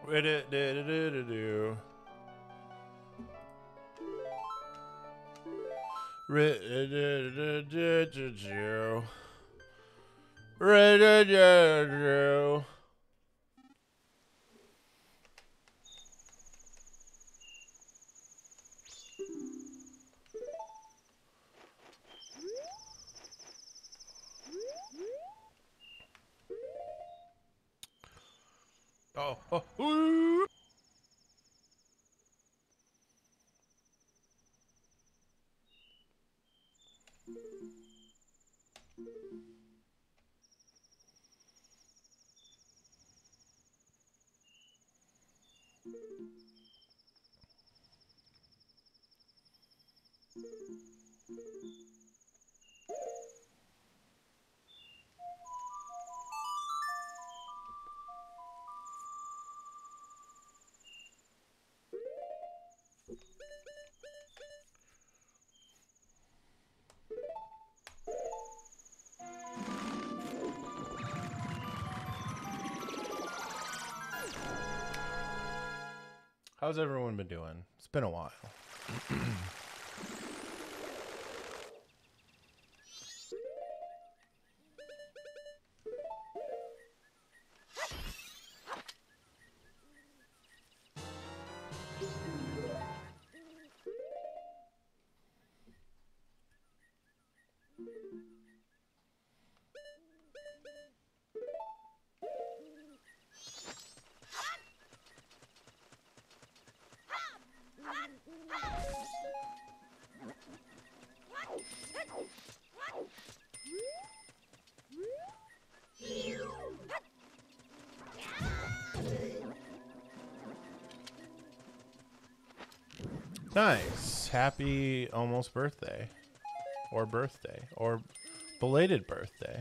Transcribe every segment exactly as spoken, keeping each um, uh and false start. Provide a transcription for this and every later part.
Rid-it-did-it-did-it-do. Rid-it-did-it-did-it-do. Rid-it-did-it-do. Oh, oh, ooh. How's everyone been doing? It's been a while. Nice. Happy almost birthday. Or birthday. Or belated birthday.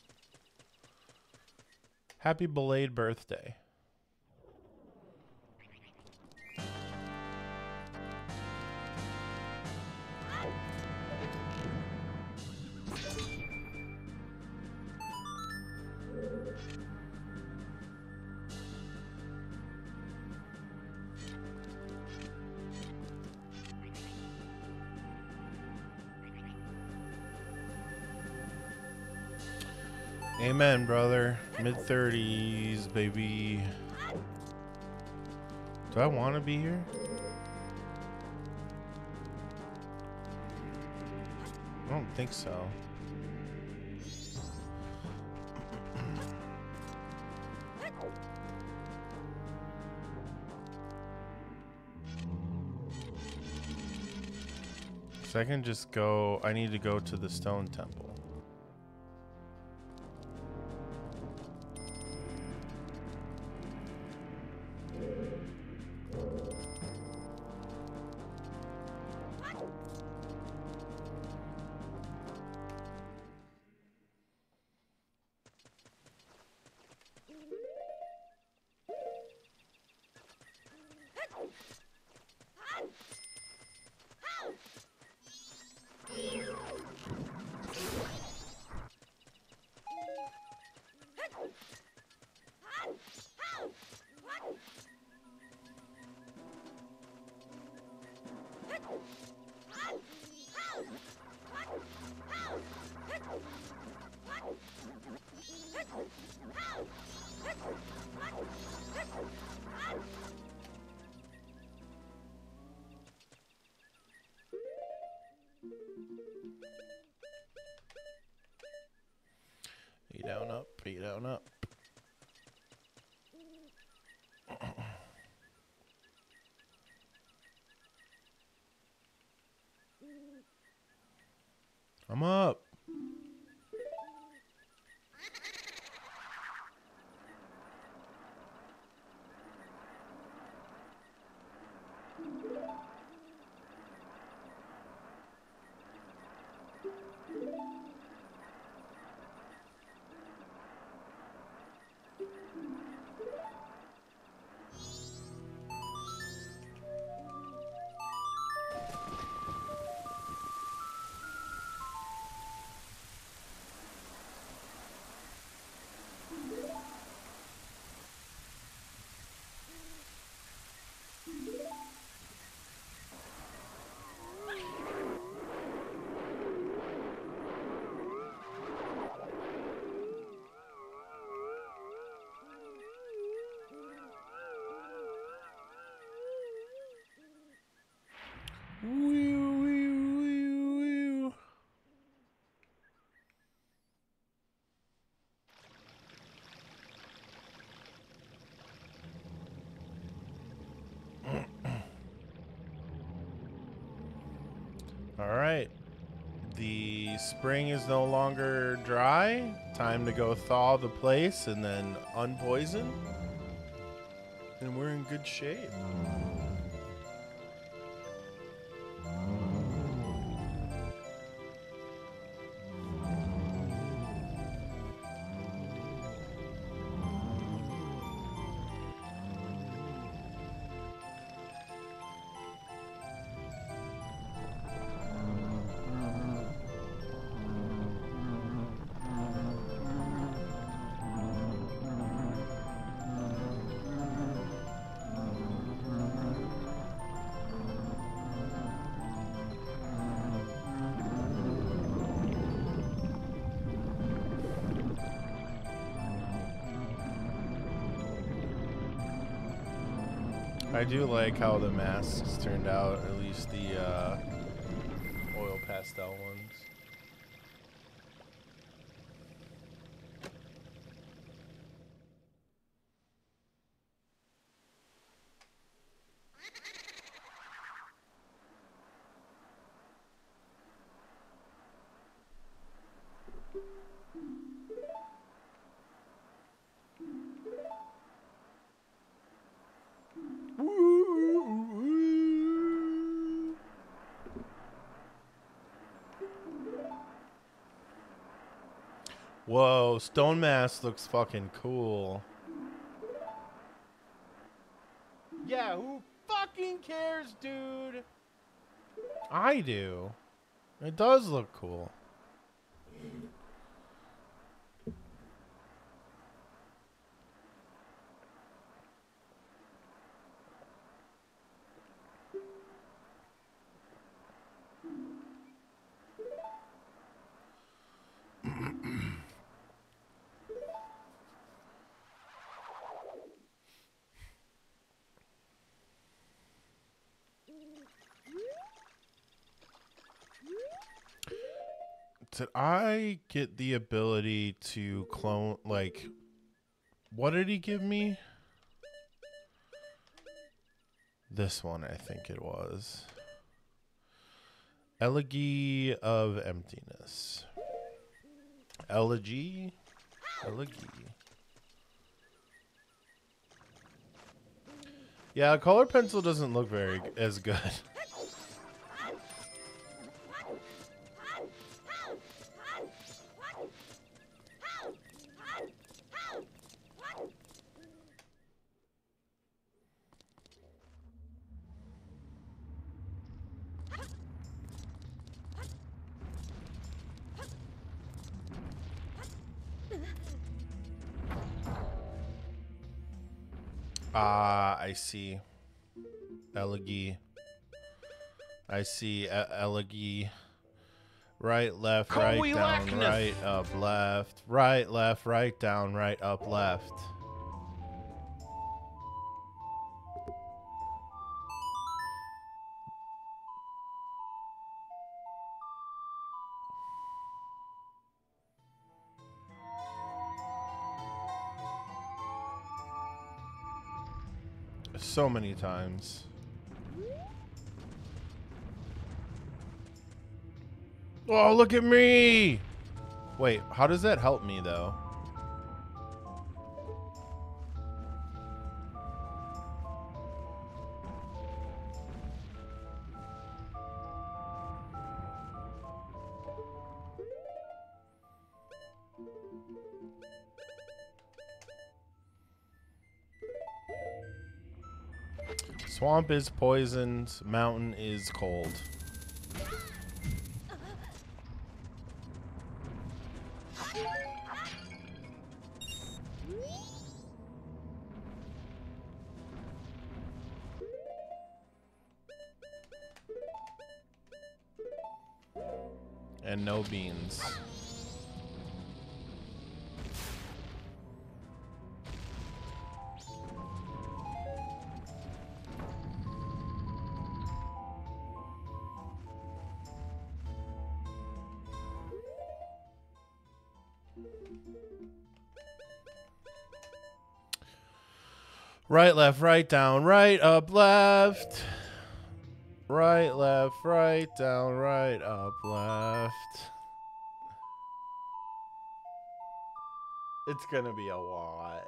Happy belated birthday. Amen, brother. Mid thirties, baby. Do I want to be here? I don't think so. So I can just go. I need to go to the stone temple. Be down up, be down up. I'm up. All right. The spring is no longer dry. Time to go thaw the place and then unpoison. And we're in good shape. I do like how the masks turned out, at least the uh, oil pastel ones. Whoa, Stone Mask looks fucking cool. Yeah, who fucking cares, dude? I do. It does look cool. Did I get the ability to clone, like, what did he give me? This one, I think it was. Elegy of Emptiness. Elegy? Elegy. Yeah, color pencil doesn't look very as good. Ah, I see. Elegy. I see. E Elegy. Right, left, right, down, right, up, left. Right, left, right, down, right, up, left. So many times. Oh, look at me! Wait, how does that help me, though? Swamp is poisoned, mountain is cold. And no beans. Right, left, right, down, right, up, left. Right, left, right, down, right, up, left. It's gonna be a lot.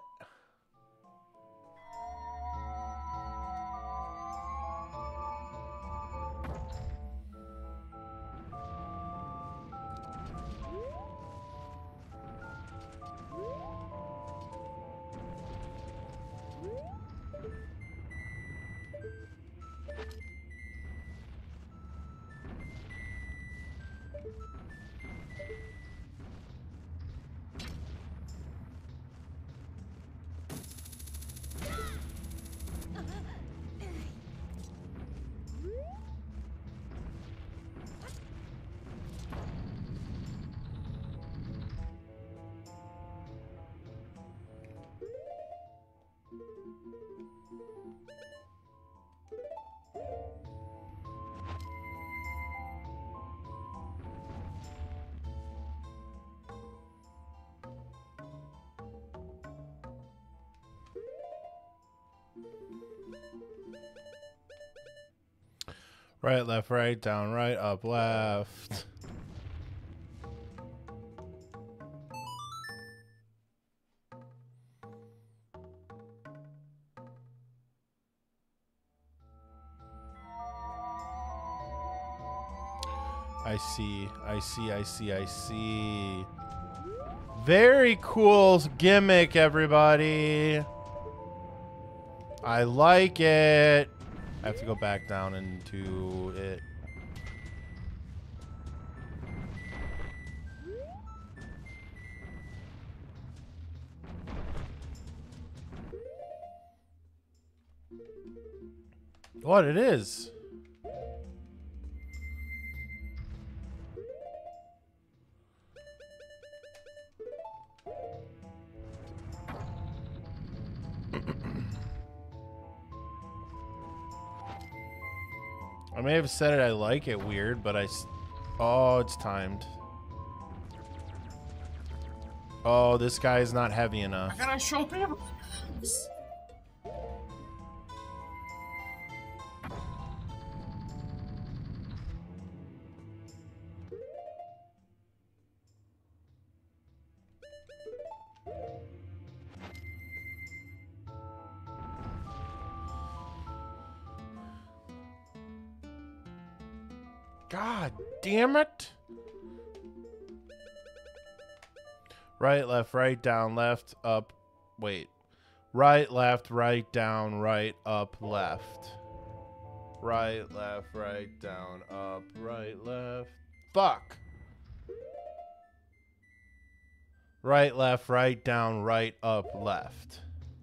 Right, left, right, down, right, up, left. I see, I see, I see, I see. Very cool gimmick, everybody. I like it. I have to go back down into it. What it is? I may have said it I like it weird, but I... S oh, it's timed. Oh, this guy is not heavy enough. I gotta show him. God damn it. Right, left, right, down, left, up. Wait. Right, left, right, down, right, up, left. Right, left, right, down, up, right, left. Fuck. Right, left, right, down, right, up, left.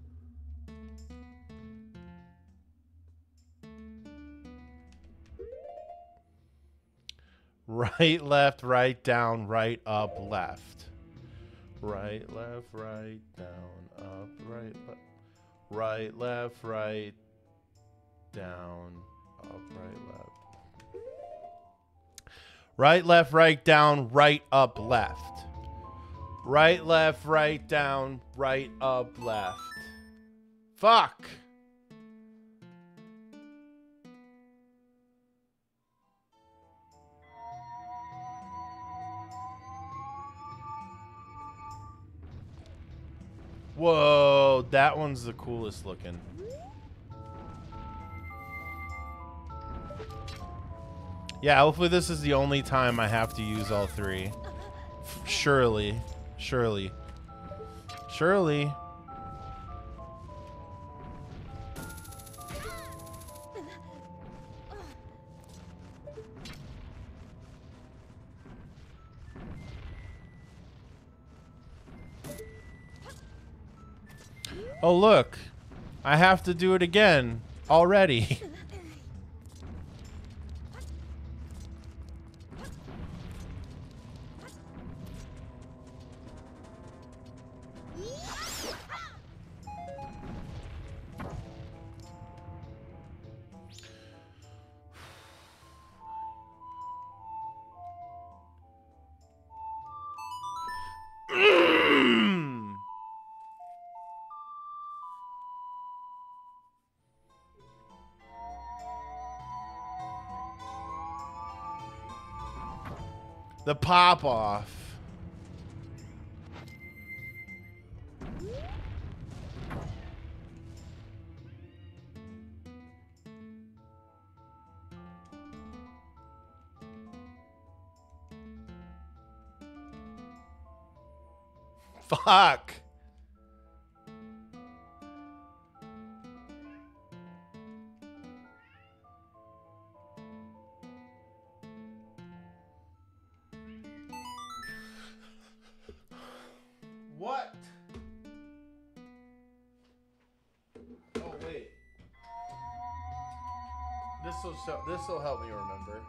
Right, left, right, down, right, up, left. Right, left, right, down, up, right, left. Right, left, right, down, up, right, left. Right, left, right, down, right, up, left. Right, left, right, down, right, up, left. Fuck! Whoa, that one's the coolest looking. Yeah, hopefully this is the only time I have to use all three. Surely. Surely. Surely. Oh, look. I have to do it again already. The pop off. Fuck. What? Oh wait. This will show, this will help me remember.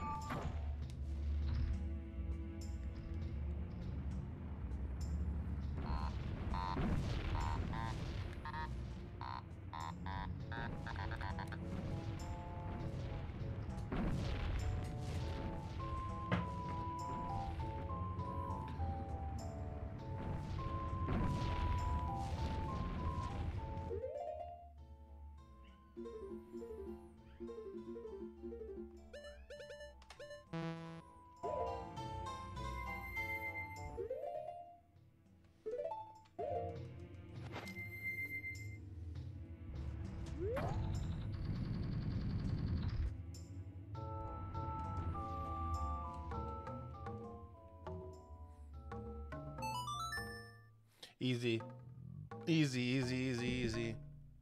Easy. Easy, easy, easy, easy.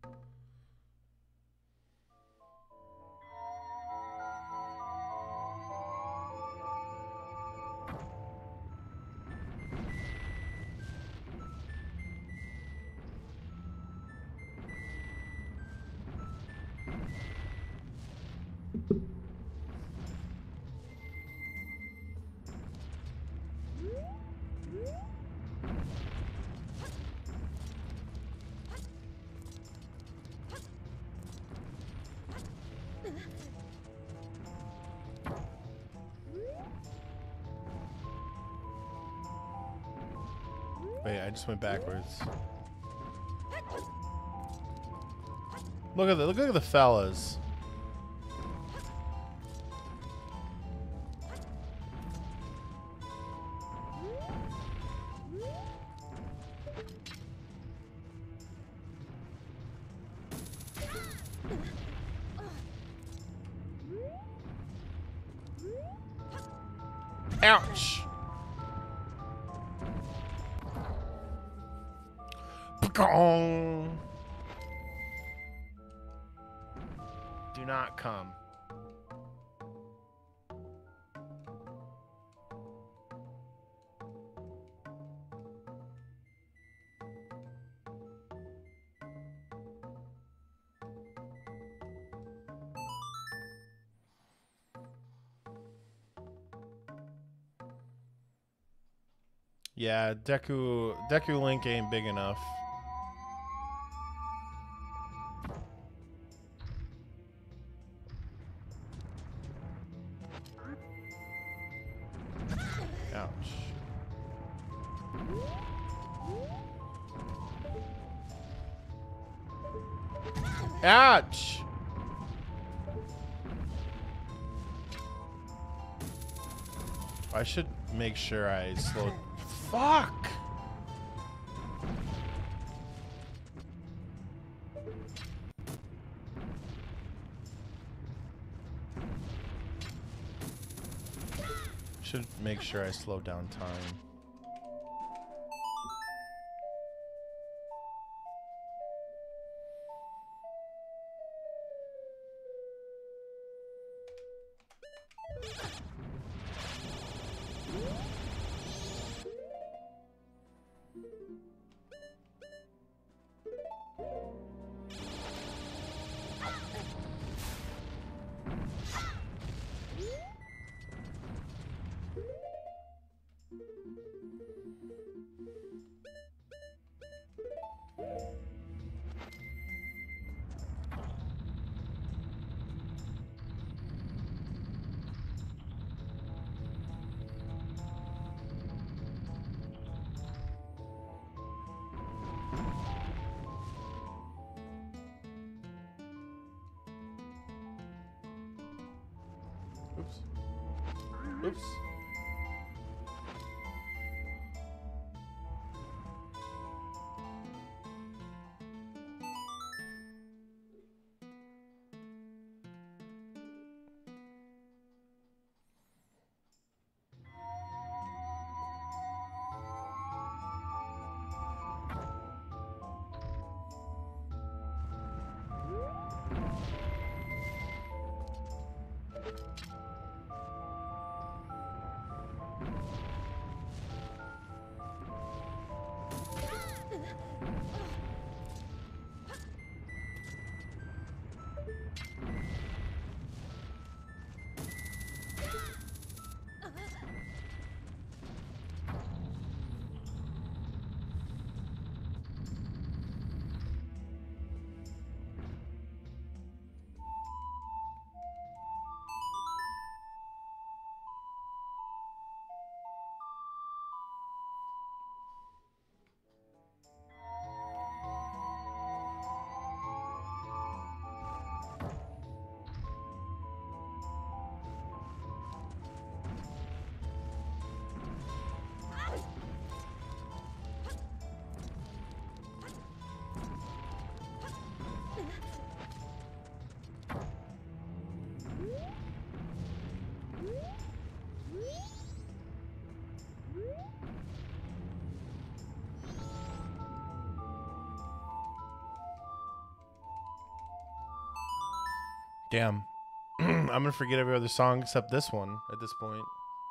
Wait, I just went backwards. Look at the look at the fellas. Ouch. Do not come. Yeah, Deku Deku Link ain't big enough. Ouch. Ouch! I should make sure I slow. Fuck! Should make sure I slow down time. Oops. Oops. Damn. I'm gonna forget every other song except this one at this point.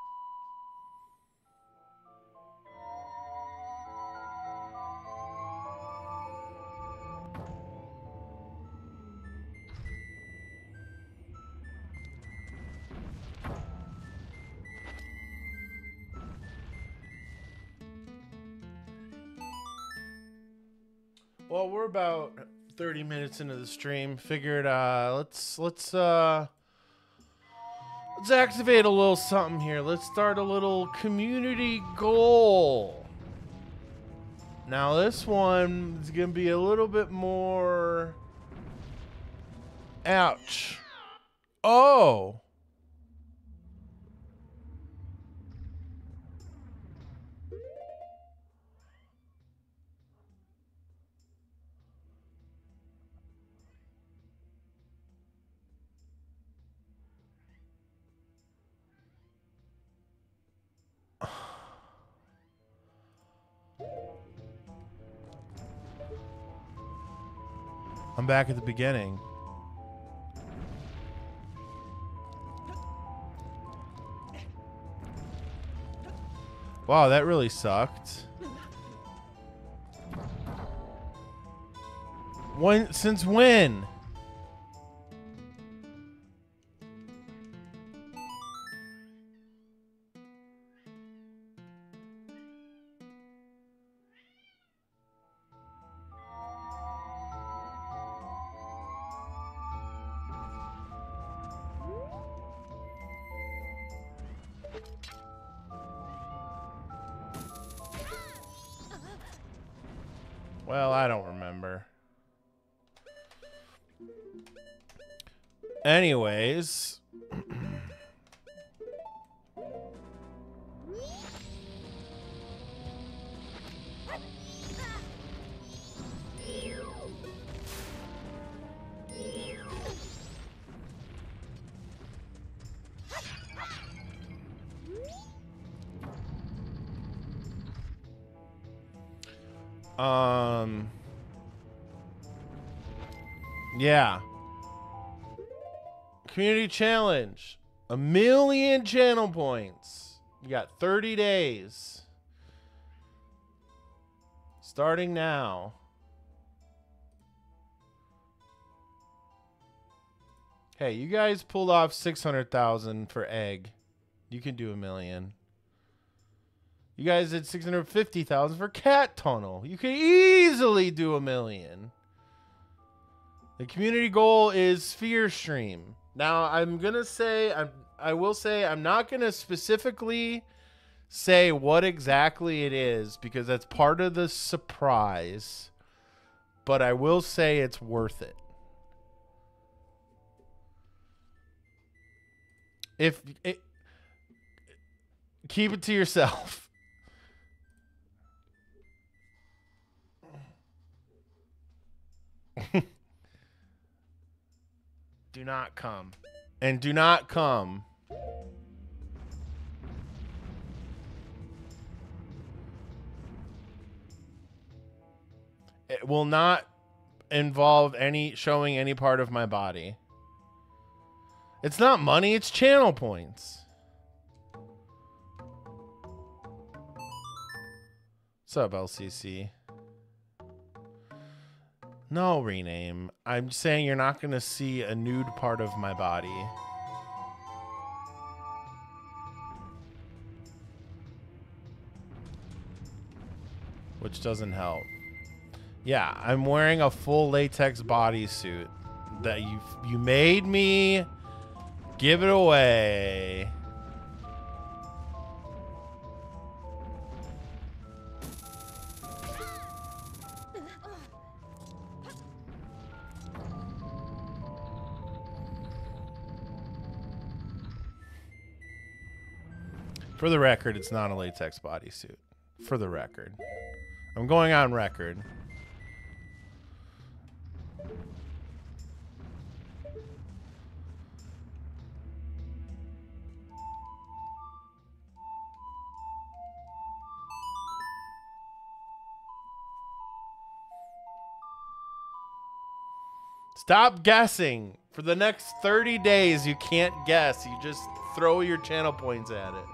Well, we're about thirty minutes into the stream. Figured uh let's let's uh let's activate a little something here. Let's start a little community goal. Now this one is gonna be a little bit more. Ouch. Oh. I'm back at the beginning. Wow, that really sucked. When? Since when? Well, I don't remember. Anyways. Um. Yeah. Community challenge. A million channel points. You got thirty days. Starting now. Hey, you guys pulled off six hundred thousand for egg. You can do a million. You guys did six hundred fifty thousand for cat tunnel. You can easily do a million. The community goal is sphere stream. Now, I'm going to say, I'm, I will say, I'm not going to specifically say what exactly it is because that's part of the surprise. But I will say it's worth it. If it, keep it to yourself. Do not come. And do not come. It will not involve any showing any part of my body. It's not money, it's channel points. What's up, L C C? No rename. I'm saying you're not going to see a nude part of my body. Which doesn't help. Yeah, I'm wearing a full latex bodysuit that you you made me give it away. For the record, it's not a latex bodysuit. For the record. I'm going on record. Stop guessing. For the next thirty days, you can't guess. You just throw your channel points at it.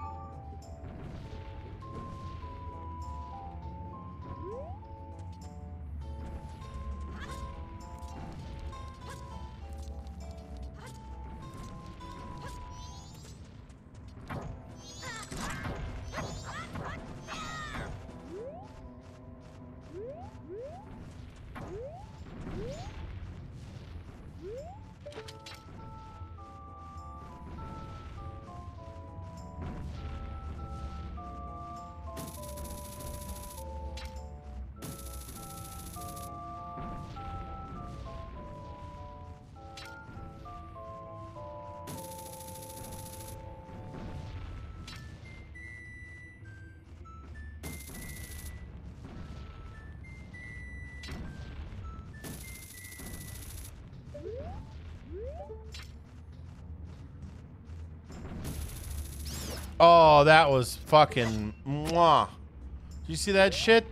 Oh, that was fucking mwah. Did you see that shit?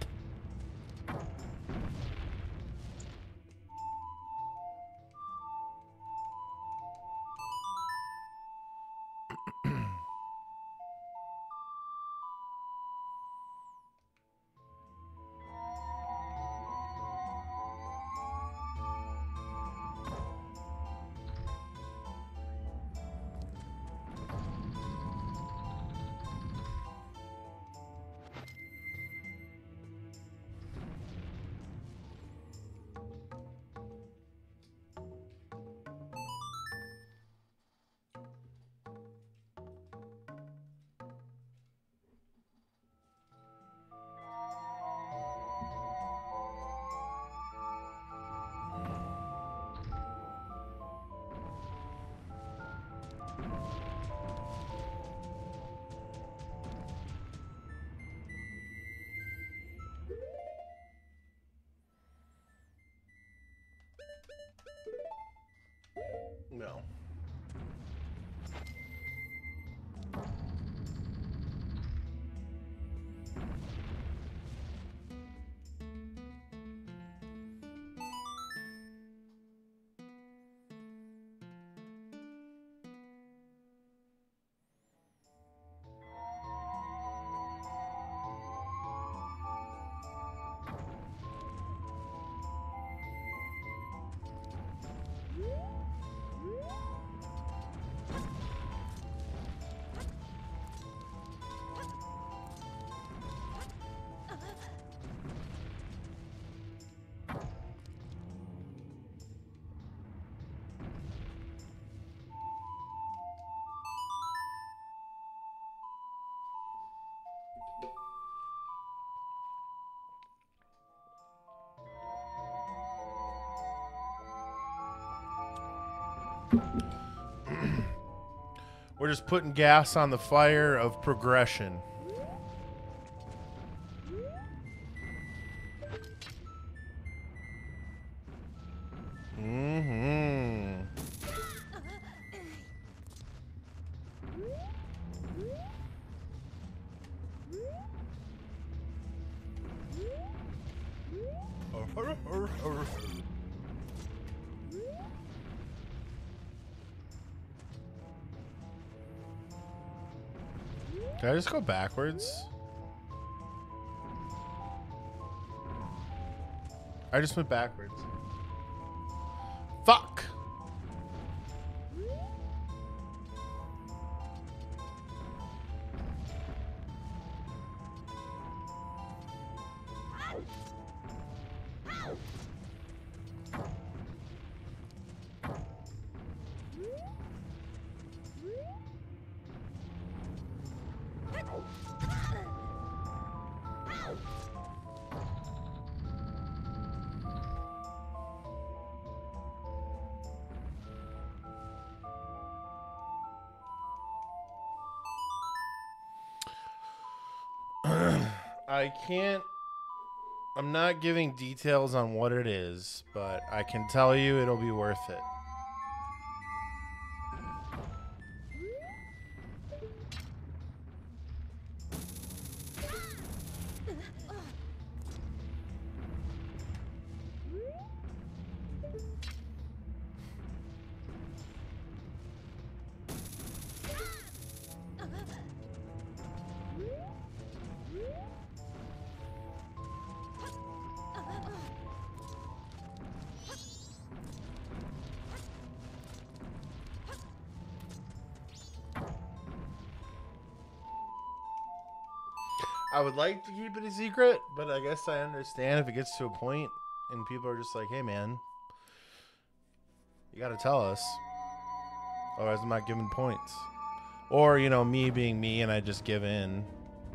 No. We're just putting gas on the fire of progression. Mm-hmm. Did I just go backwards? I just went backwards. Fuck! I can't, I'm not giving details on what it is, but I can tell you it'll be worth it. I would like to keep it a secret, but I guess I understand if it gets to a point and people are just like, hey, man, you got to tell us. Otherwise, I'm not giving points. Or, you know, me being me and I just give in.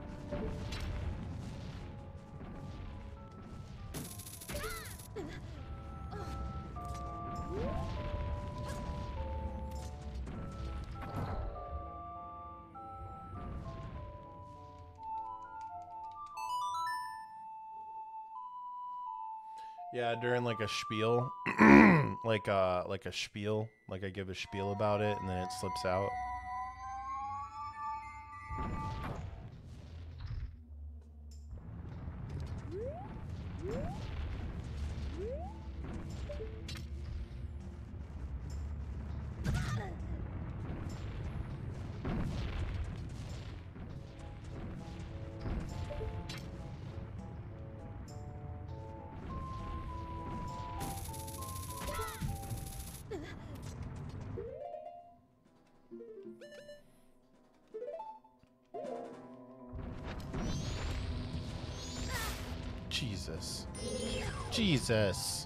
Yeah, during like a spiel, like uh, like a spiel, like I give a spiel about it, and then it slips out. Jesus. Jesus.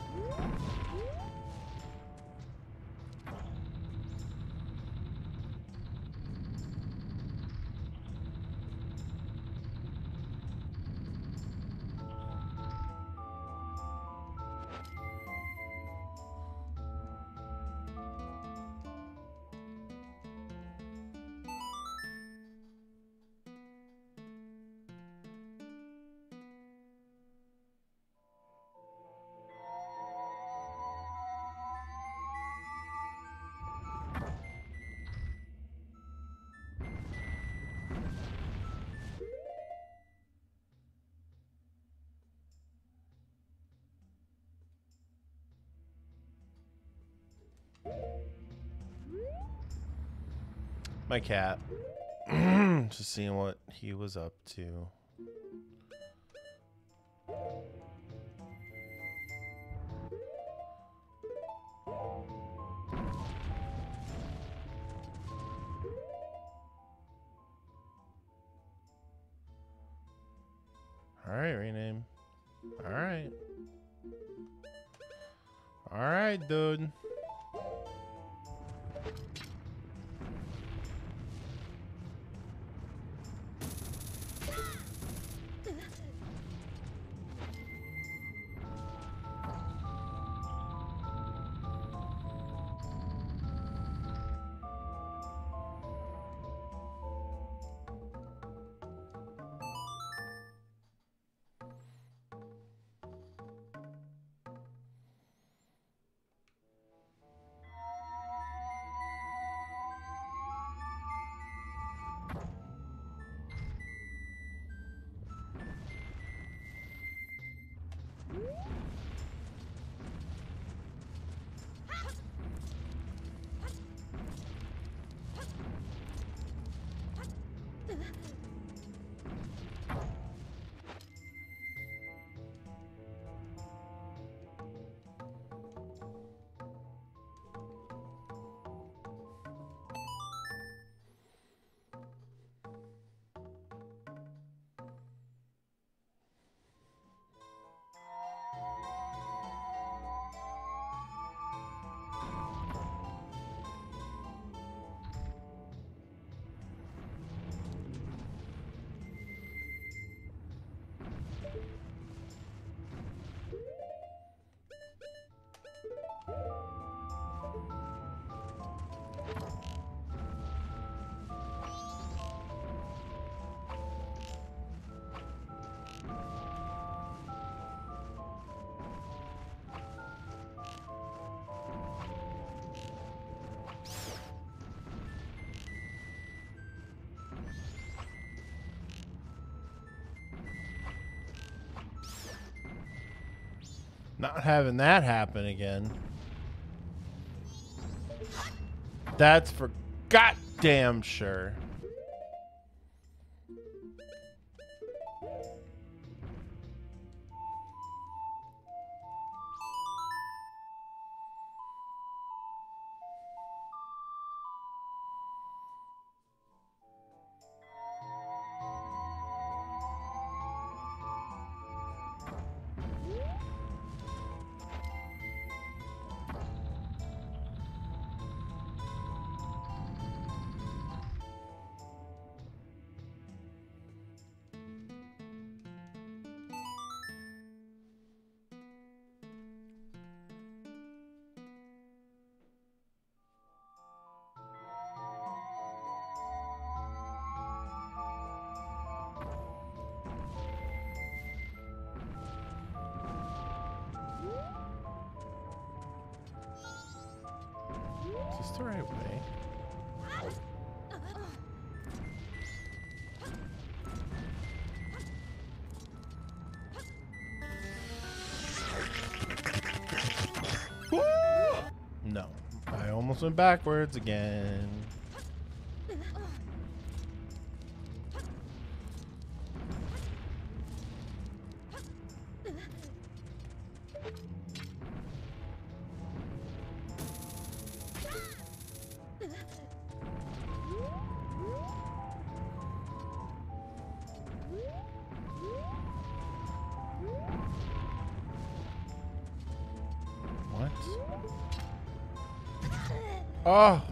My cat. Just seeing what he was up to. Alright, rename. Alright. Alright, dude. Not having that happen again. That's for goddamn sure. the right way? No, I almost went backwards again. What? Oh.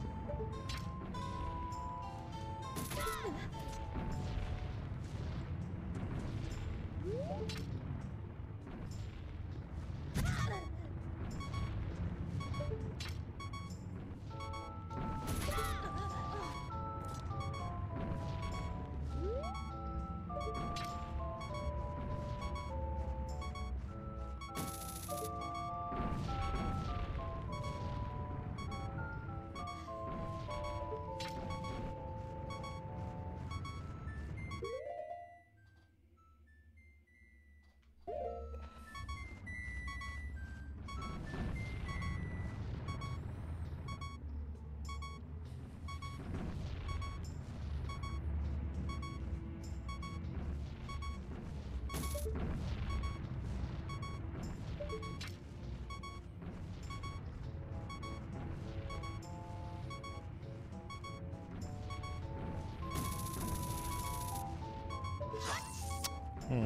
Hmm.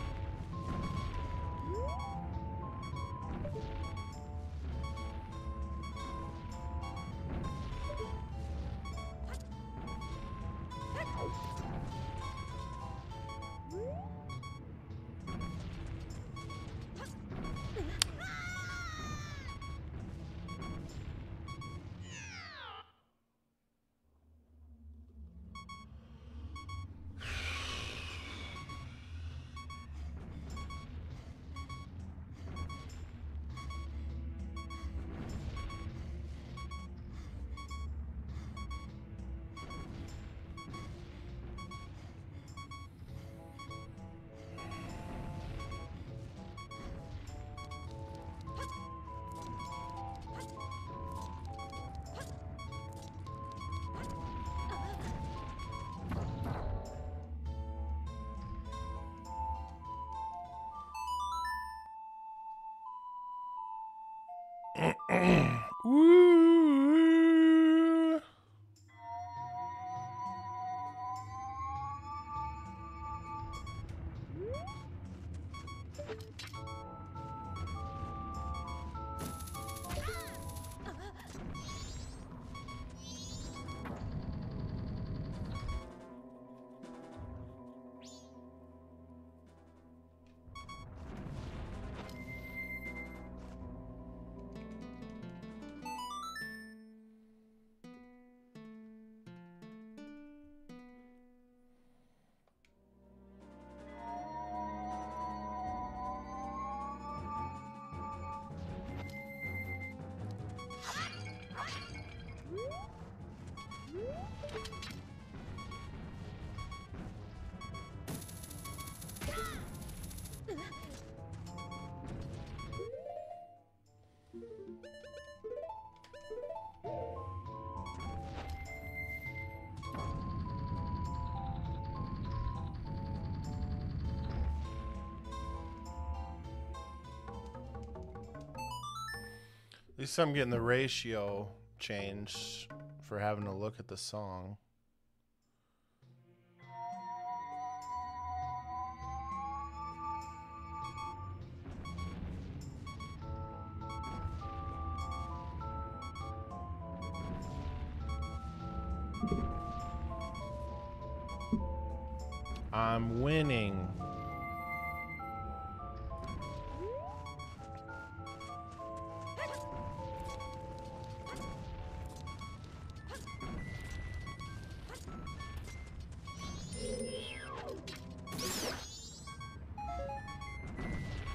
Woo. At least I'm getting the ratio changed for having to look at the song. I'm winning.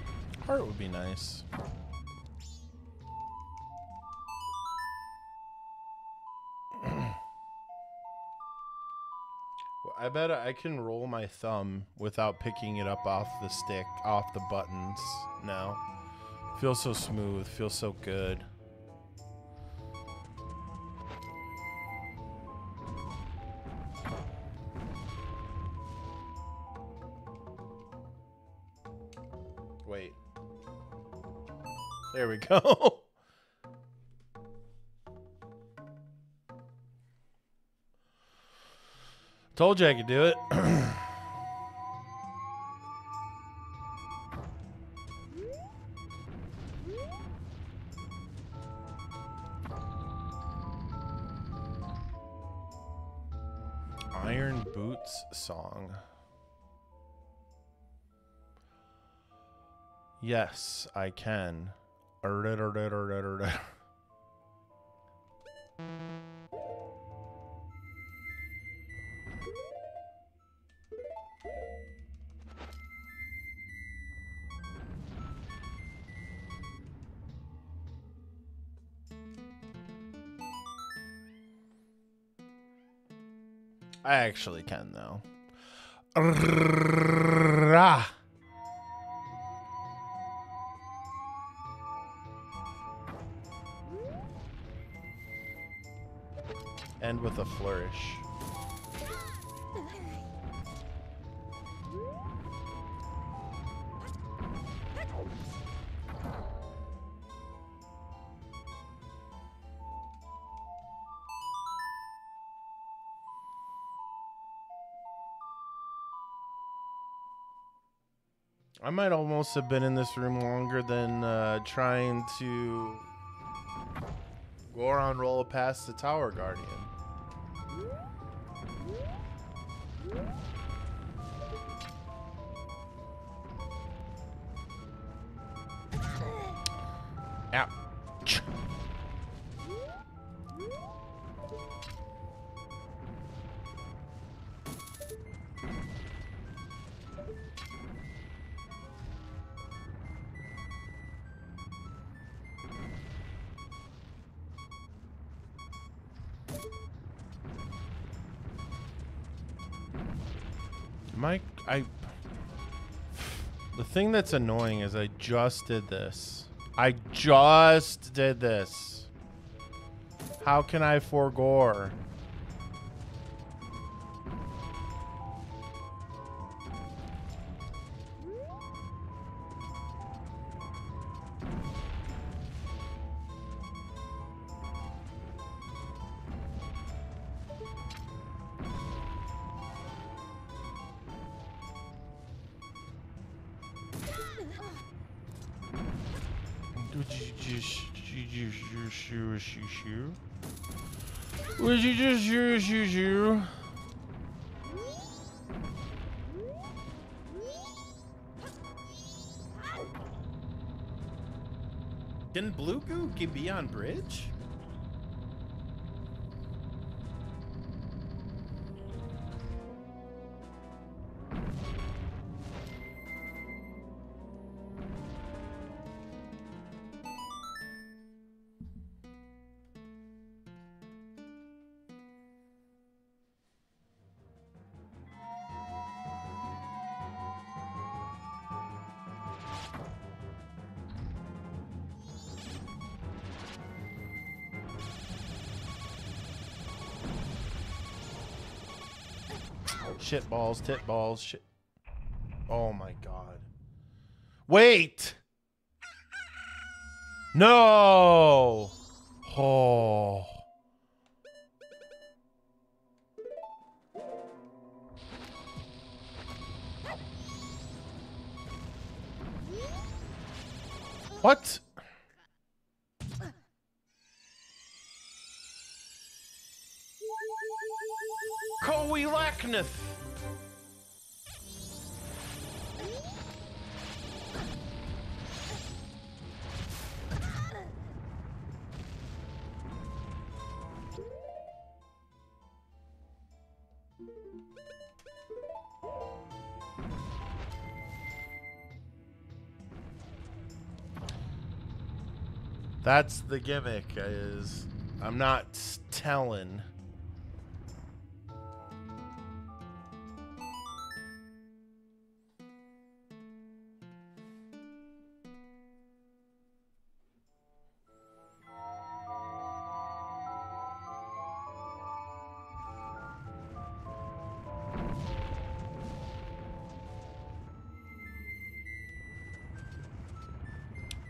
Heart would be nice. I bet I can roll my thumb without picking it up off the stick, off the buttons now. Feels so smooth, feels so good. Wait. There we go. Told you I could do it. Iron Boots song. Yes, I can. I actually can, though. End with a flourish. I might almost have been in this room longer than uh, trying to go around roll past the Tower Guardian. Ouch. Mike, I... The thing that's annoying is I just did this. I just did this. How can I forgore? Would you just you just shoe shoe shoe? Would you just shoe shoe shoe? Can Blue Goo be on bridge? Shit balls, tit balls, shit. Oh my god. Wait! No! Oh. What? Koei Lackneth! That's the gimmick, is I'm not telling.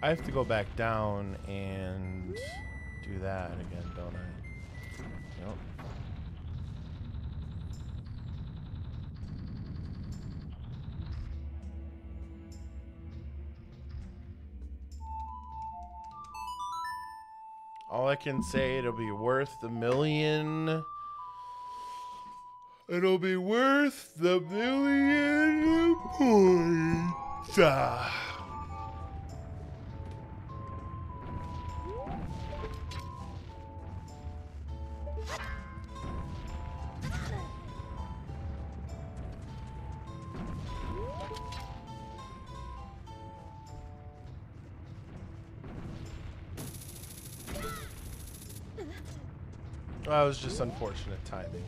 I have to go back down and do that again, don't I? Yep. All I can say, it'll be worth the million. It'll be worth the million points. Ah. That was just unfortunate timing.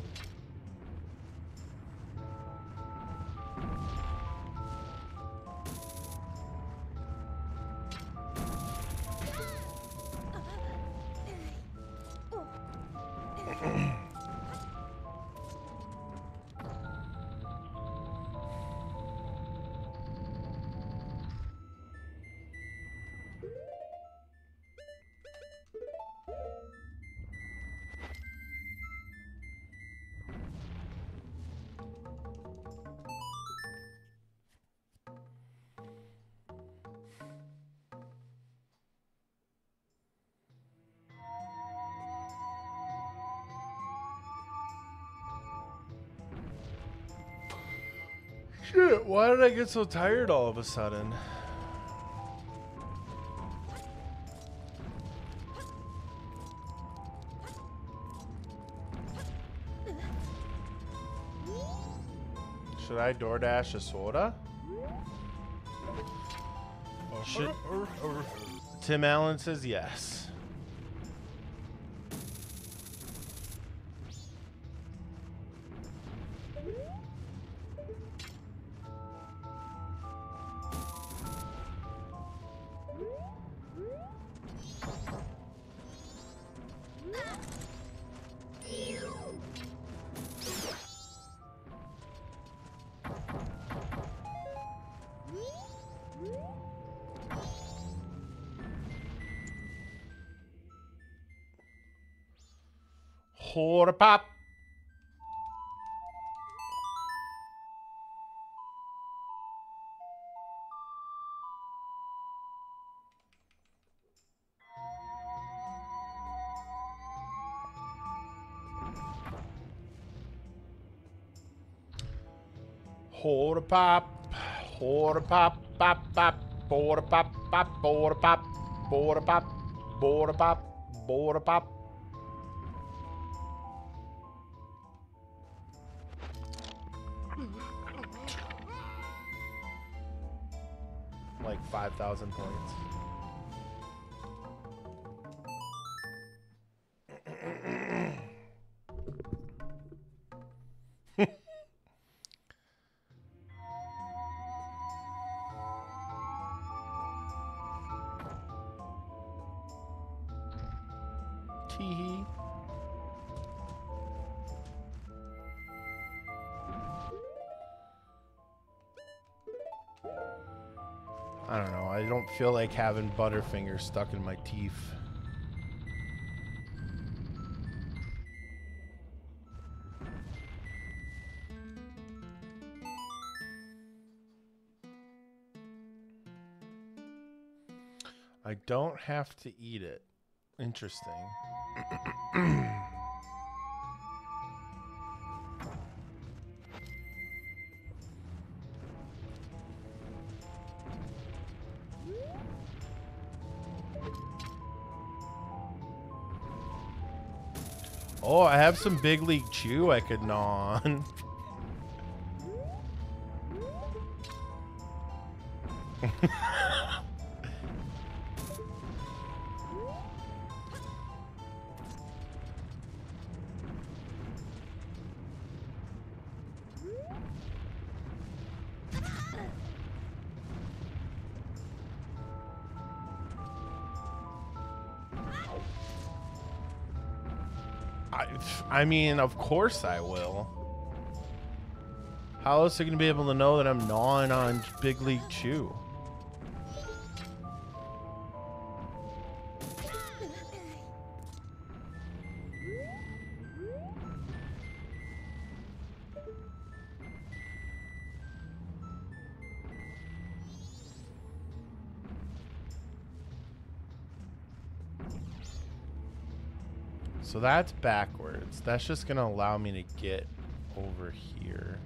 Shit, why did I get so tired all of a sudden? Should I DoorDash a soda? Should, Tim Allen says yes. Quarter pop. Quarter pop. Quarter pop. Pop pop. Quarter pop. Pop. Quarter pop. Quarter pop. Quarter pop. Quarter pop. Like five thousand points. Tee-hee. I don't know. I don't feel like having Butterfingers stuck in my teeth. I don't have to eat it. Interesting. Oh, I have some Big League Chew I could gnaw on. I mean, of course I will. How else are you going to be able to know that I'm gnawing on Big League Chew? So that's backwards. That's just gonna allow me to get over here.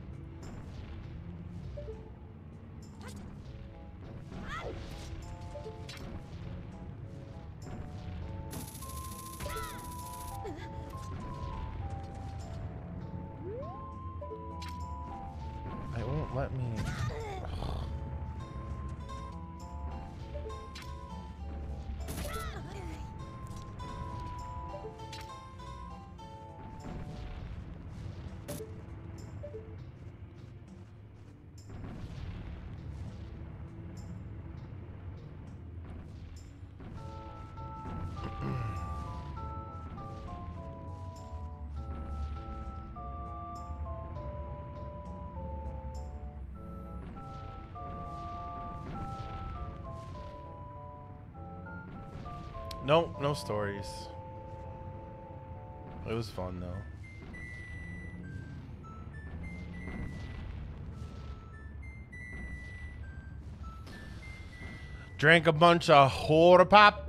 It won't let me. Nope, no stories. It was fun though. Drank a bunch of horror pop.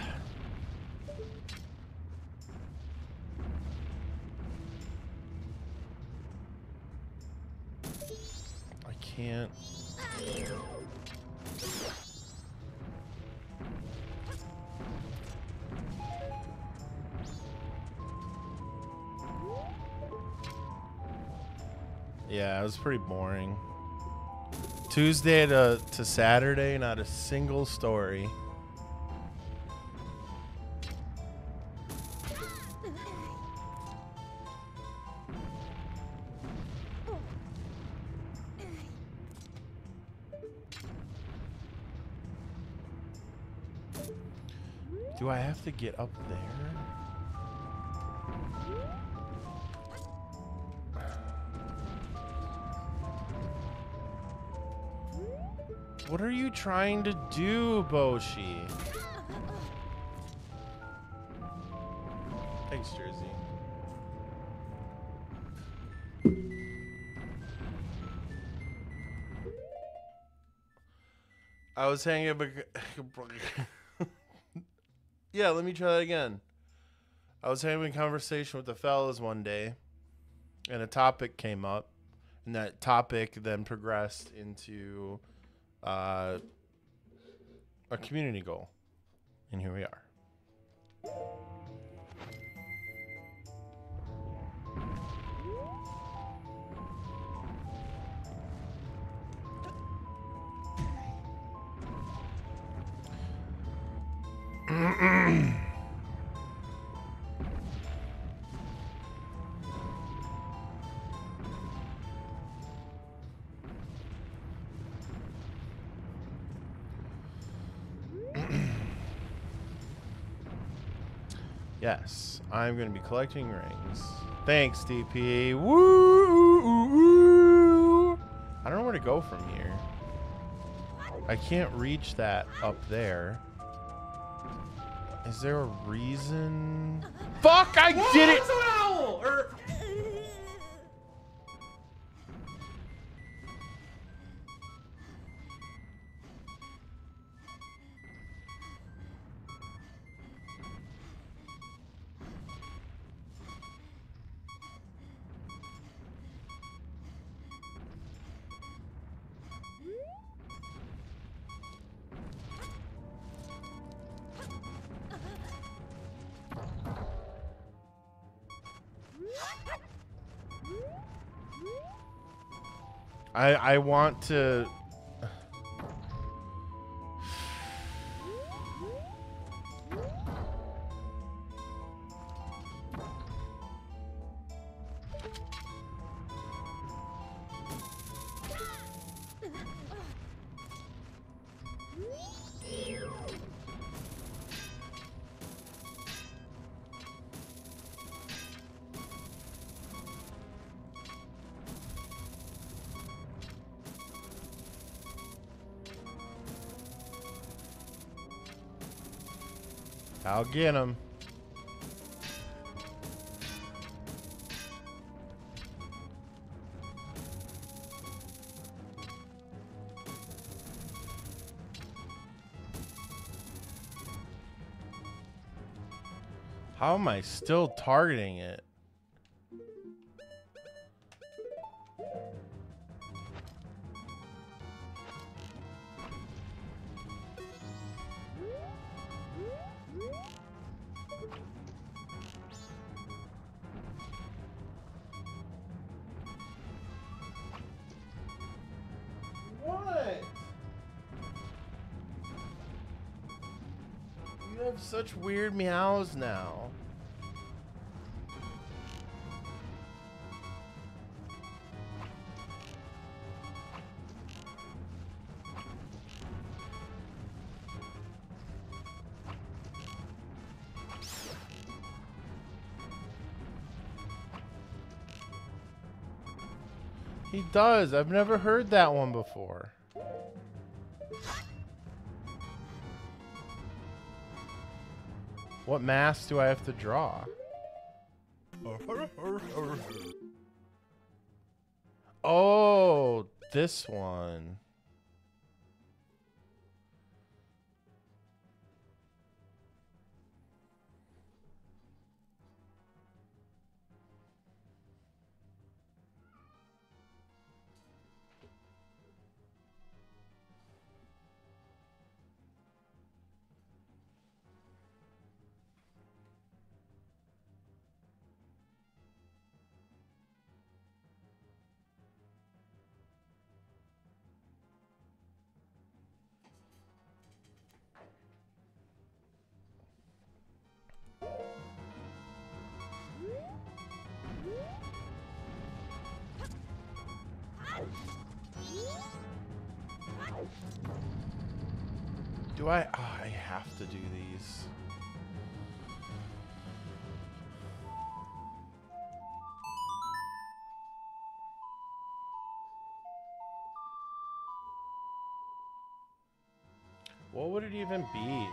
I can't. Yeah, it was pretty boring. Tuesday to, to Saturday, not a single story. Do I have to get up there? What are you trying to do, Boshi? Thanks, Jersey. I was hanging up. Yeah, let me try that again. I was having a conversation with the fellas one day, and a topic came up, and that topic then progressed into uh, a community goal, and here we are. Yes, I'm going to be collecting rings. Thanks, D P. Woo! I don't know where to go from here. I can't reach that up there. Is there a reason? Fuck! I Whoa, did it! It's an owl! Or I I want to. I'll get him. How am I still targeting it? What? You have such weird meows now. He does. I've never heard that one before. What mask do I have to draw? Oh, this one. Do I? Oh, I have to do these. What would it even be?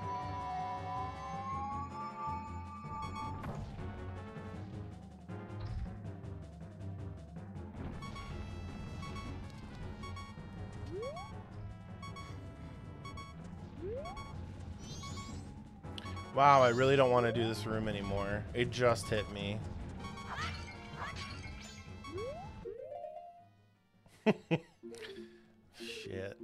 Wow, I really don't want to do this room anymore. It just hit me. Shit.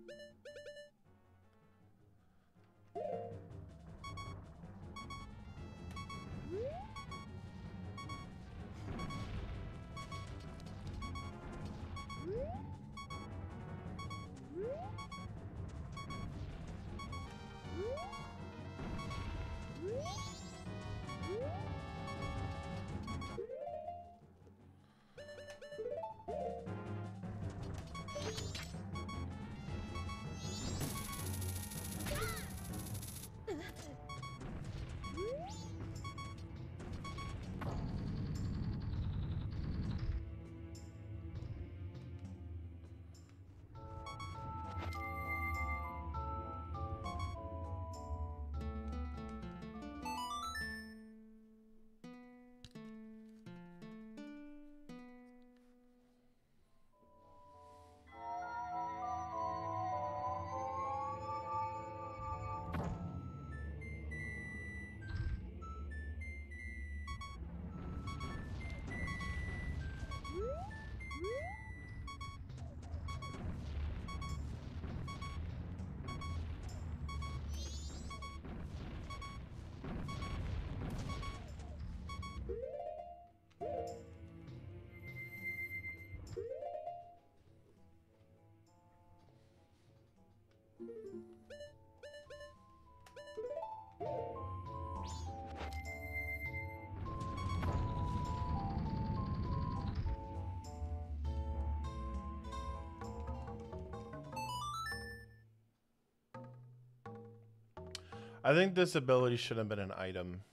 I think this ability should have been an item.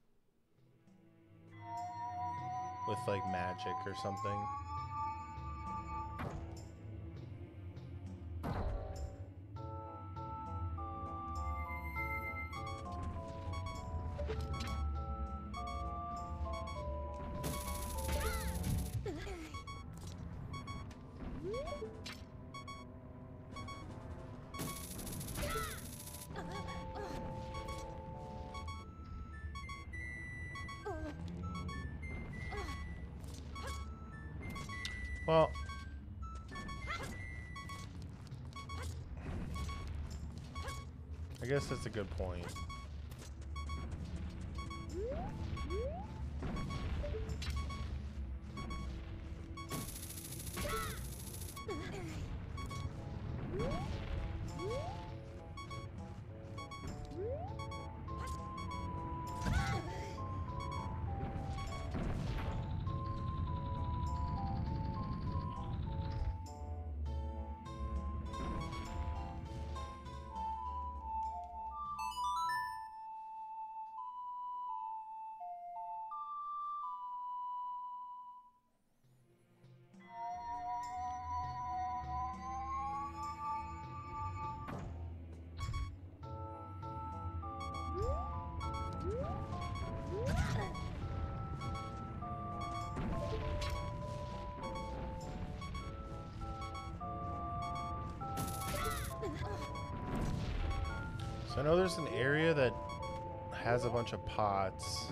With like magic or something. Well, I guess that's a good point. So I know there's an area that has a bunch of pots.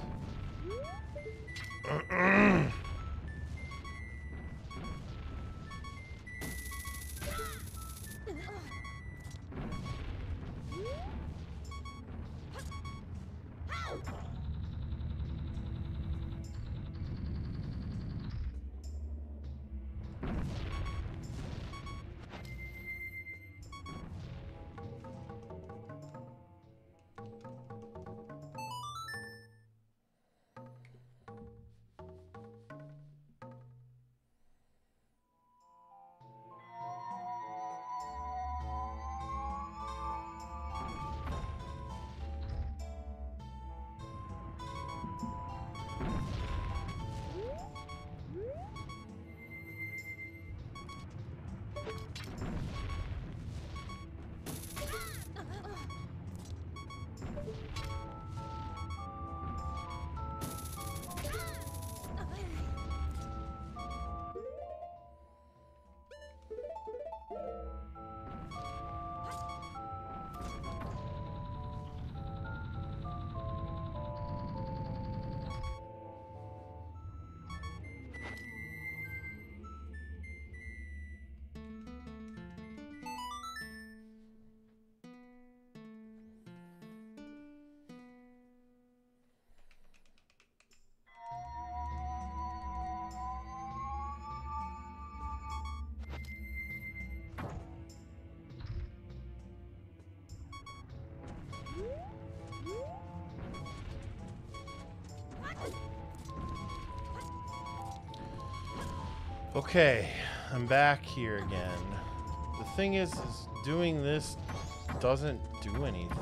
Okay, I'm back here again. The thing is, is doing this doesn't do anything.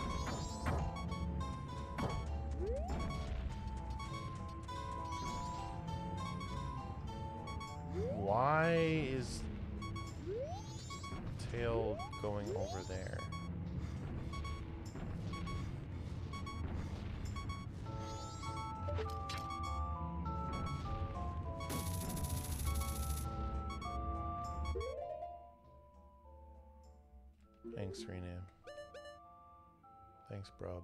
Why is tail going over there? Thanks, rename. Thanks, Brub.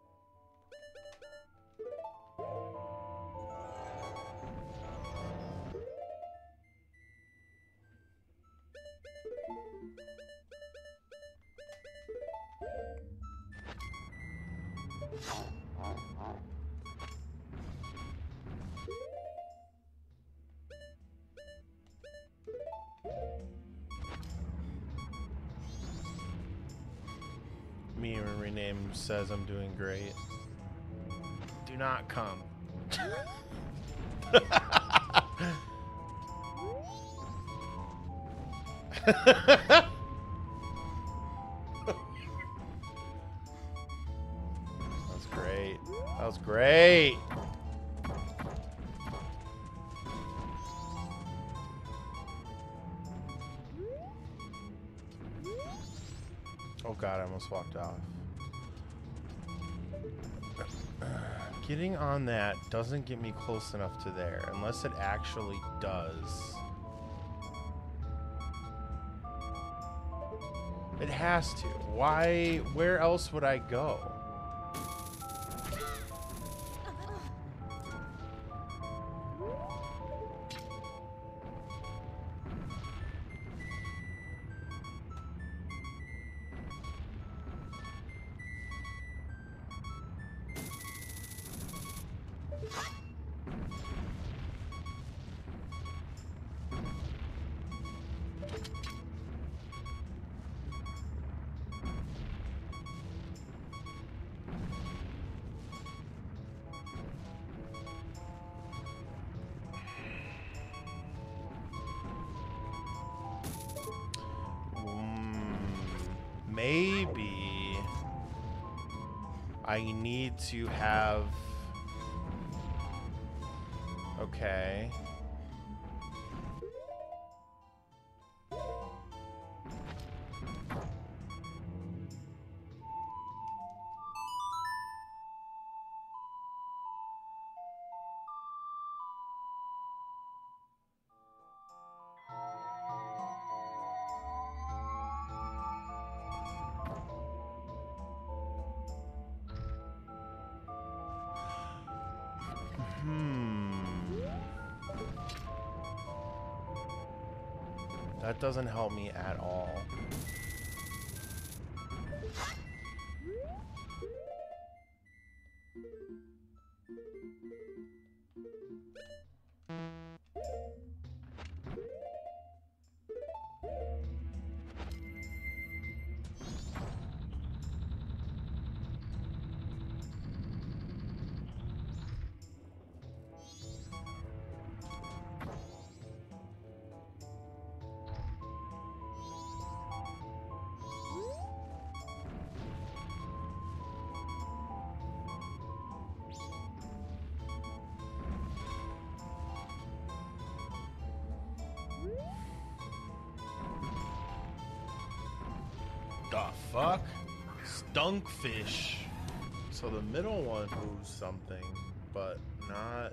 Me and rename says I'm doing great. Do not come. That was great. That was great. Oh god, I almost walked off. Getting on that doesn't get me close enough to there, unless it actually does. It has to. Why? Where else would I go? maybe I need to have... Okay. That doesn't help me at all. The fuck? Stunkfish. So the middle one moves something, but not...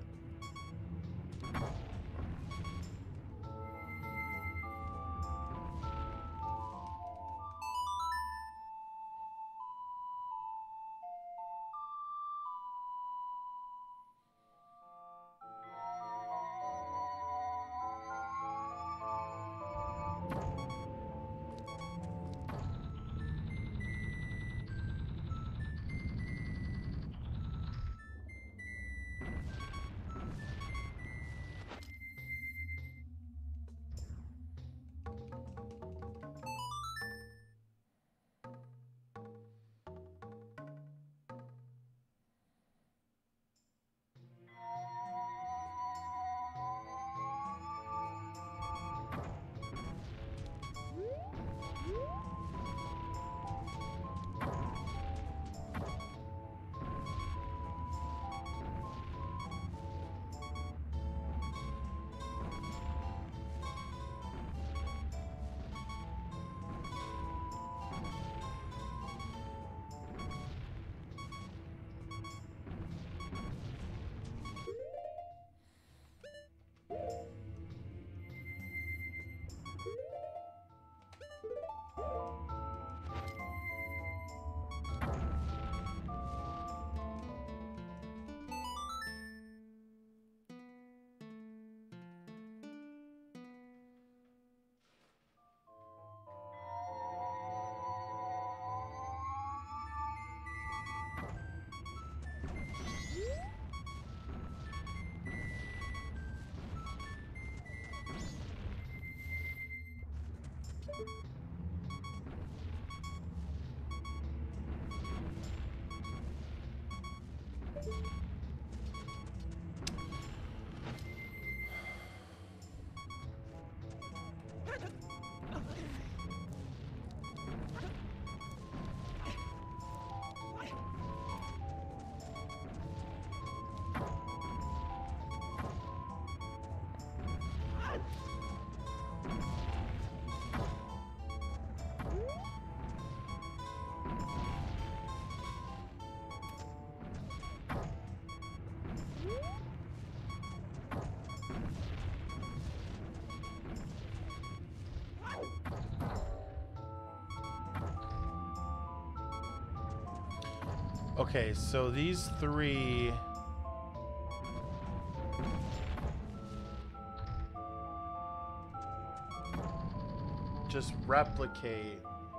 Okay, so these three... just replicate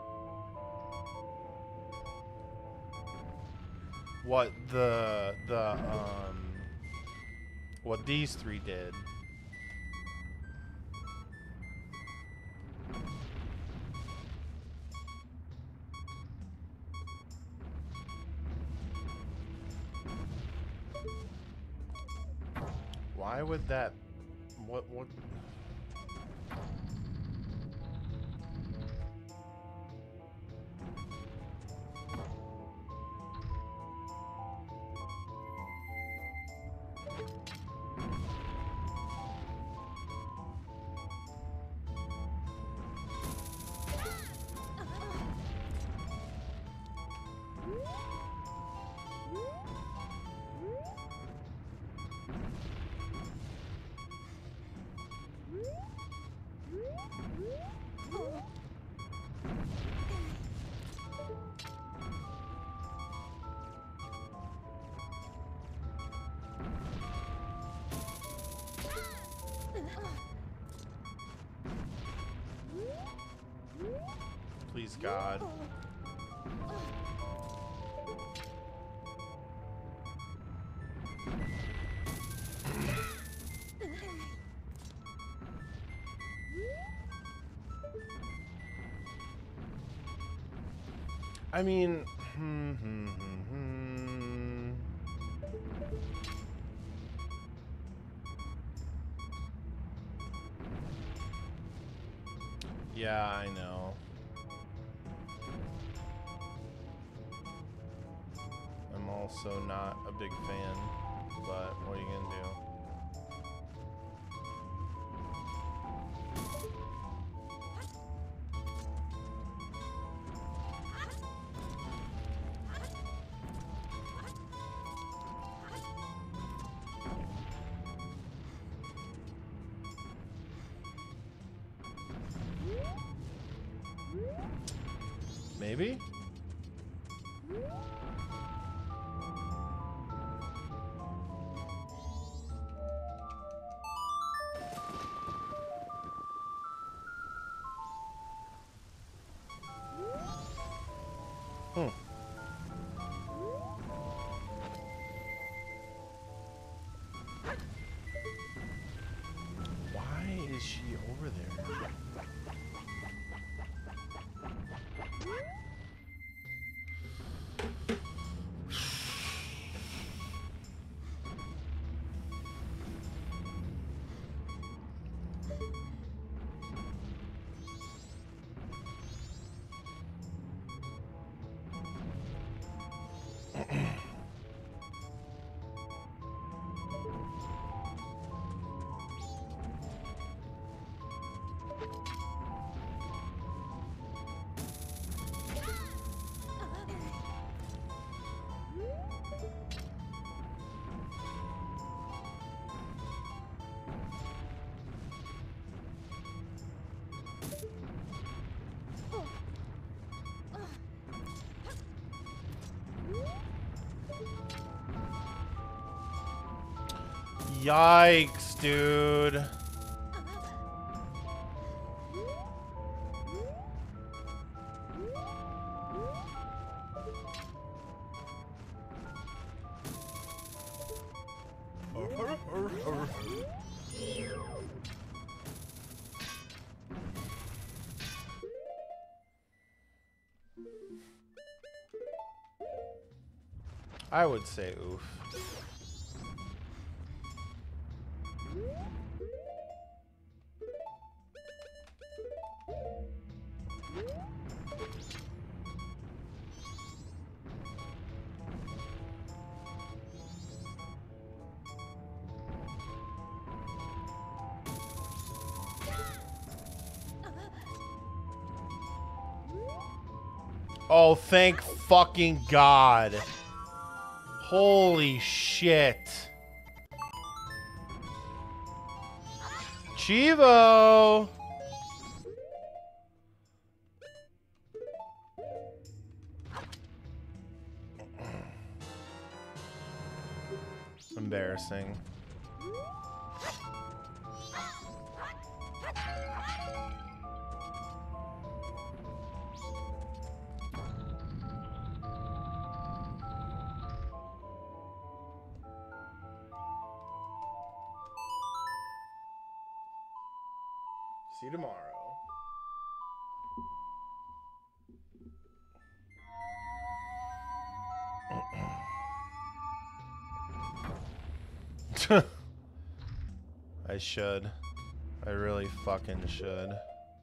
what the the um what these three did. Why would that what what Please, God. I mean, hmm, hmm, hmm, hmm. Yeah, I know. I'm also not a big fan, but what are you gonna do? Maybe? Hmm. Why is she over there? Yikes, dude. I would say oof. Oh, thank fucking God. Holy shit. Cheevo! Embarrassing. See you tomorrow. I should. I really fucking should.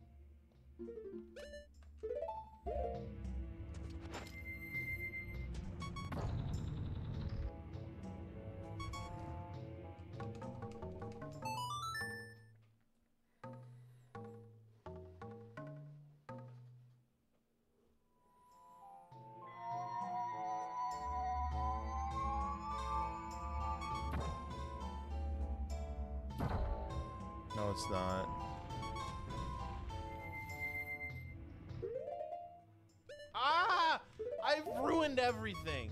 No, it's not. Ah! I've ruined everything.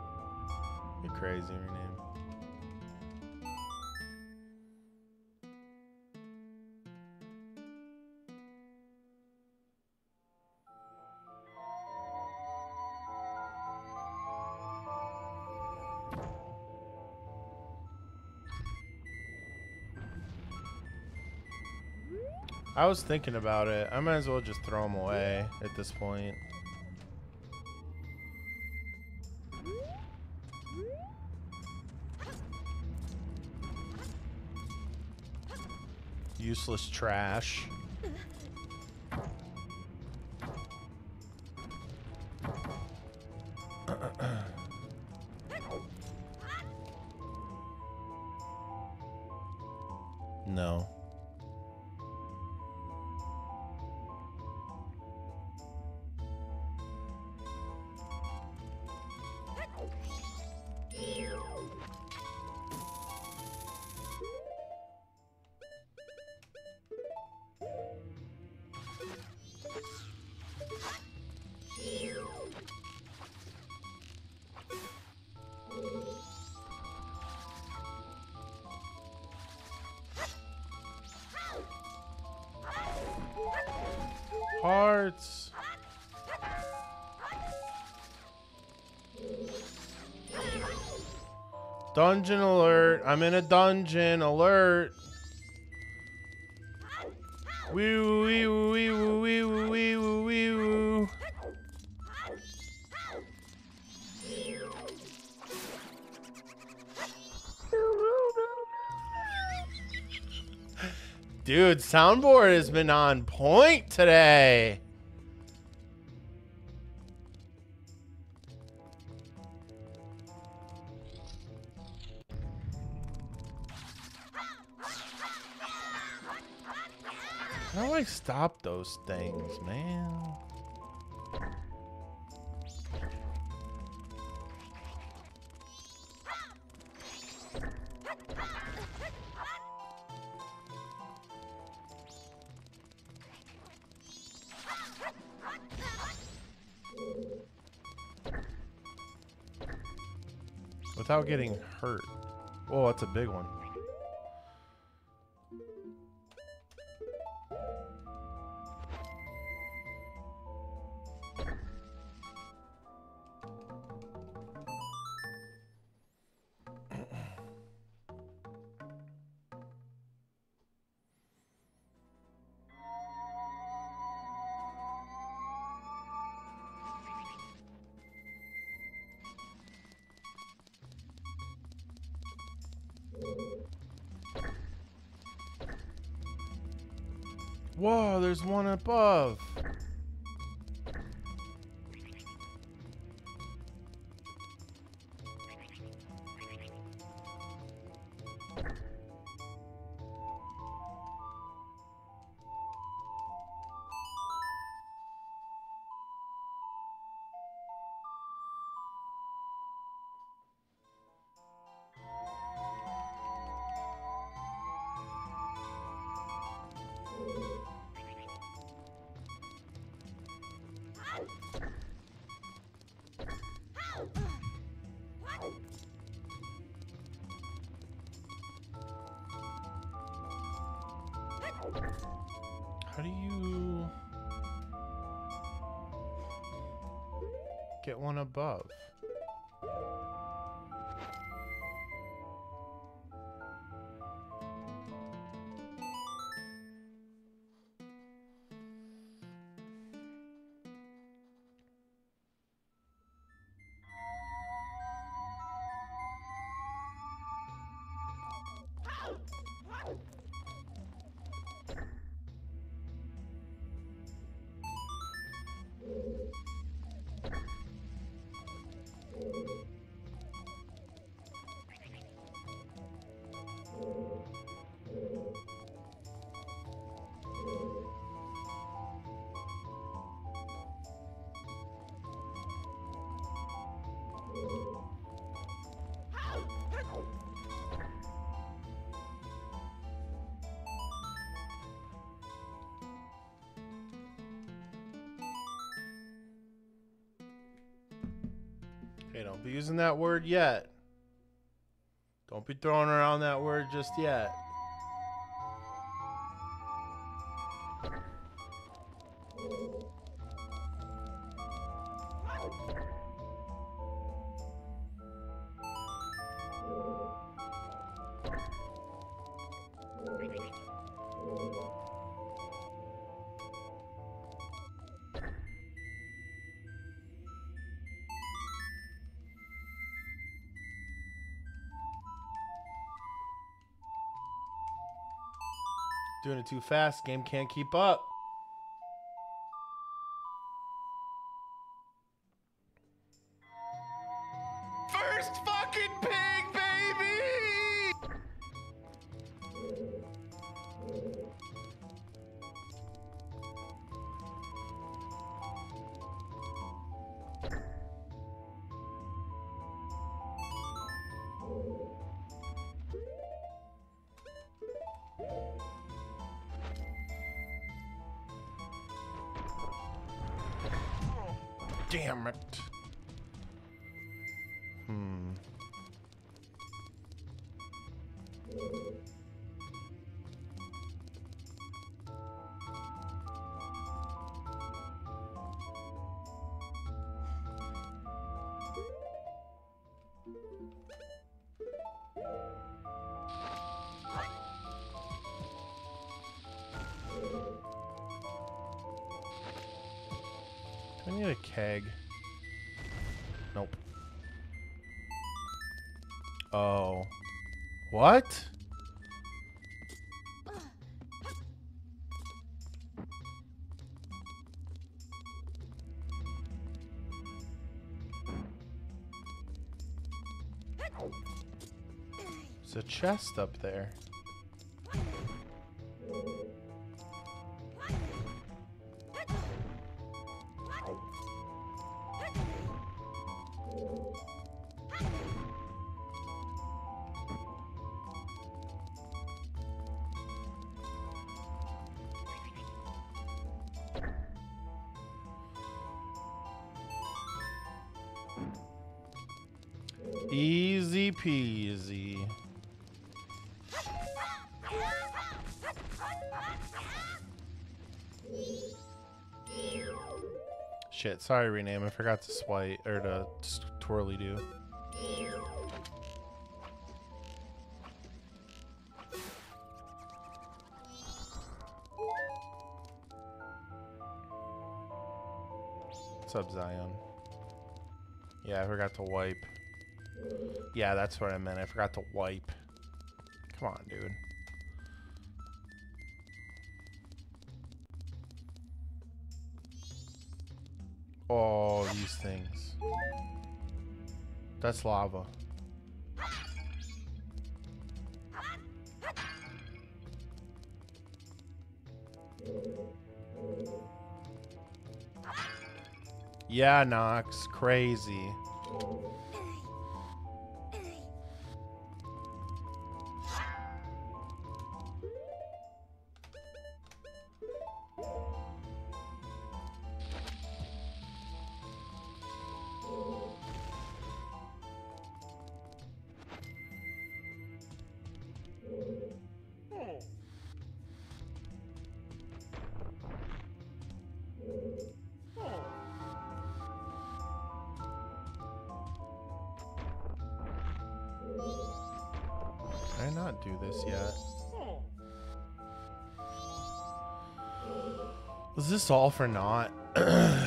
You're crazy, rename. I was thinking about it. I might as well just throw them away at this point. Useless trash. No. Hearts. Dungeon alert. I'm in a dungeon. Alert. Wee woo wee woo wee woo wee woo wee woo wee woo. Dude, soundboard has been on point today. How do I stop those things, man? Without getting hurt. Whoa, that's a big one. Whoa, there's one above. How do you get one above? Okay, don't be using that word yet. Don't be throwing around that word just yet. Doing it too fast. Game can't keep up. First fucking pig, baby! Damn it. Hmm. Do I need a keg? Nope. Oh. What? There's a chest up there. Easy peasy. Shit, sorry rename. I forgot to swipe or to twirly do. What's up, Zion? Yeah, I forgot to wipe. Yeah, that's what I meant. I forgot to wipe. Come on, dude. Oh, these things. That's lava. Yeah, Nox. Crazy. Did I not do this yet? Was this all for naught? Yeah,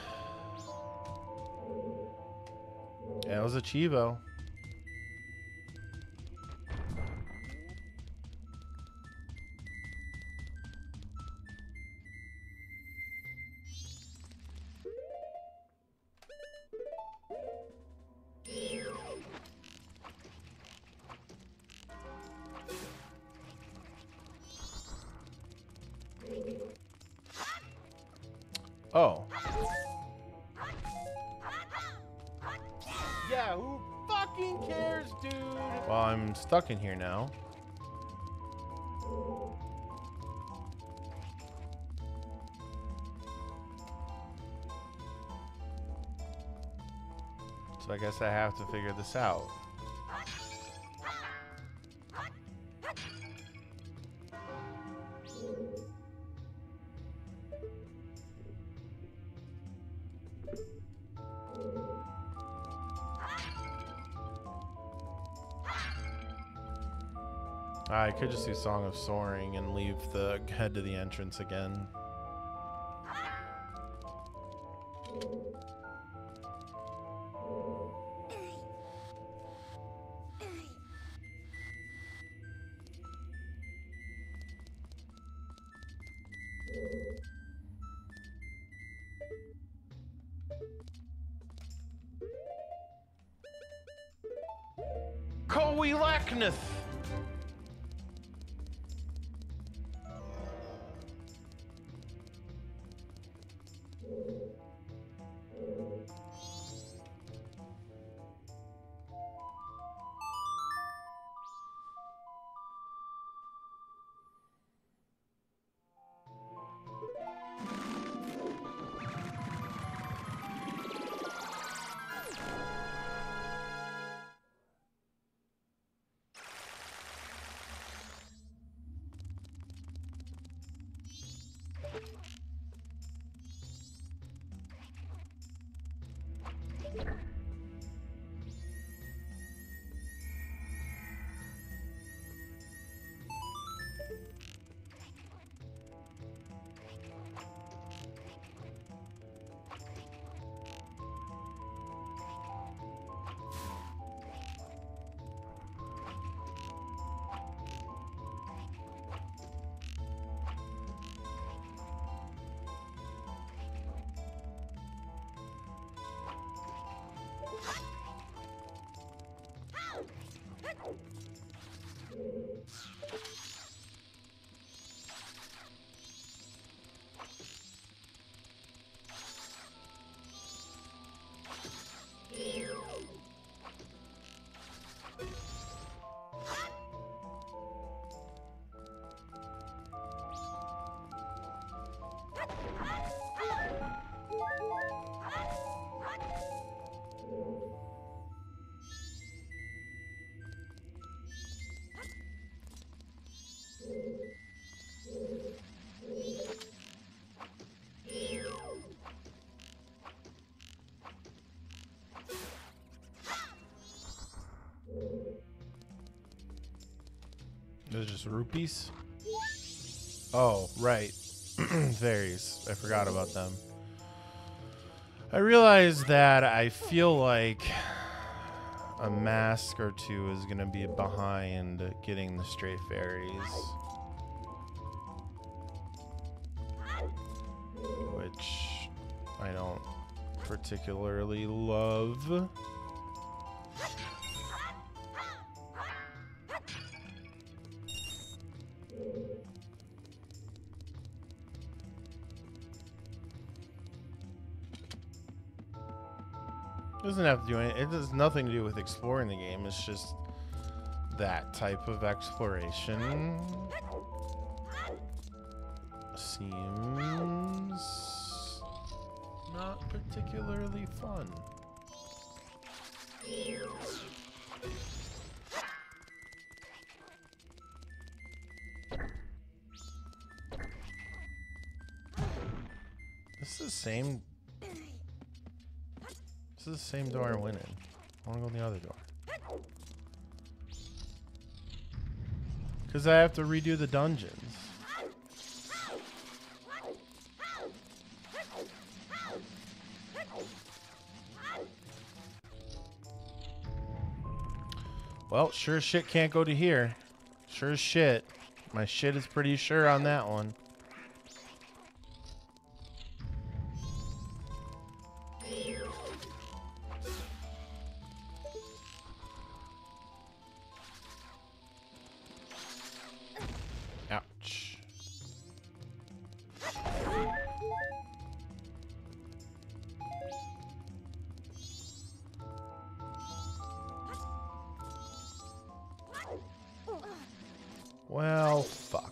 it was a Cheevo. Oh. Yeah, who fucking cares, dude? Well, I'm stuck in here now. So I guess I have to figure this out. I could just do Song of Soaring and leave the head to the entrance again. Coelachnith. Those are just rupees? Oh, right. Fairies. I forgot about them. I realized that I feel like a mask or two is going to be behind getting the stray fairies. Which I don't particularly love. It doesn't have to do anything. It has nothing to do with exploring the game. It's just that type of exploration seems not particularly fun. This is the same. This is the same door I went in. I want to go in the other door. Because I have to redo the dungeons. Well, sure as shit can't go to here. Sure as shit. My shit is pretty sure on that one. Ouch. Well, fuck.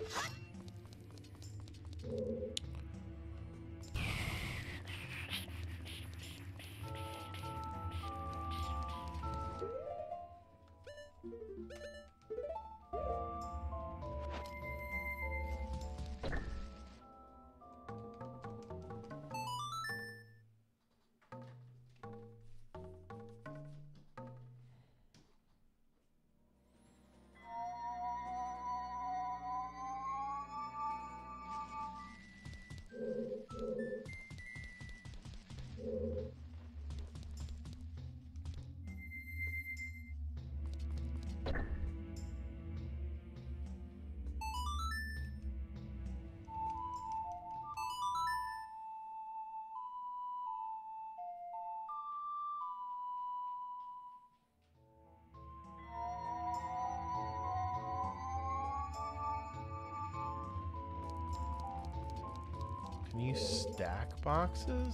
Can you stack boxes?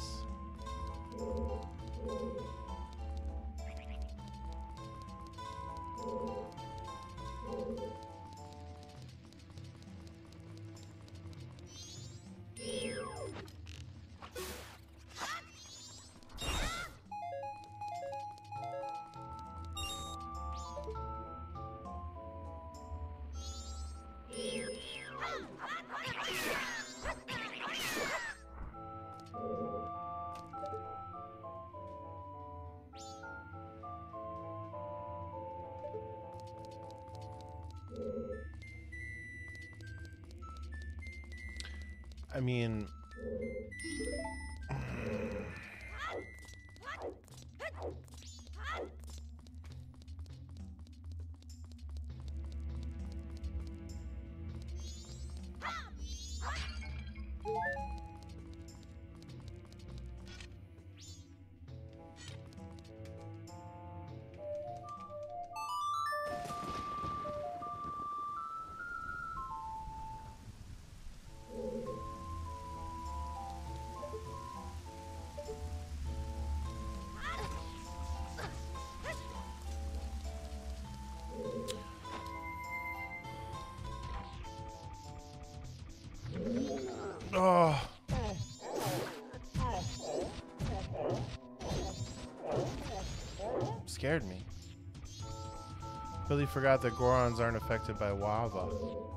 I mean, oh. Scared me. Really forgot that Gorons aren't affected by lava.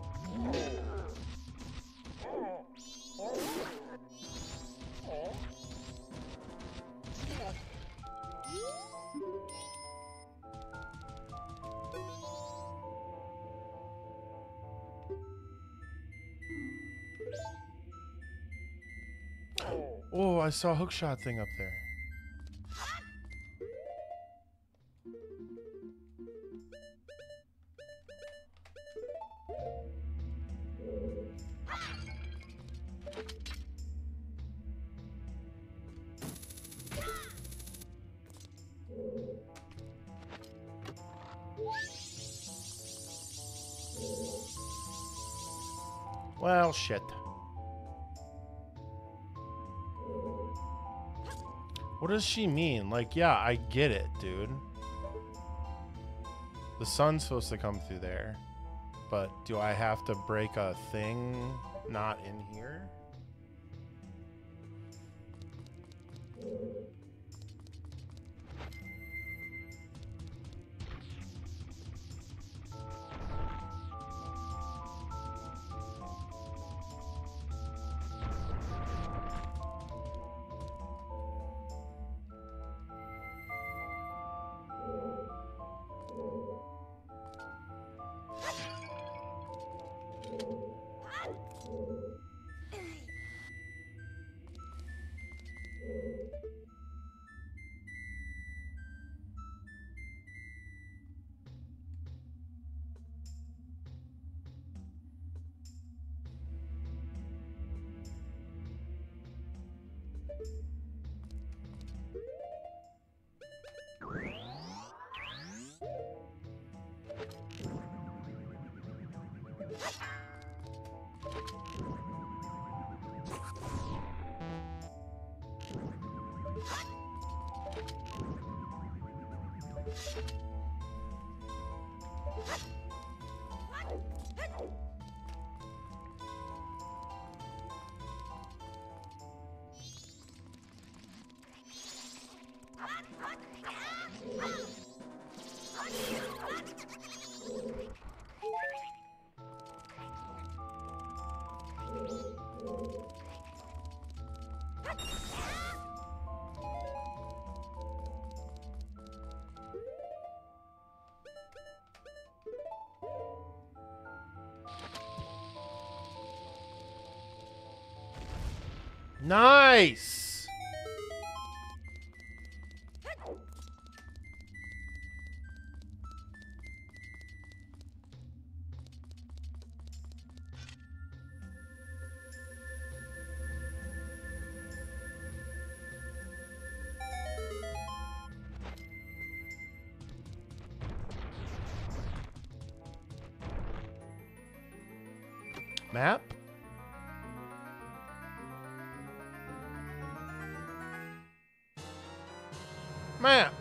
Oh, I saw a hookshot thing up there. Well, shit. What does she mean? Like, yeah, I get it, dude. The sun's supposed to come through there. But do I have to break a thing not in here? Nice! Map? Map!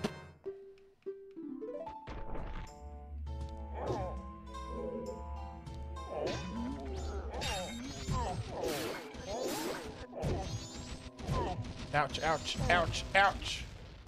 Ouch, ouch, ouch, ouch!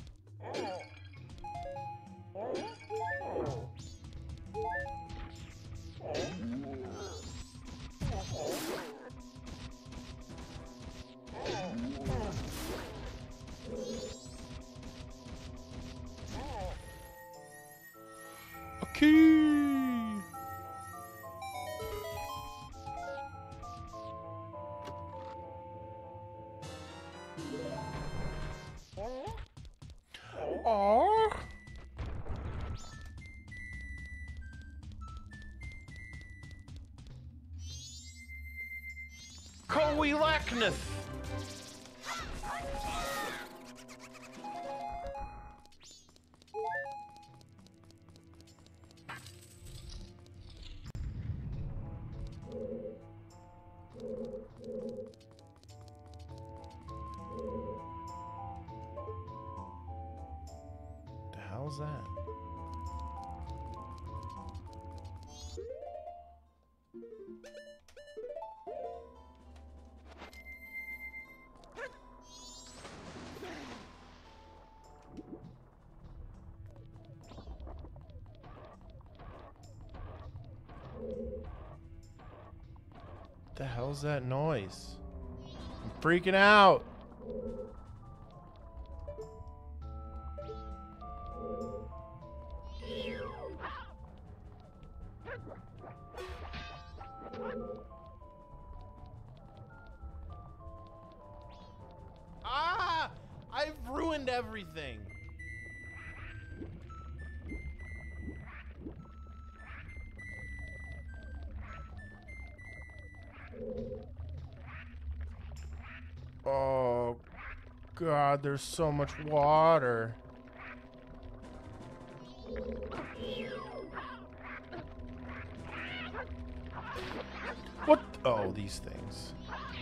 Key. Aww. Coey Lackness. The hell's that? The hell's that noise? I'm freaking out. Ah! I've ruined everything. Oh, God, there's so much water. What? Oh, these things.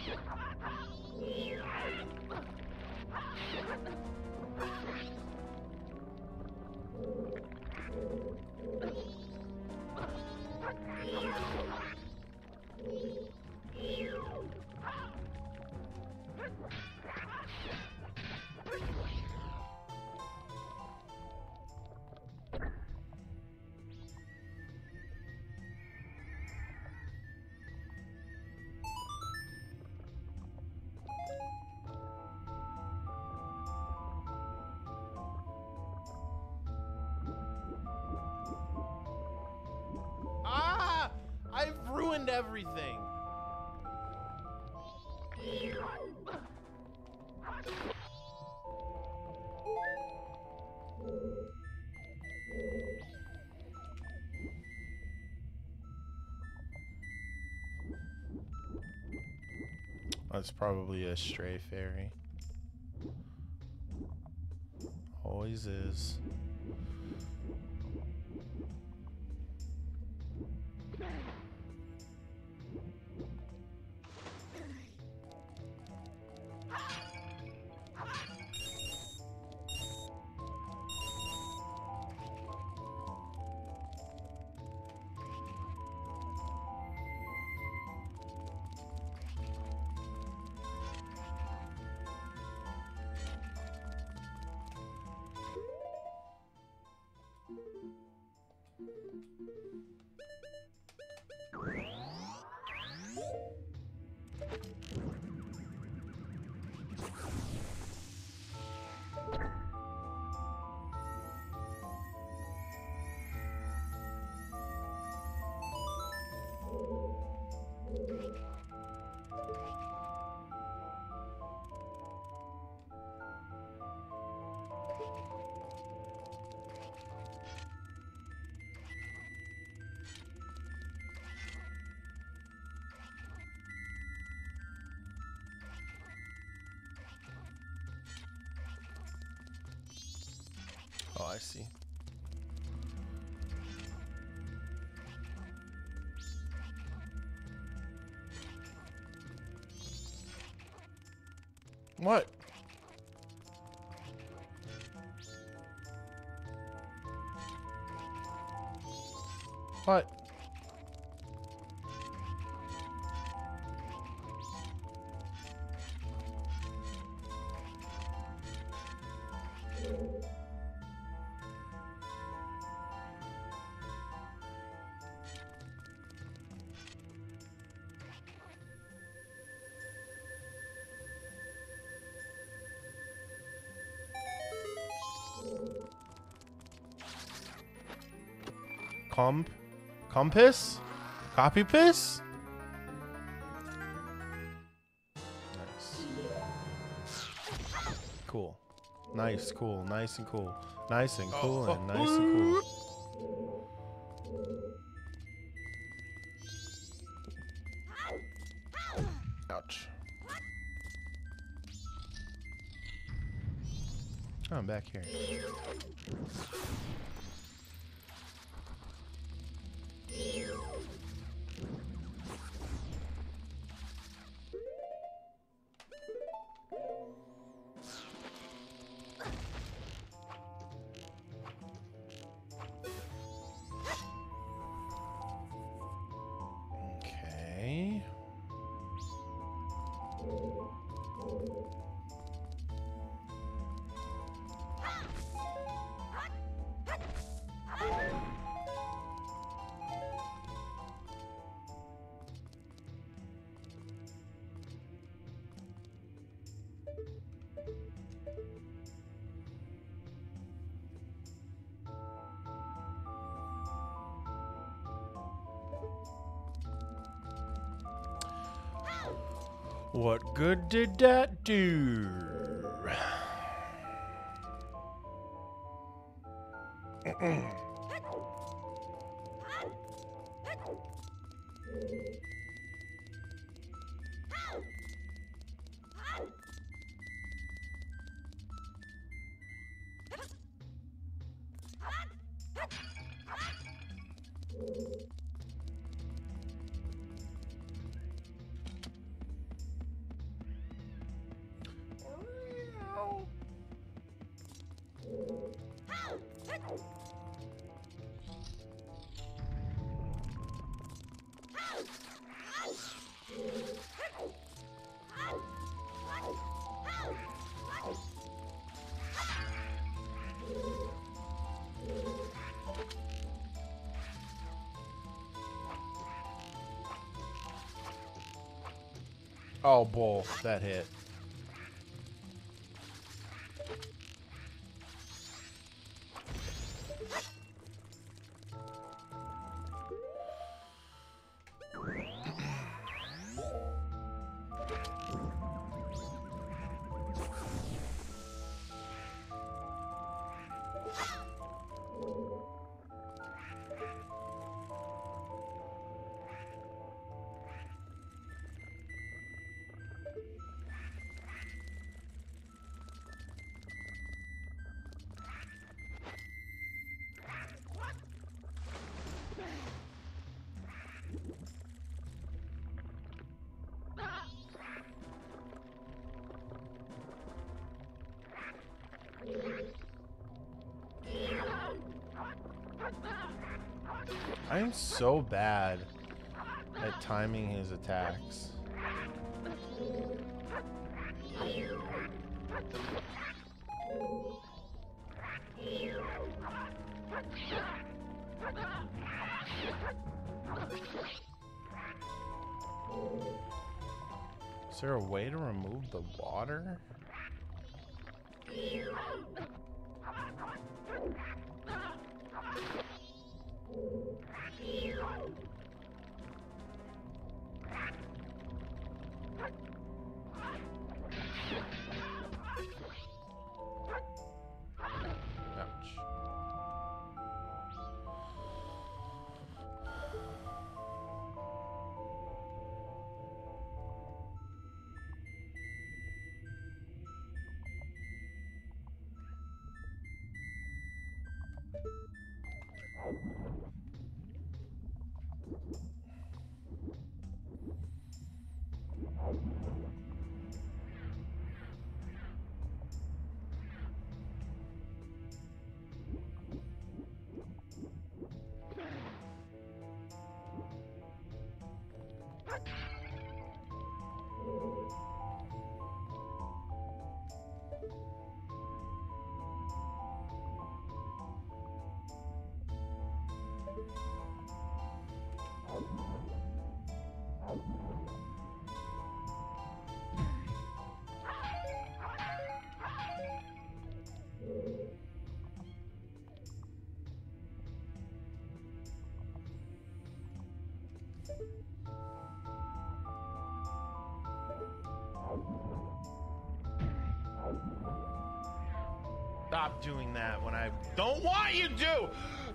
Ah! I've ruined everything. That's probably a stray fairy. Always is. I see. What? What? Comp? Compass? Copy piss? Nice. Cool. Nice, cool, nice and cool. Nice and cool oh. and nice and cool. Ouch. Oh, I'm back here. Okay. What good did that do? Oh, bull. That hit. I'm so bad at timing his attacks. Is there a way to remove the water? stop doing that when I don't want you to!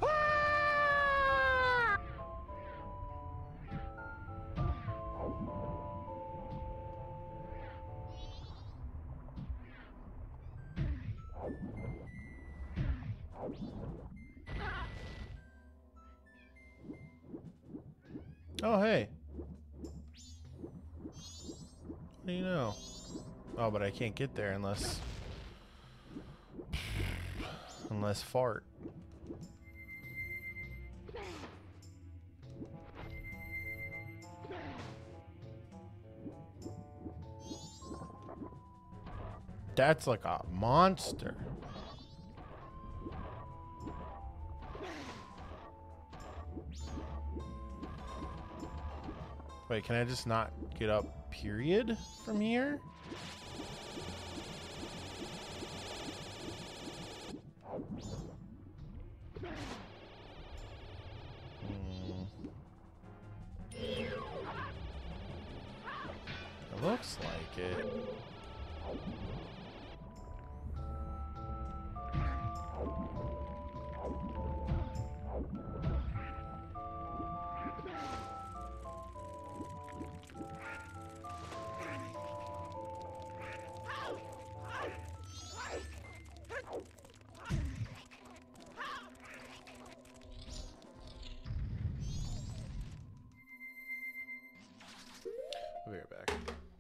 Oh, hey. What do you know? Oh, but I can't get there unless... Unless fart. That's like a monster. Wait, can I just not get up, period, from here? Hmm. It looks like it. I'll be right back.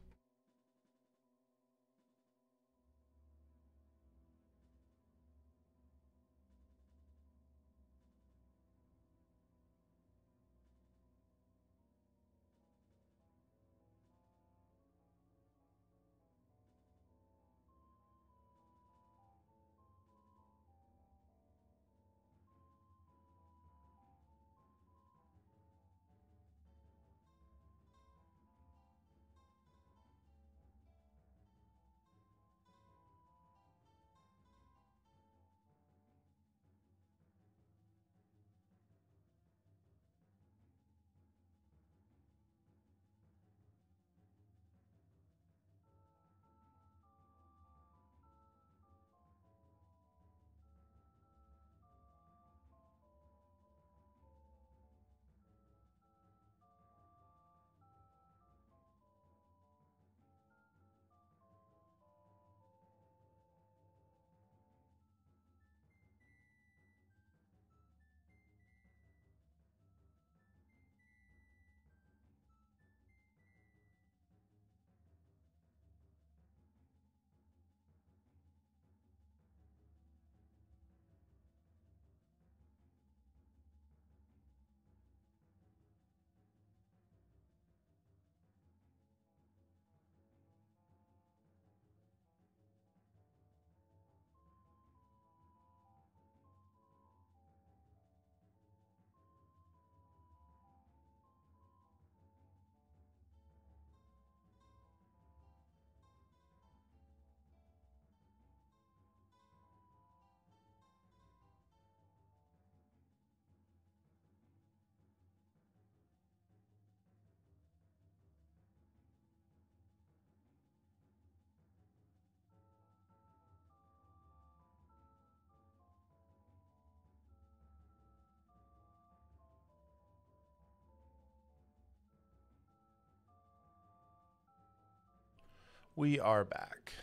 We are back.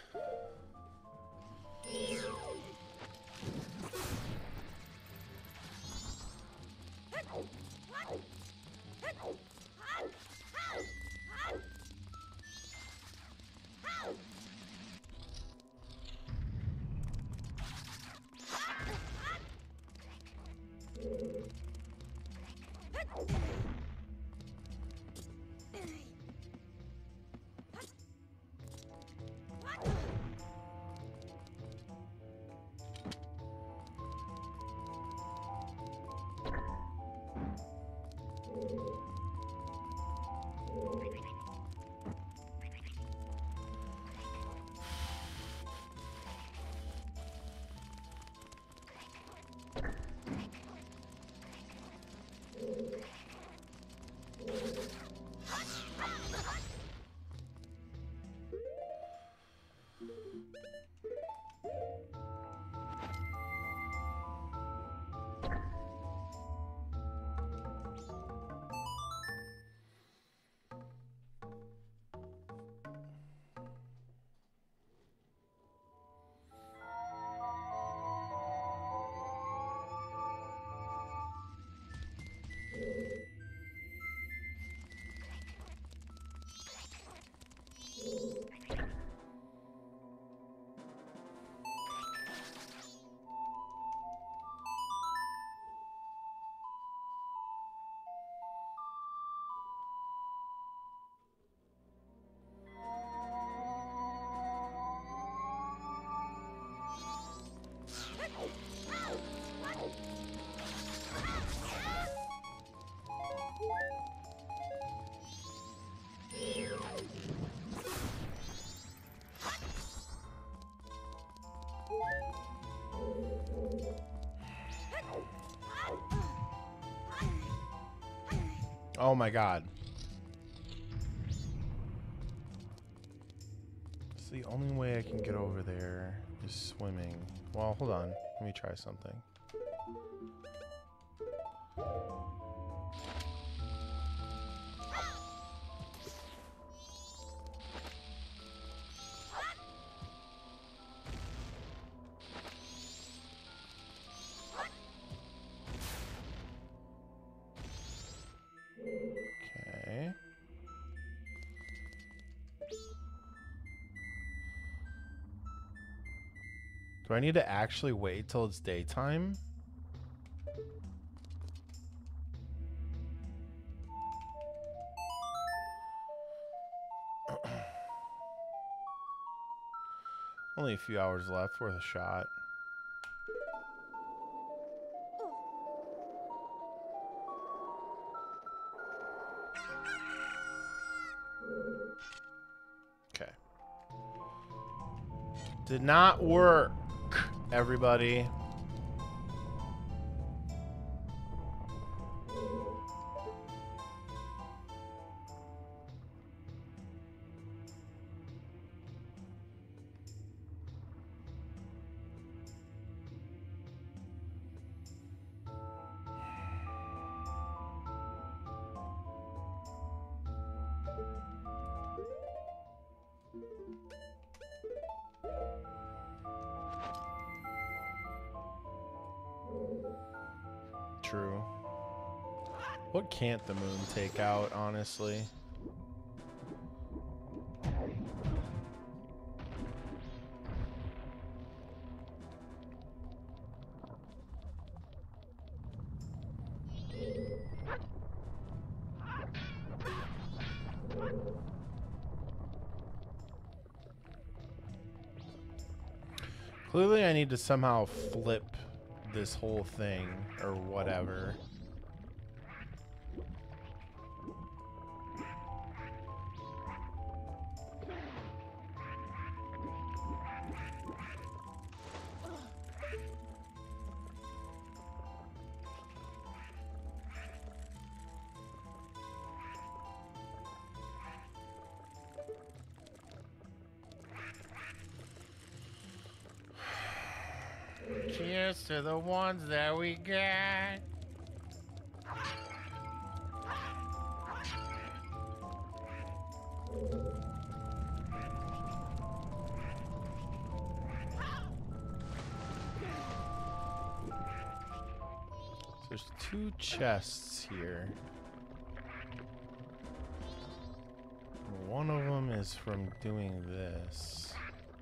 Oh my god. It's the only way I can get over there is swimming. Well, hold on. Let me try something. Okay. Do I need to actually wait till it's daytime? Only a few hours left, worth a shot. Okay. Did not work, everybody. True. What can't the moon take out, honestly? Clearly I need to somehow flip this whole thing or whatever. Cheers to the ones that we got. There's two chests here. One of them is from doing this.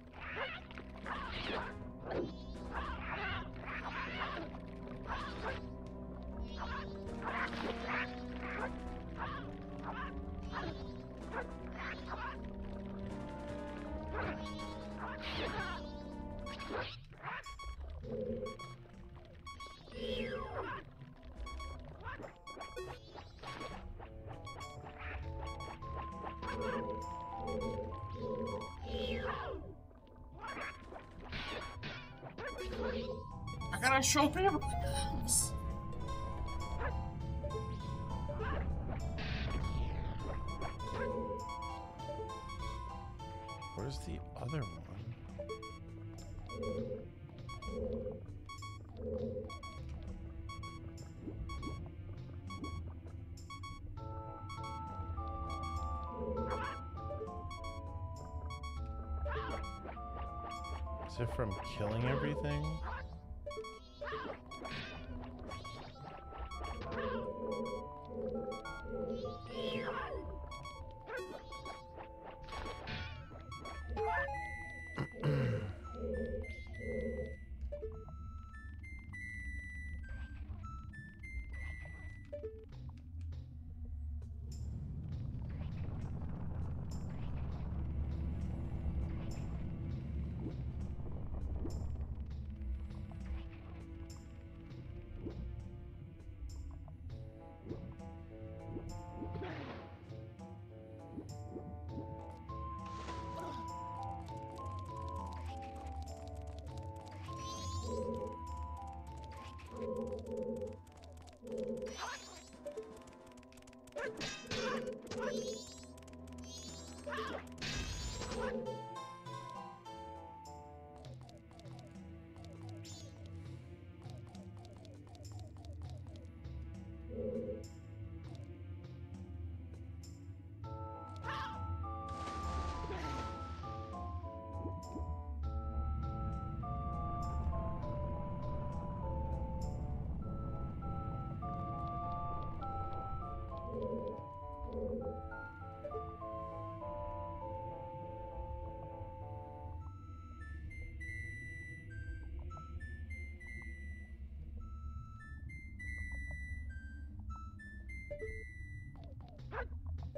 I gotta show people. Where's the other one? Is it from killing everything?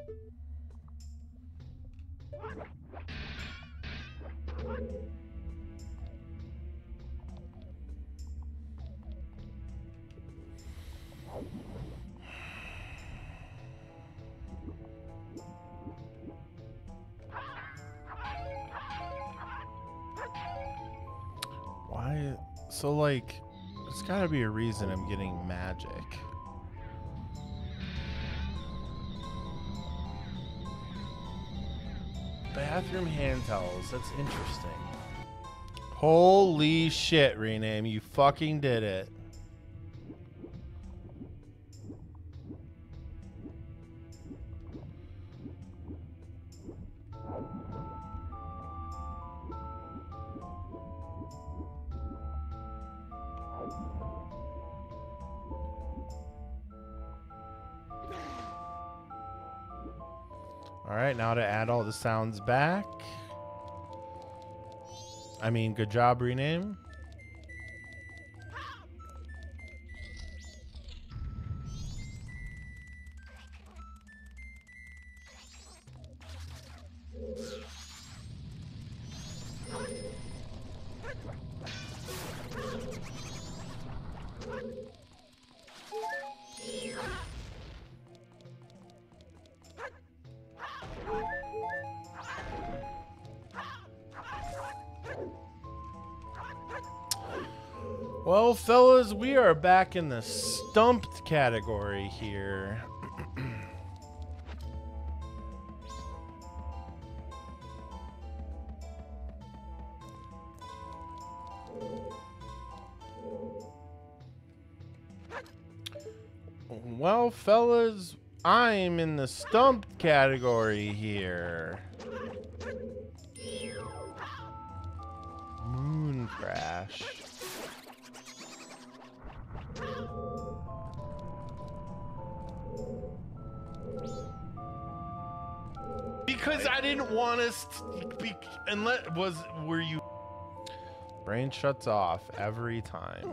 Why? So, like, there's gotta be a reason I'm getting magic. Bathroom hand towels. That's interesting. Holy shit, Rename. You fucking did it. All right, now to add all the sounds back. I mean, good job, Rename. Well, fellas, we are back in the stumped category here. Well, fellas, I'm in the stumped category here. Moon crash. Because I didn't want us to be, unless was were you brain shuts off every time.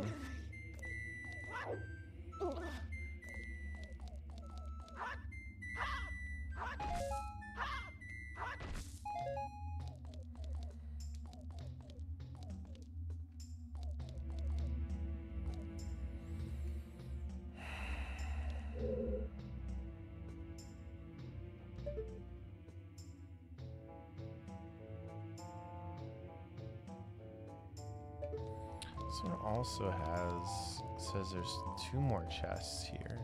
This one also has, says there's two more chests here.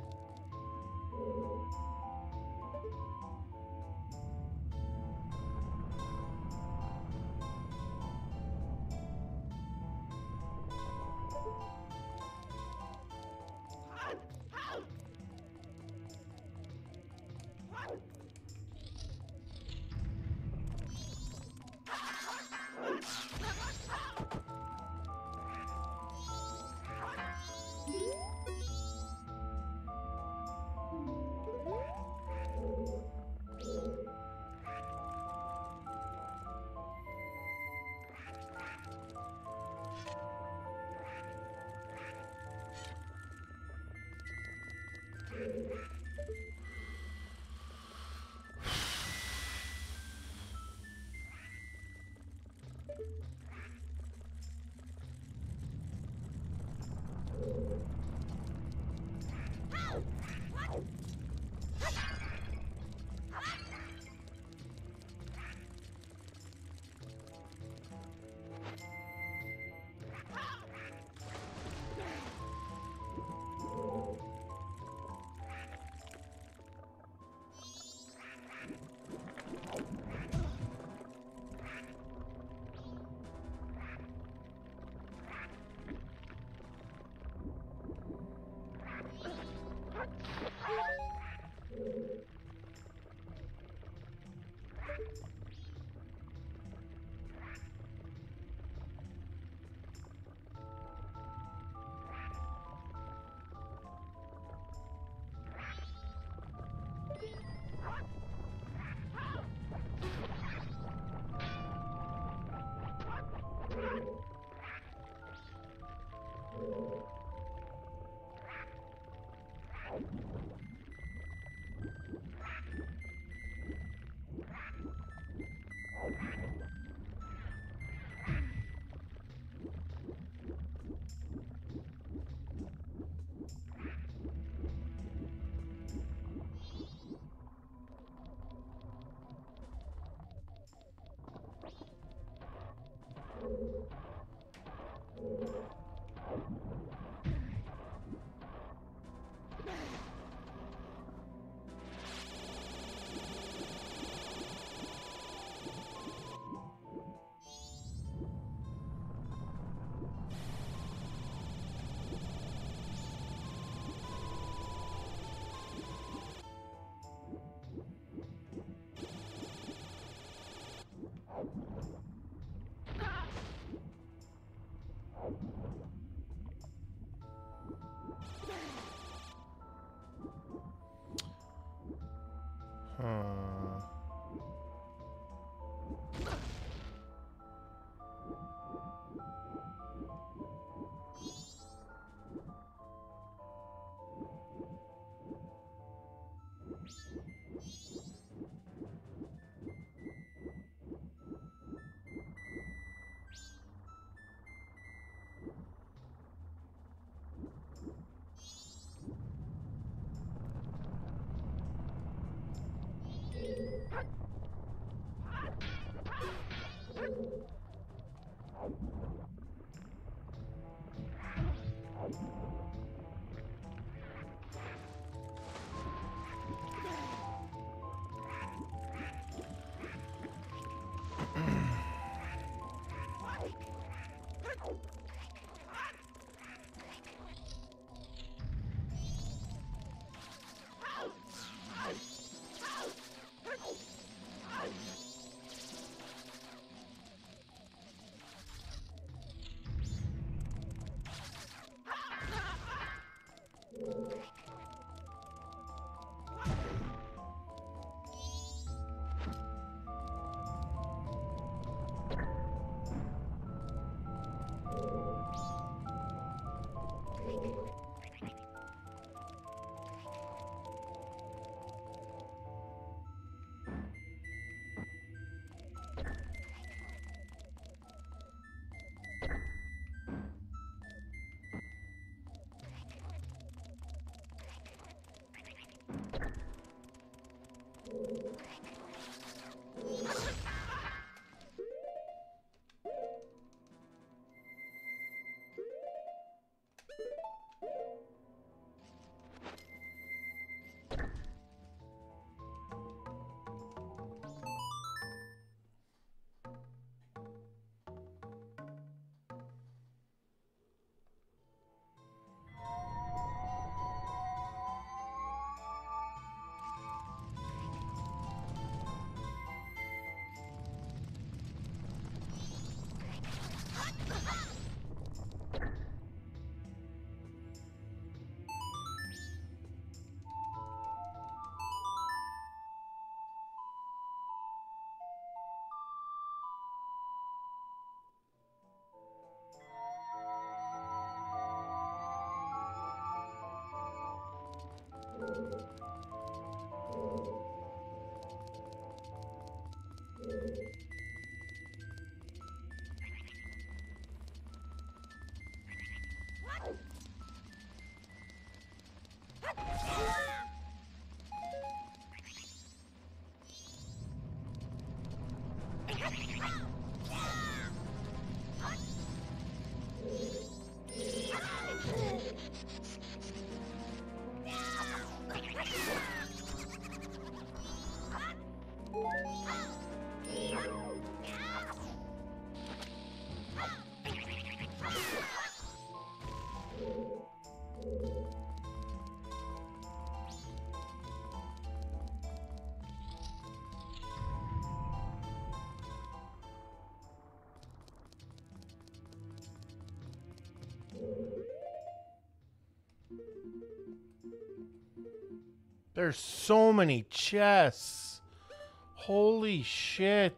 There's so many chests. Holy shit.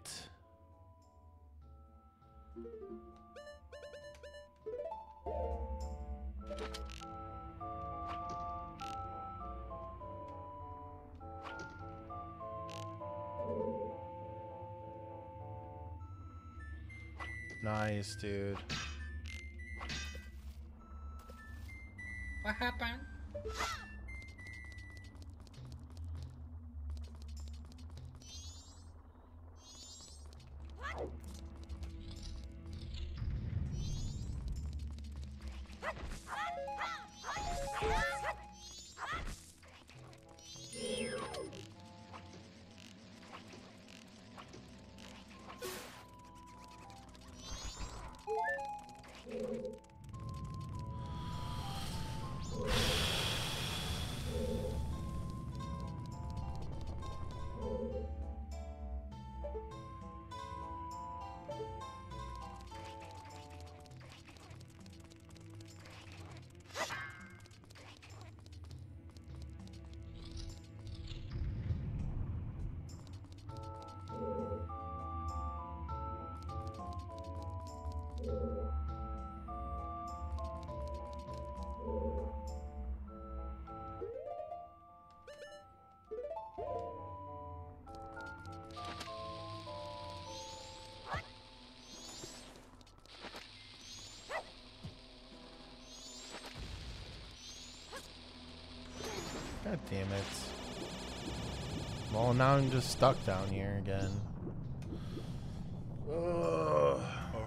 Nice, dude. What happened? God damn it. Well, now I'm just stuck down here again. Ugh.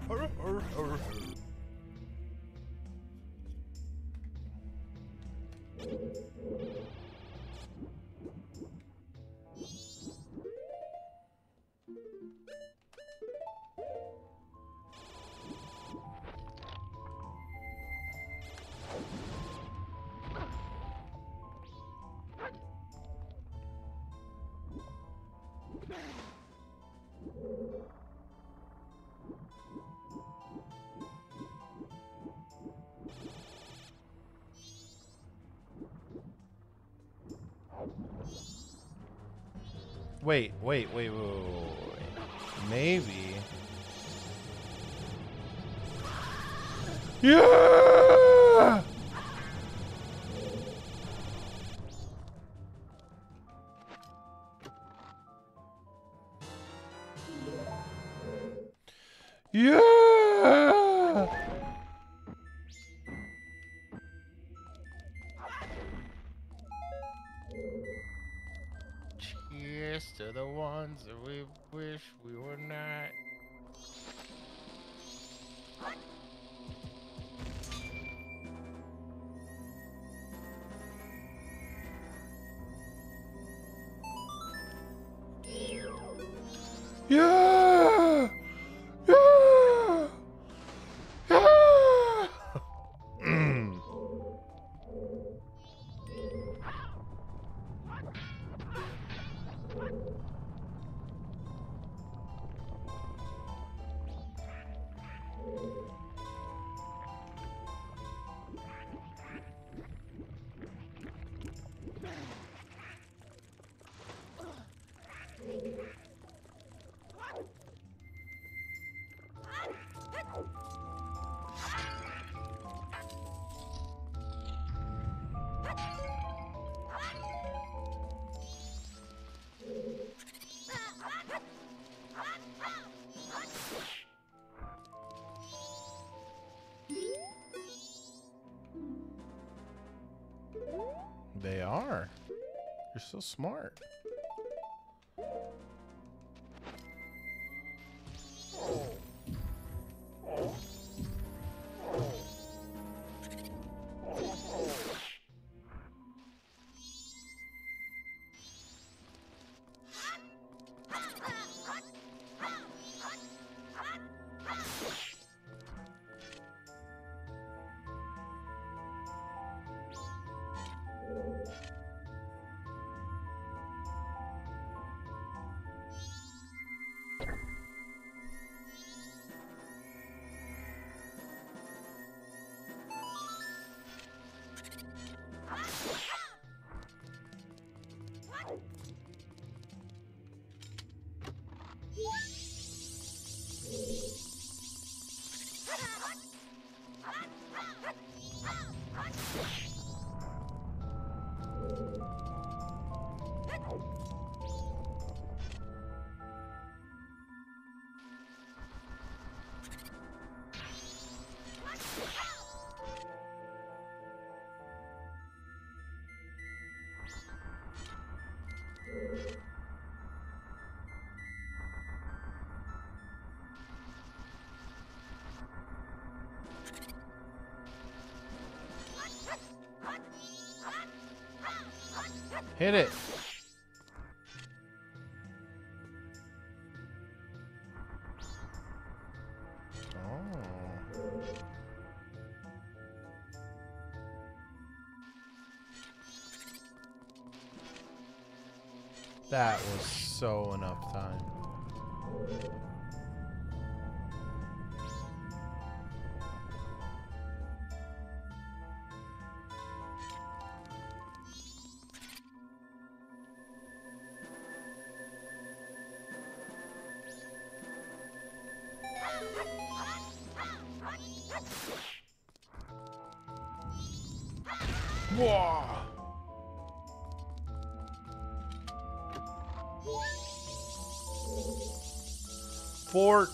Wait, wait, wait, wait, wait, wait. Maybe. Yeah! Yeah! Cheers to the ones that we wish we were not. Yeah! Yeah! Yeah! are. You're so smart. Hit it. Oh. That was so enough time. Whoa. Fort.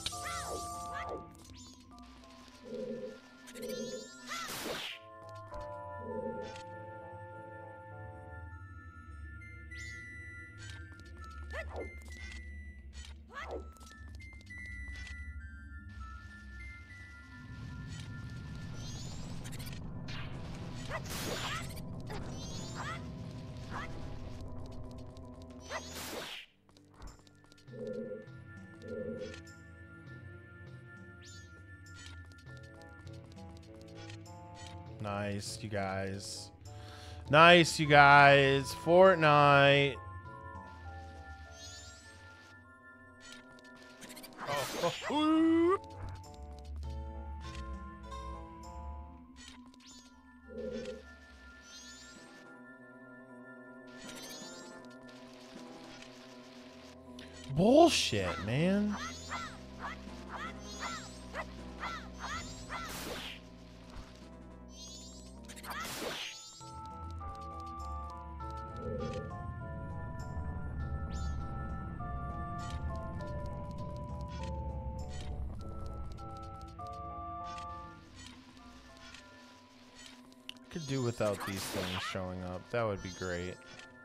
Nice, you guys. Nice, you guys. Fortnite. Oh, oh, bullshit, man. Could do without these things showing up. That would be great.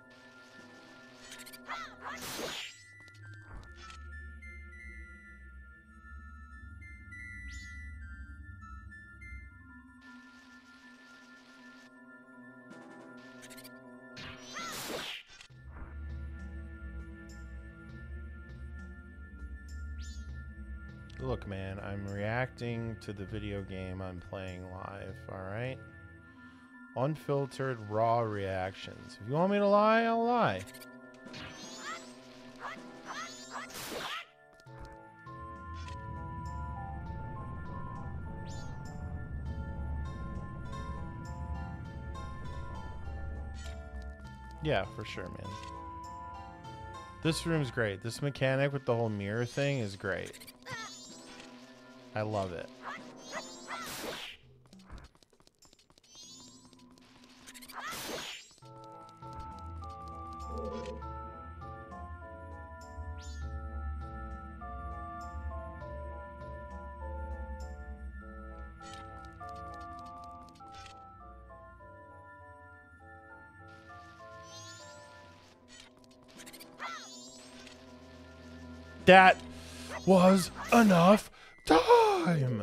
Look, man, I'm reacting to the video game I'm playing live, alright? Unfiltered, raw reactions. If you want me to lie, I'll lie. Yeah, for sure, man. This room's great. This mechanic with the whole mirror thing is great. I love it. that was enough time.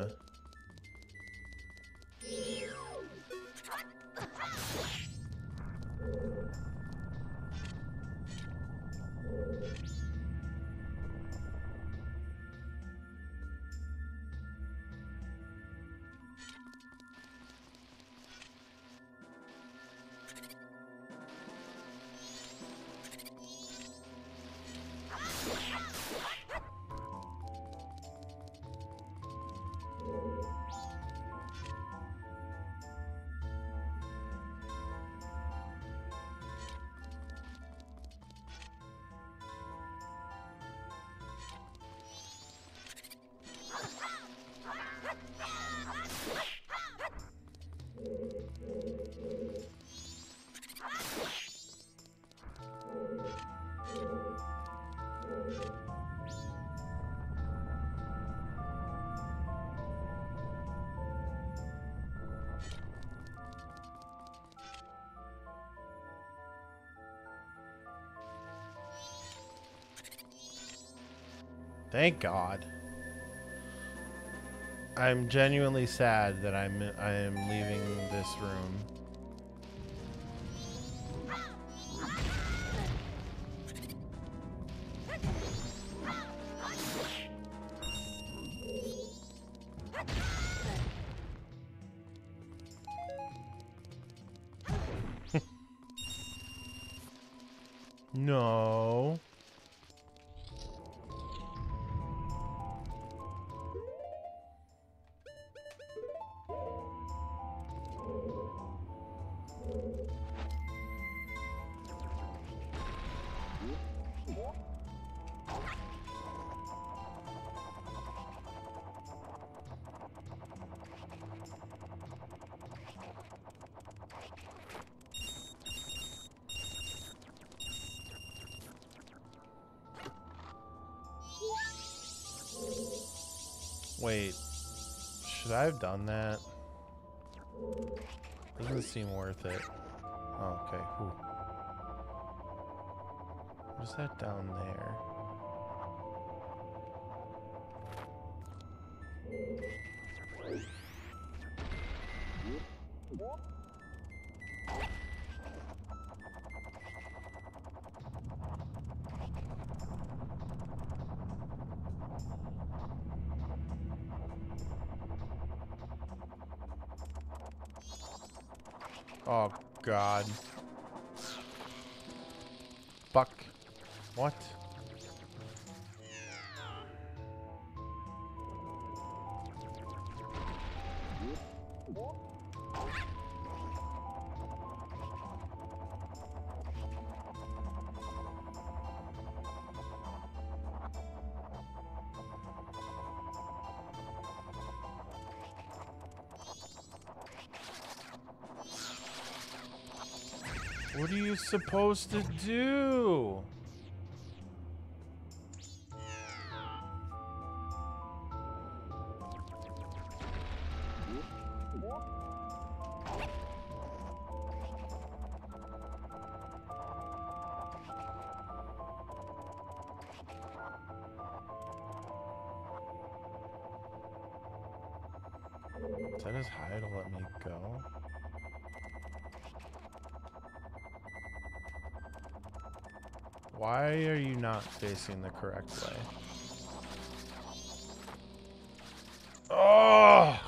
Thank God. I'm genuinely sad that I'm I am leaving this room. No. Wait, should I have done that? Doesn't seem worth it. Oh, okay. Whew. What is that down there? Oh, God. Fuck. What? What are you supposed to do? Is that his high to let me go? Why are you not facing the correct way? Oh!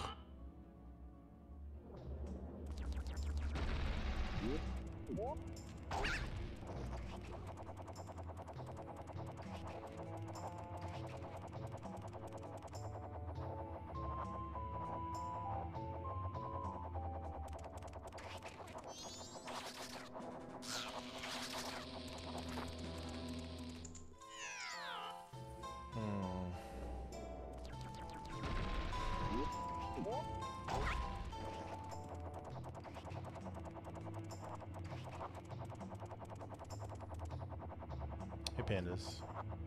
Hey, pandas.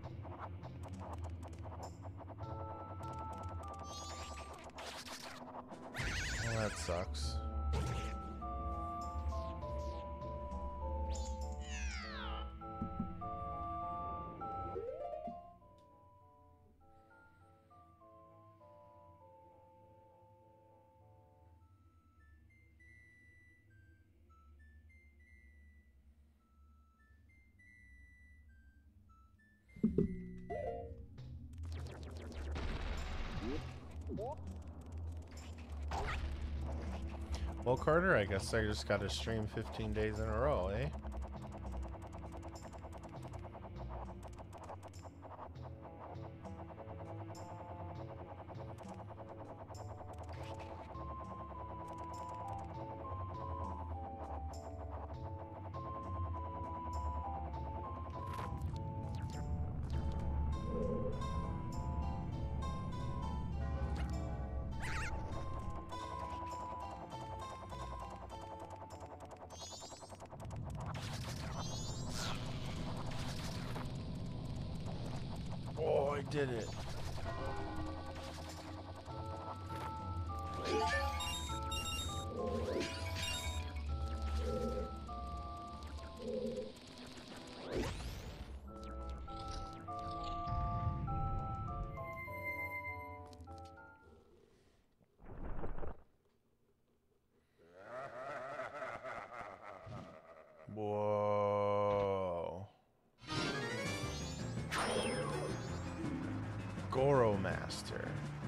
Well, that sucks. Well, Carter, I guess I just got to stream fifteen days in a row, eh? Oh, I did it. Whoa. Goro Master.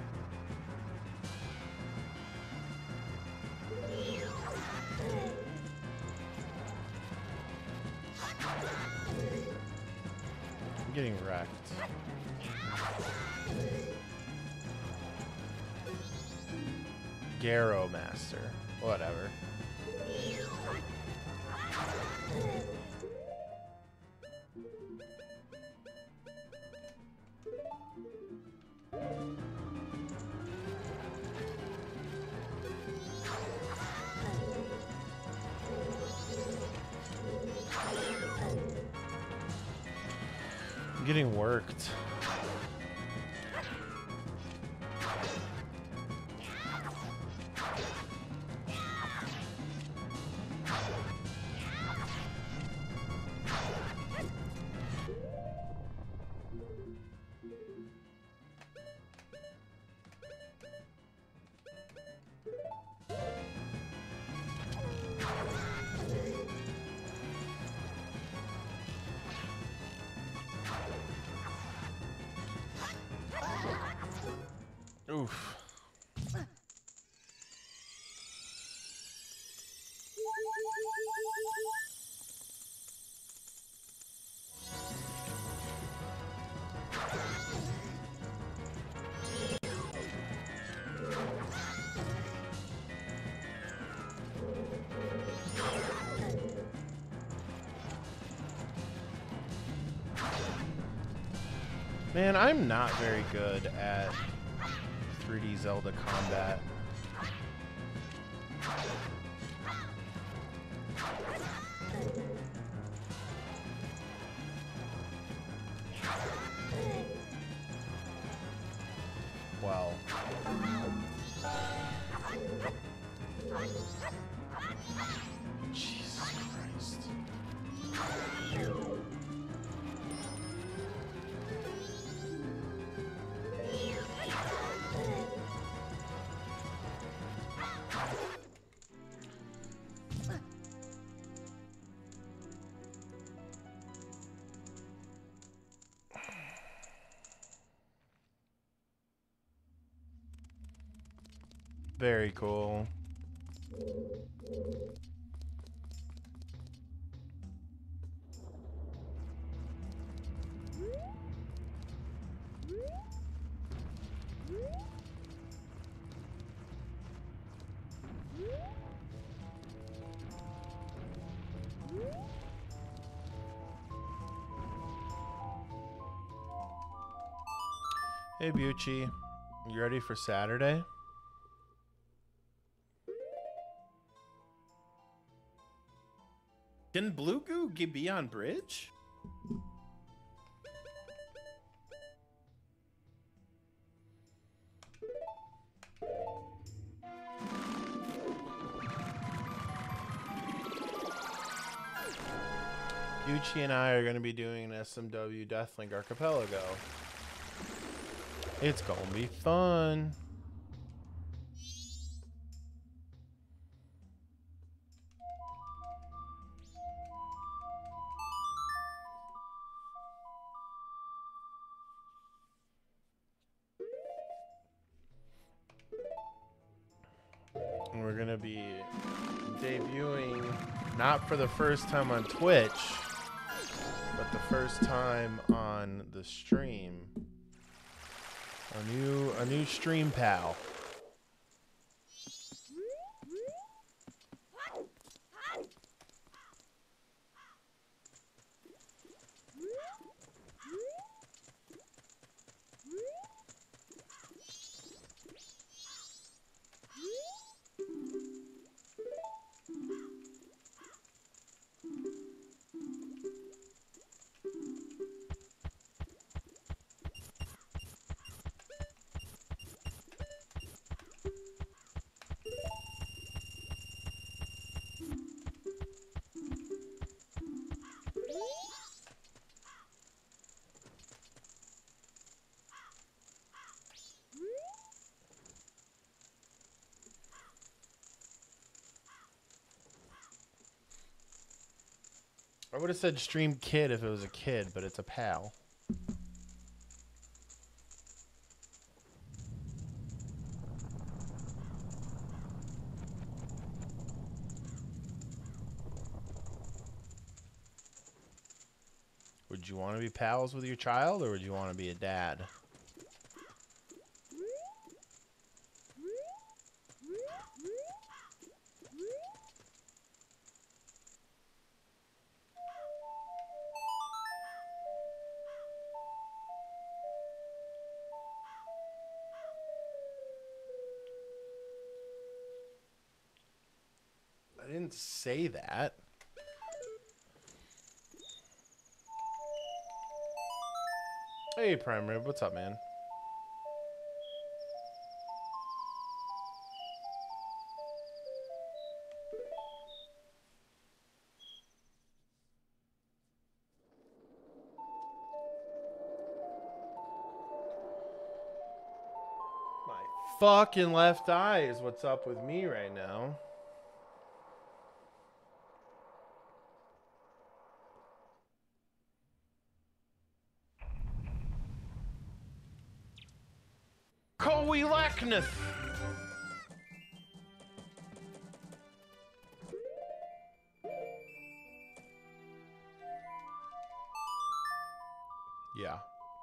I'm getting wrecked. Garo Master. Whatever. I'm getting worked. Oof. Man, I'm not very good at three D Zelda combat. Well. Jesus Christ. Very cool. Hey, Bucci. You ready for Saturday? Can Blue Goo be on bridge? Yuchi and I are going to be doing an S M W Deathlink Archipelago. It's going to be fun. We're gonna be debuting, not for the first time on Twitch, but the first time on the stream. A new, a new stream pal. I would have said stream kid if it was a kid, but it's a pal. Would you want to be pals with your child, or would you want to be a dad? I didn't say that. Hey, Prime Rib, what's up, man? My fucking left eye is what's up with me right now. Koe Lackness! Yeah.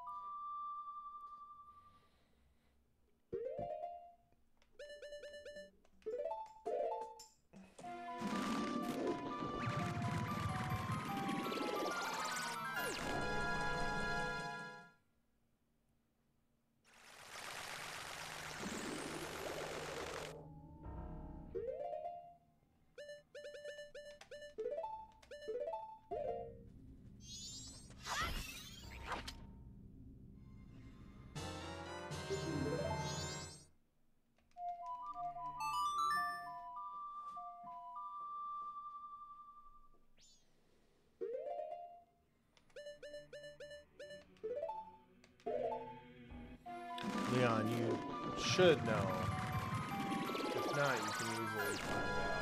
Leon, you should know. If not, you can easily find out.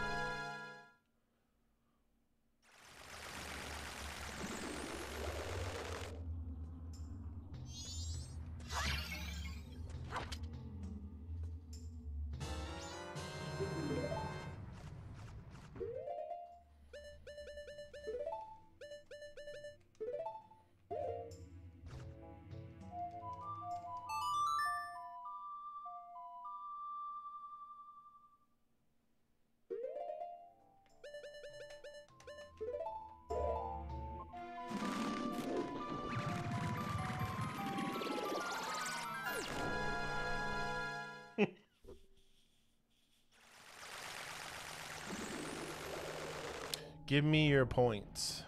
Give me your points.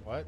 What?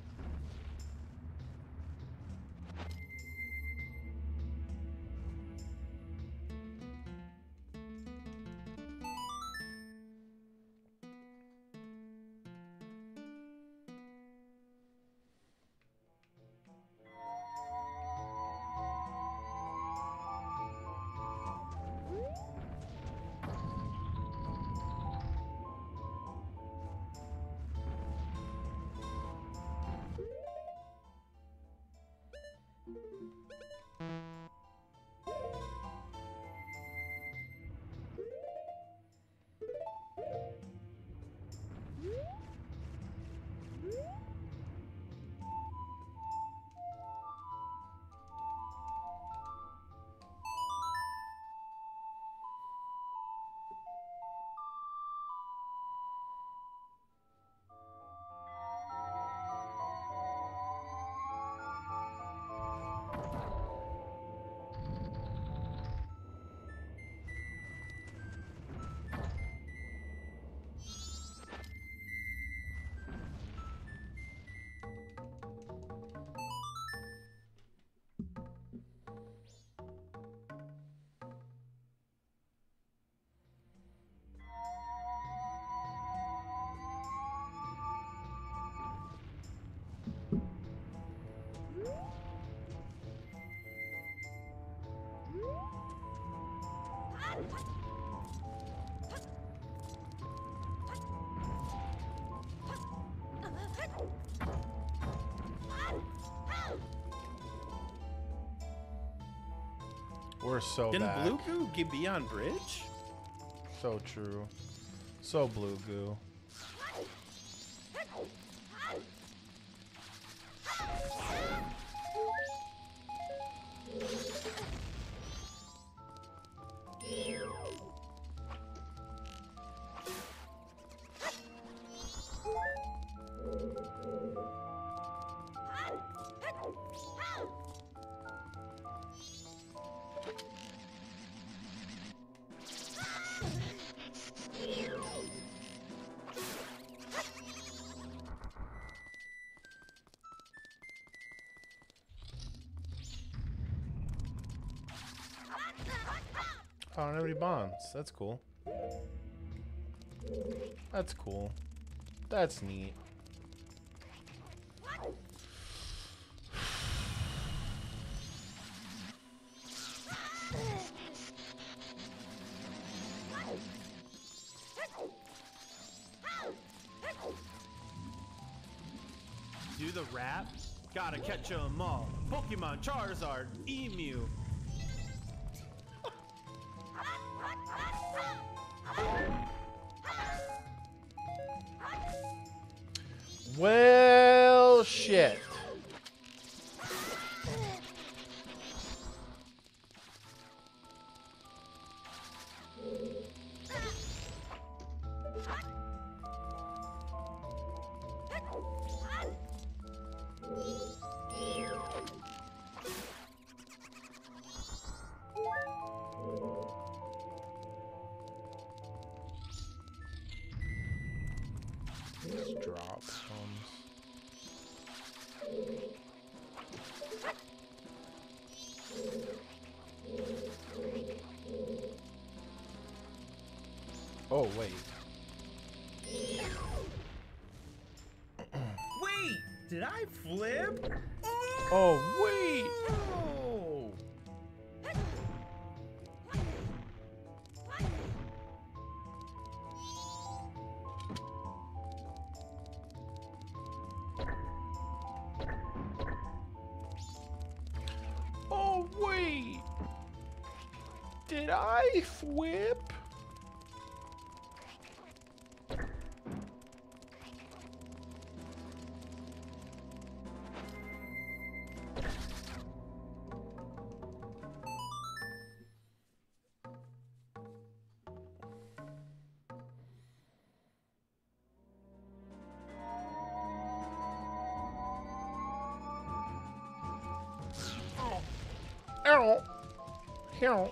We're so Didn't back. Blue Goo get be on bridge? So true. So Blue Goo. Oh, I don't have any bombs. That's cool. That's cool. That's neat. Do the rap? Gotta catch 'em all. Pokemon, Charizard, Emu. Well, shit. Just drop some. Oh, wait. Wait, did I flip? Oh, wait. Oh! Oh, wait. Did I flip? Ow. Ow.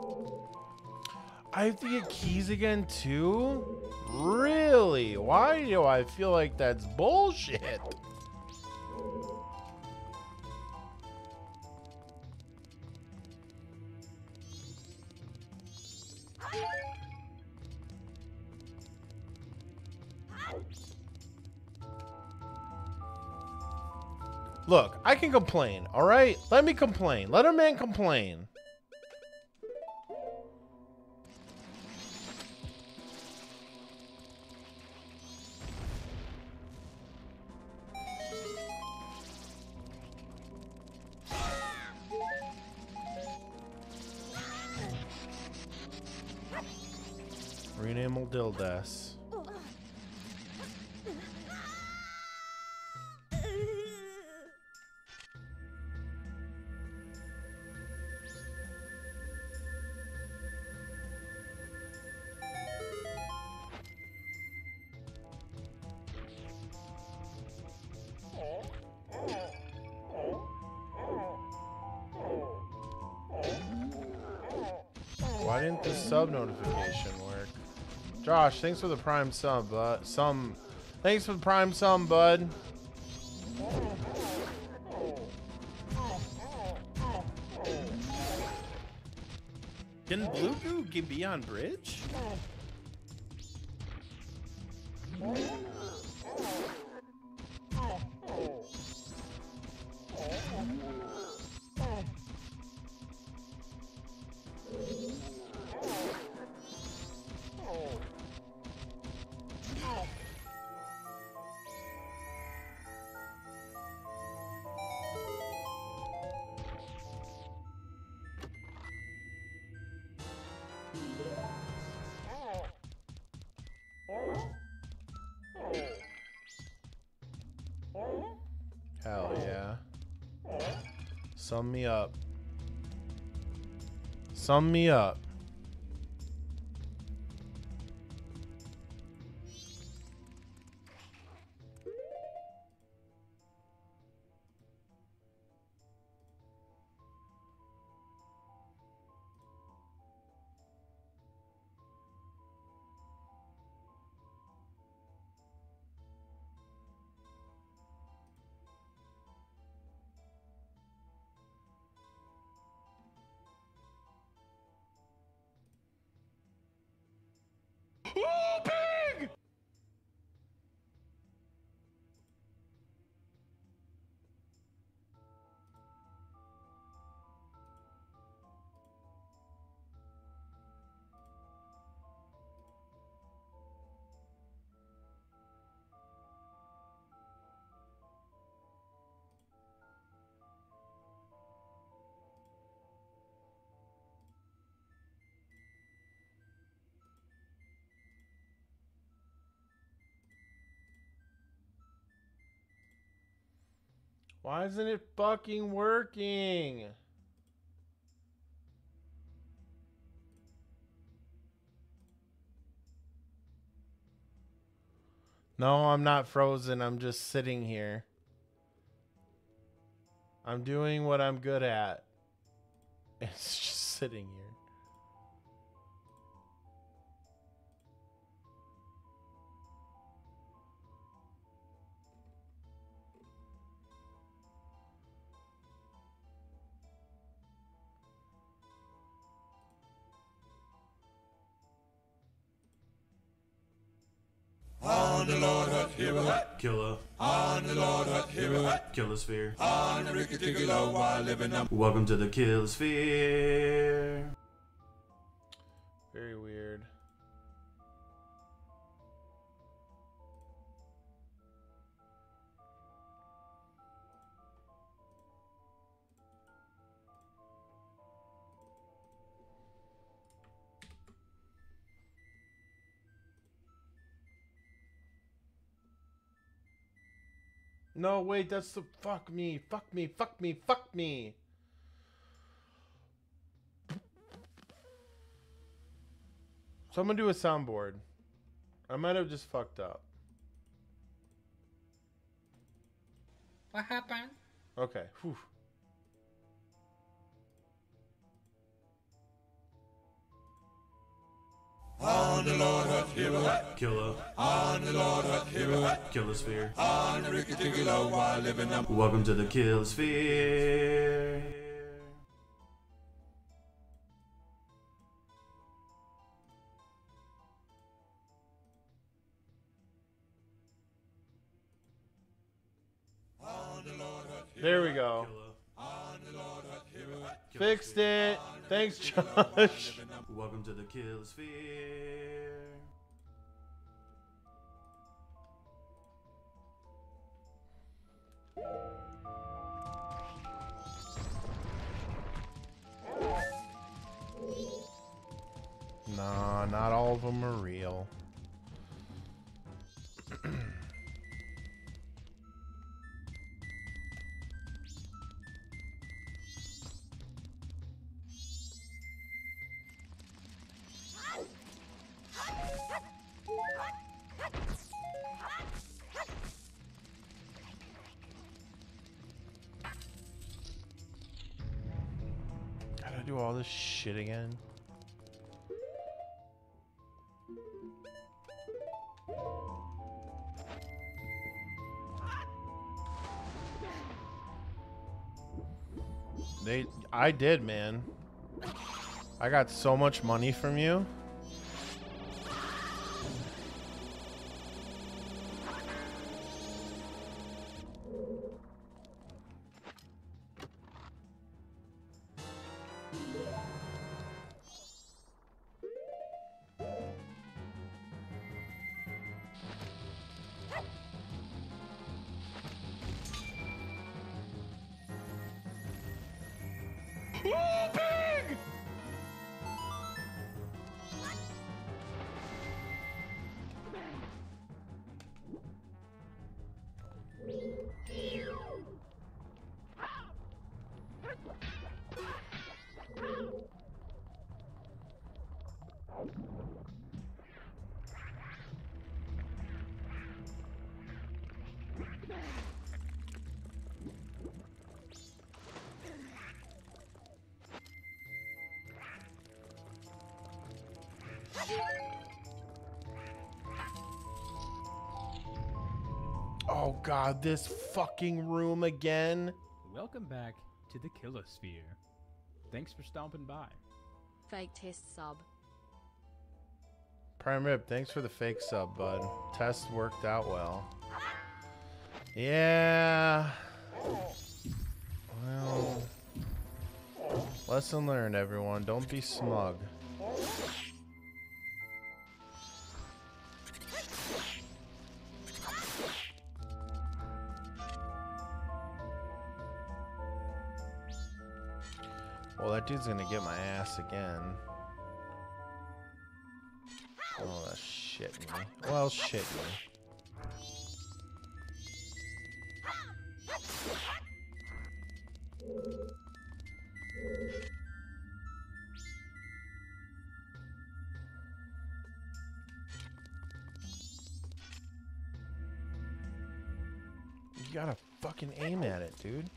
I have to get keys again too? Really? Why do I feel like that's bullshit? Look, I can complain, all right? Let me complain. Let a man complain. Rename Dildas. Why didn't the sub notification work? Josh, thanks for the prime sub, uh, some, thanks for the prime sub, bud. Can Blue Goo get be on bridge? Hell yeah. Sum me up. Sum me up. Oh, pig! Why isn't it fucking working? No, I'm not frozen. I'm just sitting here. I'm doing what I'm good at. It's just sitting here. On the Lord Hut, here a hut. Killer. On the Lord Hut, here a hut. Killer Sphere. On the Ricky Ticky Low while living up. Welcome to the Kill Sphere. Very weird. No, wait, that's the fuck me, fuck me, fuck me, fuck me. Someone do a soundboard. I might have just fucked up. What happened? Okay. Whew. On the Lord hut, hero hut. Killer. On the Lord hut, hero hut. Killer Sphere. On the Ricky Ticky Low while living up. Welcome to the Kill Sphere. There we go. On the Lord hut, hero hut. Fixed it. Thanks, Josh. Welcome to the Kill Sphere. Nah, not all of them are real. Gotta do all this shit again. They, I did, man. I got so much money from you. Oh god, this fucking room again. Welcome back to the Killer Sphere. Thanks for stomping by. Fake test sub. Prime Rib, thanks for the fake sub, bud. Test worked out well. Yeah. Well, lesson learned, everyone. Don't be smug. Well, that dude's gonna get my ass again. Oh, that's shit me. Well, shit me. You gotta fucking aim at it, dude.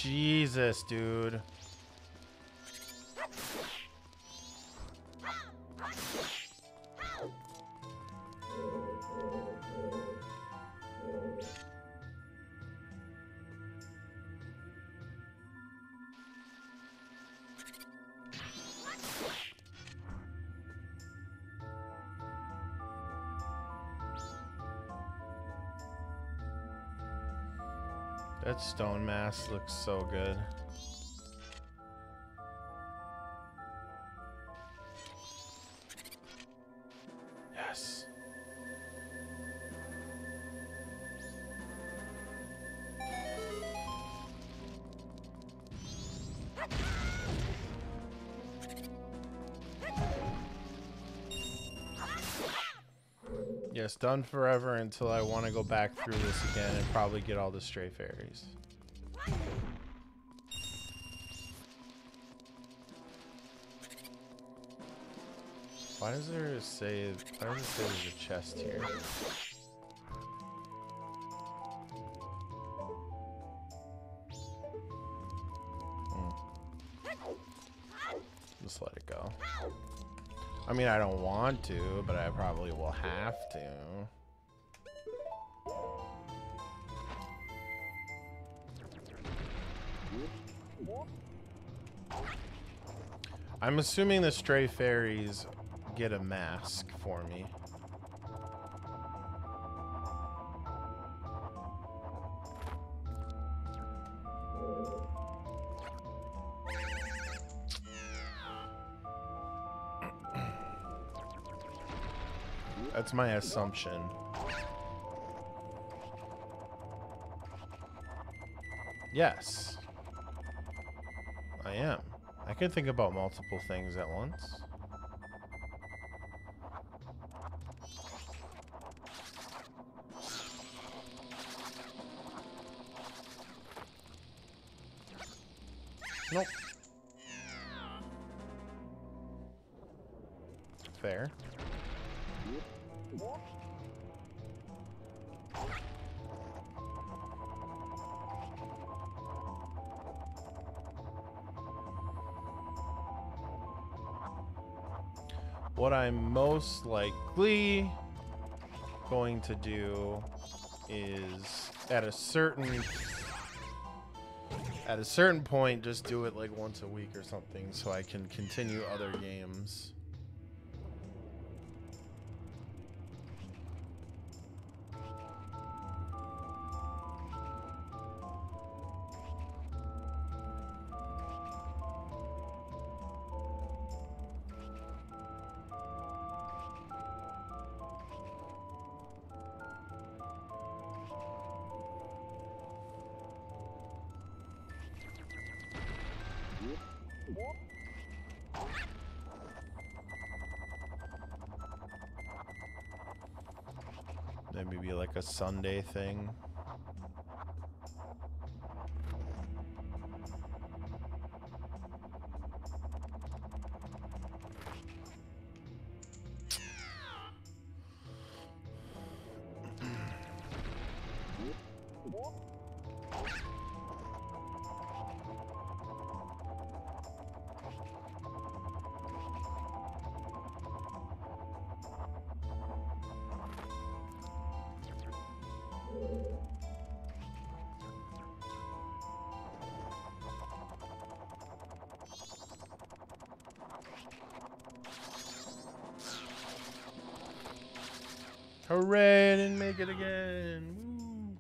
Jesus, dude. That stone mask looks so good. Yes. Yes, done forever until I want to go back through this again and probably get all the stray fairies. Why does there say, why does it say there's a chest here? Hmm. Just let it go. I mean, I don't want to, but I probably will have to. I'm assuming the stray fairies get a mask for me. That's my assumption. Yes. I am. I can think about multiple things at once. Nope. Fair. What I'm most likely going to do is at a certain at a certain point just do it like once a week or something so I can continue other games. Maybe be like a Sunday thing. Hooray, I didn't make it again. Woo.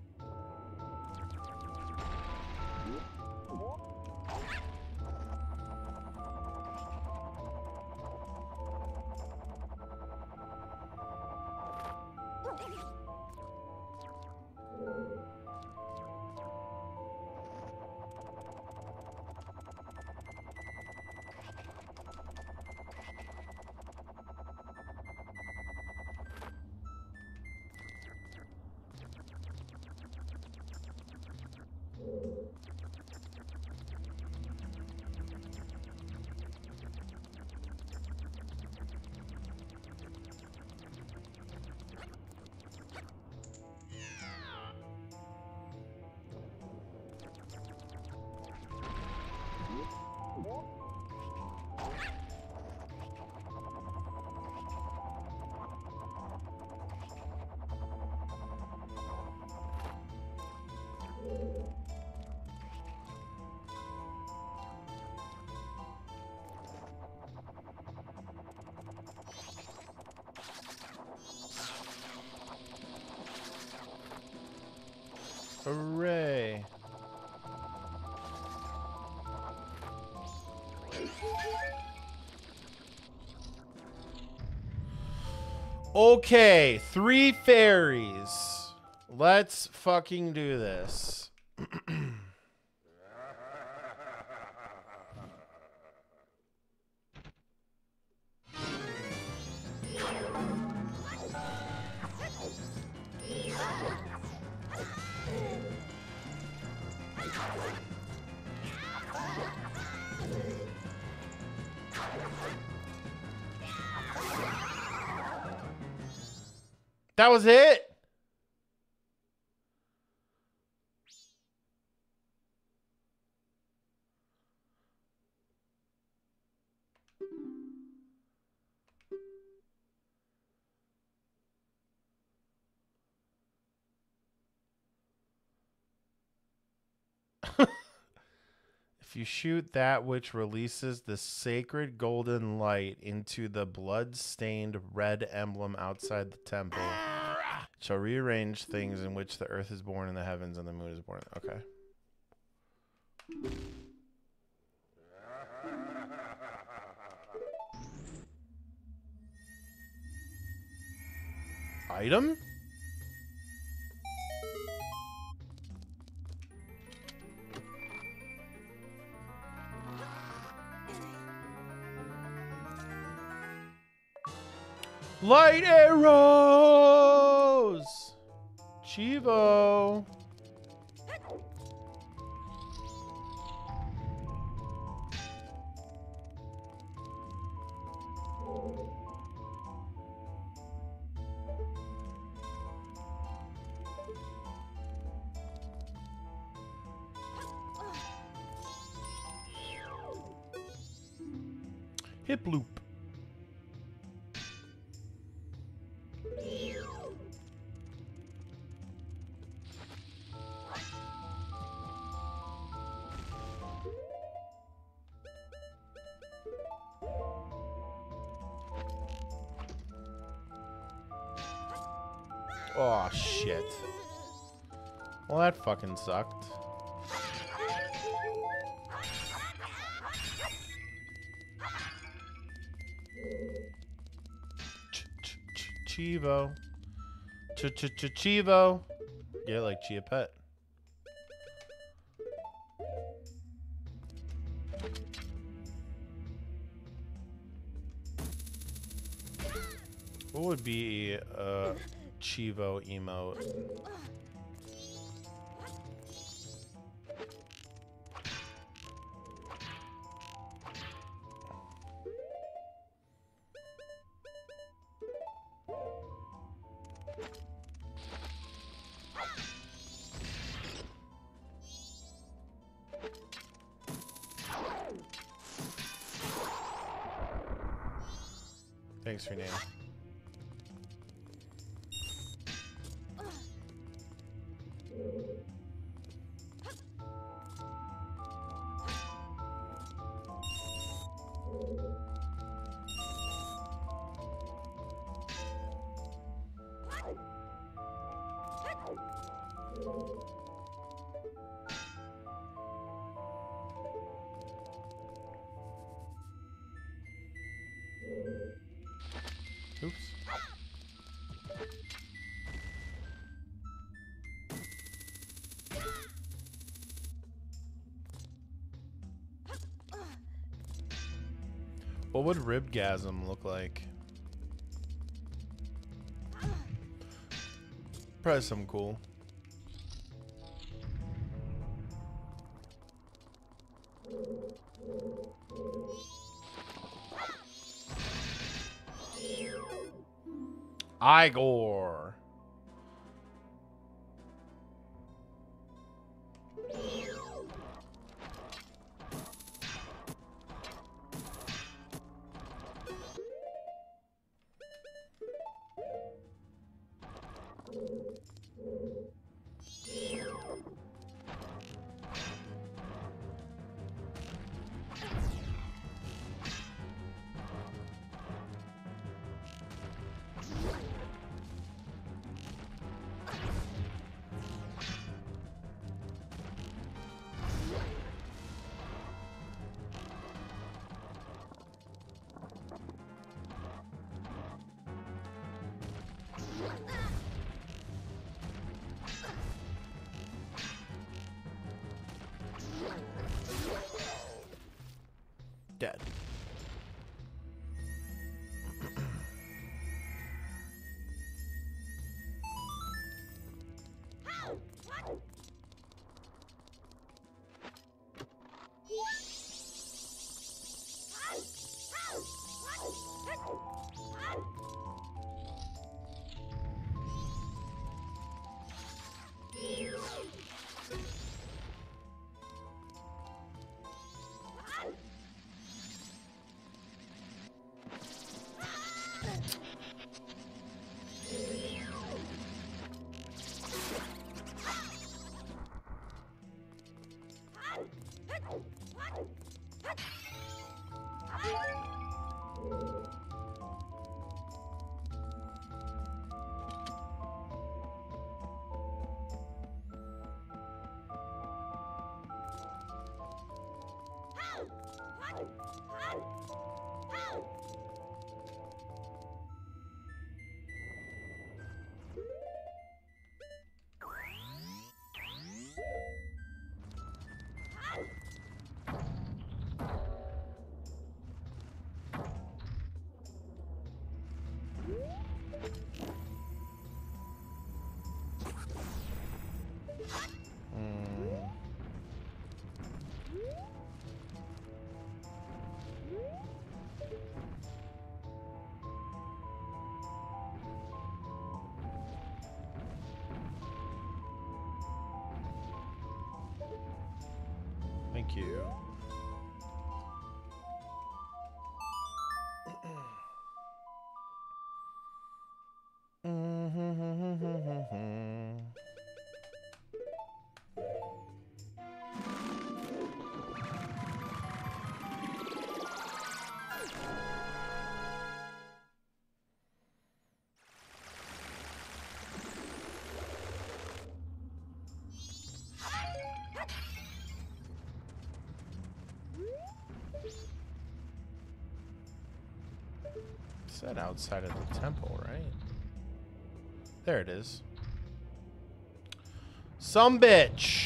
Hooray. Okay, three fairies. Let's fucking do this. That was it? If you shoot that which releases the sacred golden light into the blood-stained red emblem outside the temple, it shall rearrange things in which the earth is born and the heavens and the moon is born. Okay. Item? Light arrows! Cheevo! Hip loop. Oh, shit. Well, that fucking sucked. Cheevo. Ch-ch-ch-cheevo. Yeah, like Chia Pet. What would be a Cheevo emote? Thanks for your name. Oops. What would ribgasm look like? Probably something cool. Igor. dead. Thank you. Said outside of the temple, right? There it is. Some bitch.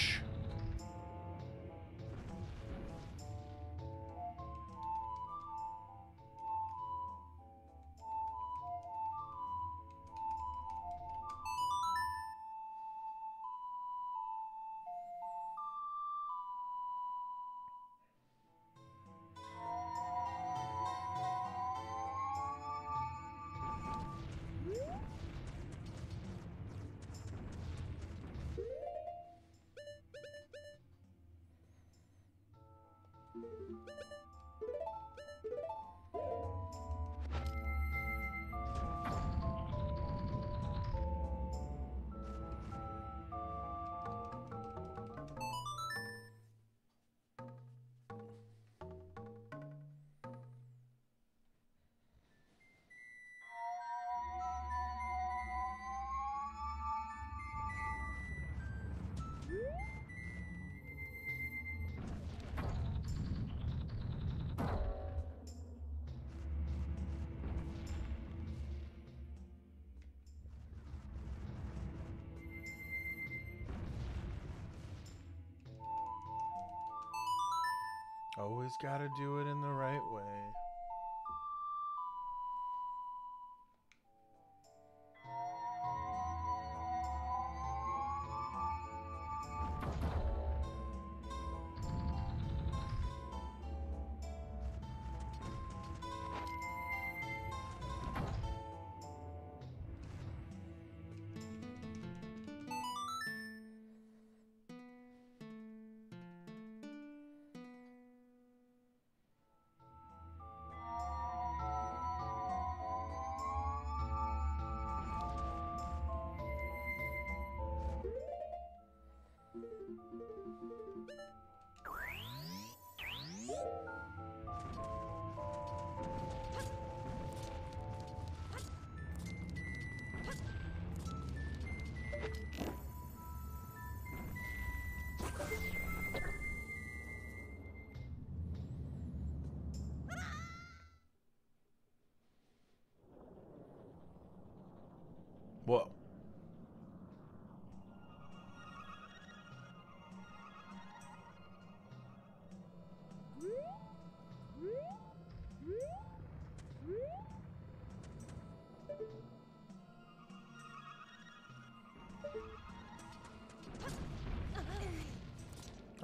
Always gotta do it in the right way.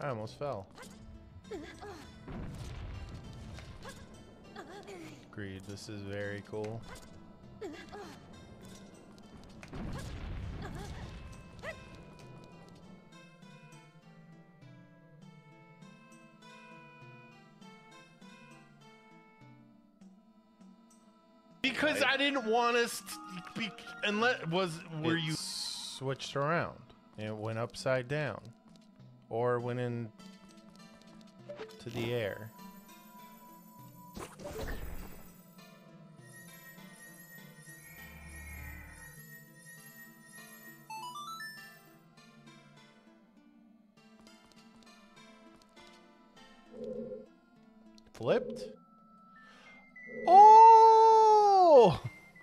I almost fell. Agreed. This is very cool. Because I didn't want us to be, unless was were you switched around and it went upside down, or went in to the air. Flipped. Oh!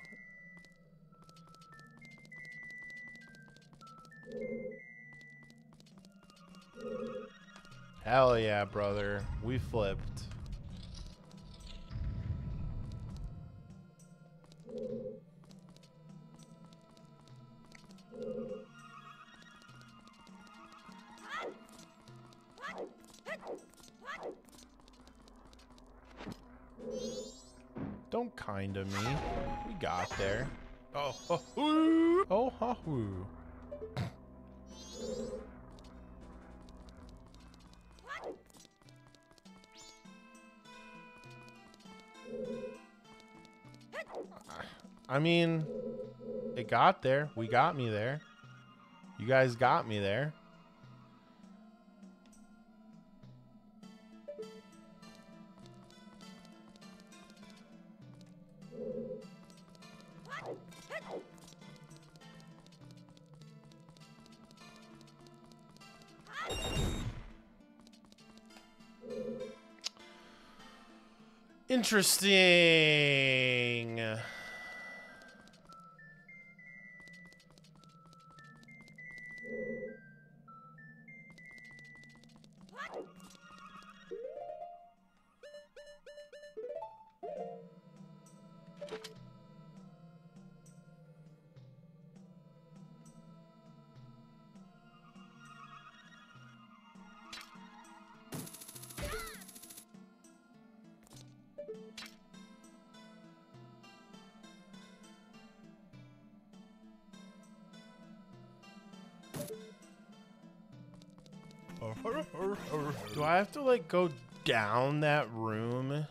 Hell yeah, brother. We flipped. Don't kinda me. We got there. Oh, oh, ooh. Oh, ha, ooh. I mean, it got there. We got me there. You guys got me there. Interesting. Do I have to like go down that room?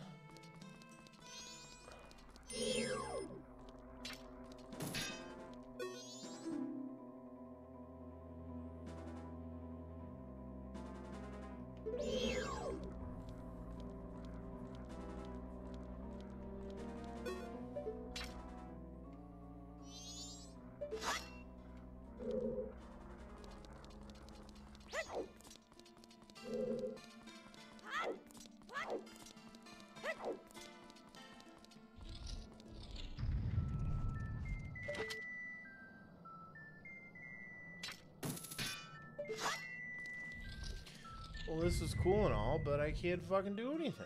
Well, this is cool and all, but I can't fucking do anything.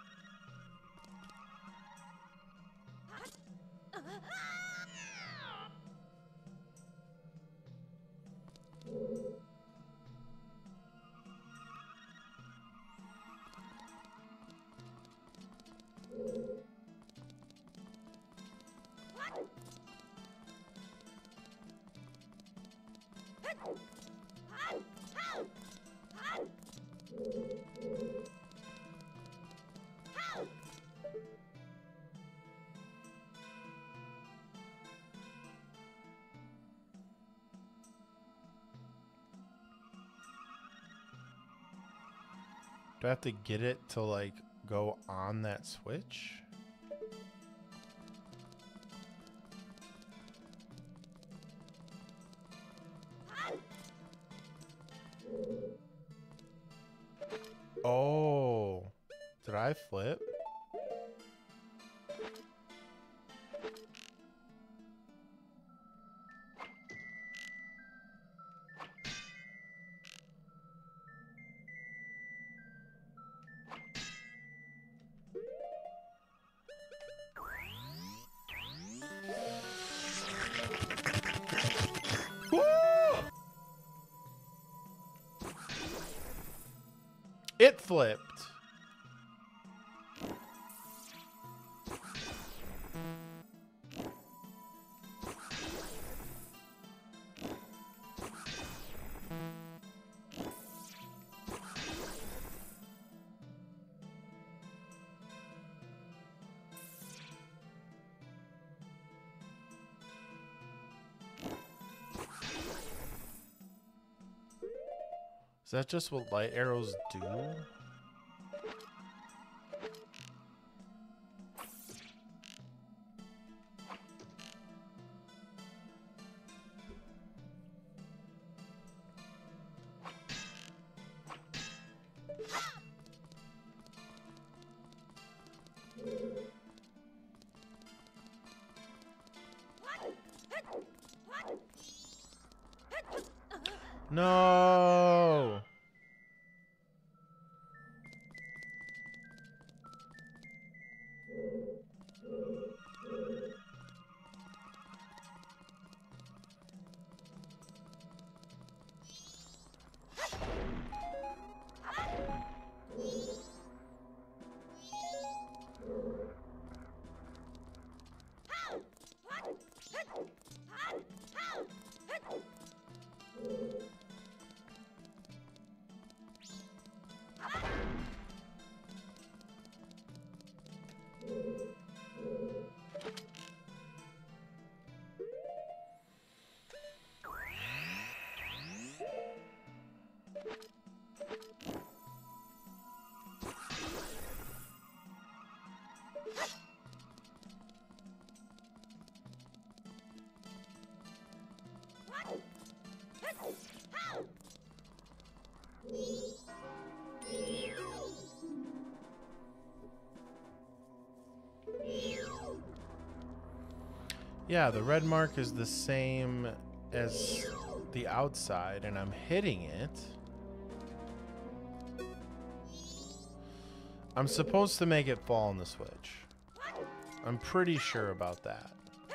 Do I have to get it to like go on that switch? Oh, did I flip? flipped. Is that just what light arrows do? No. Yeah, the red mark is the same as the outside, and I'm hitting it. I'm supposed to make it fall on the switch. I'm pretty sure about that.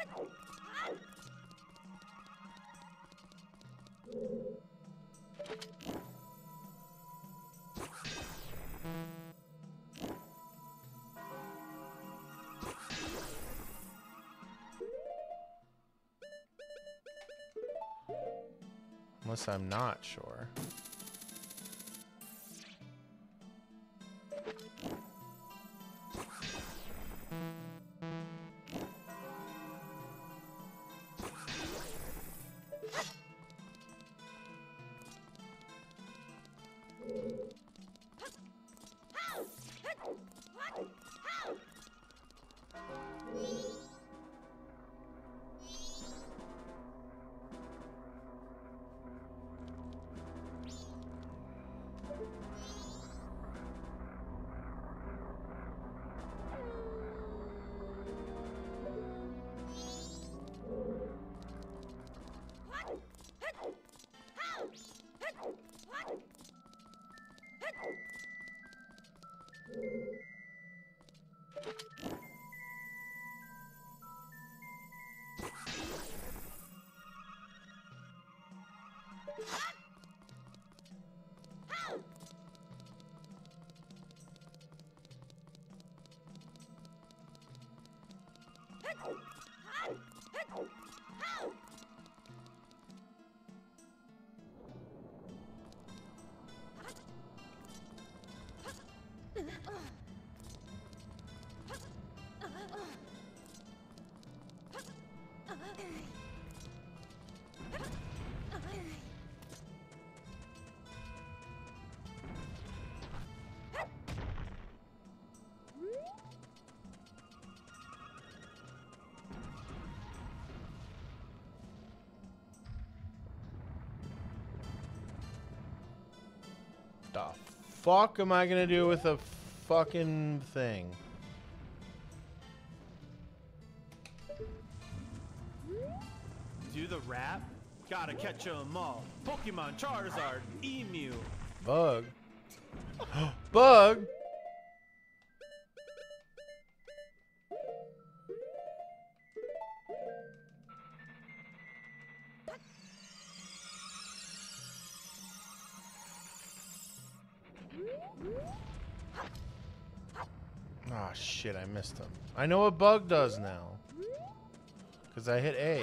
Unless I'm not sure. The fuck am I gonna do with a fucking thing? Do the rap? Gotta catch 'em all. Pokemon, Charizard, Emu. Bug. Bug. Ah, shit, I missed him. I know what bug does now. Because I hit A.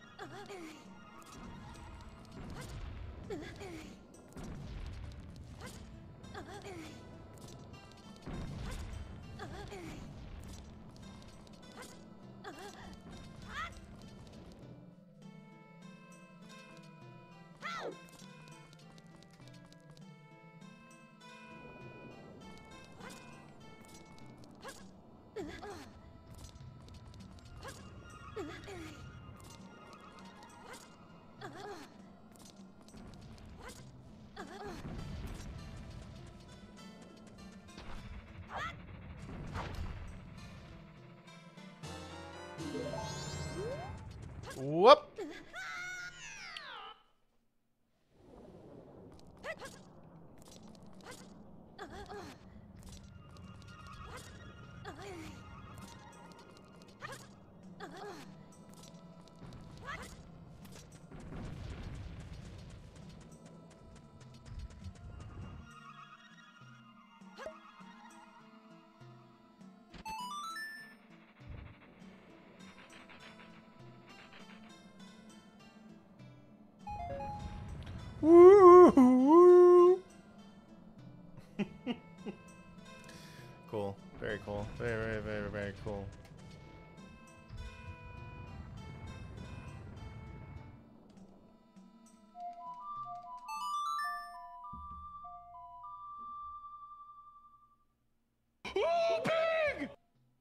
Whoop! Woo! Woo. Cool. Very cool. Very, very, very, very cool. Oh, pig!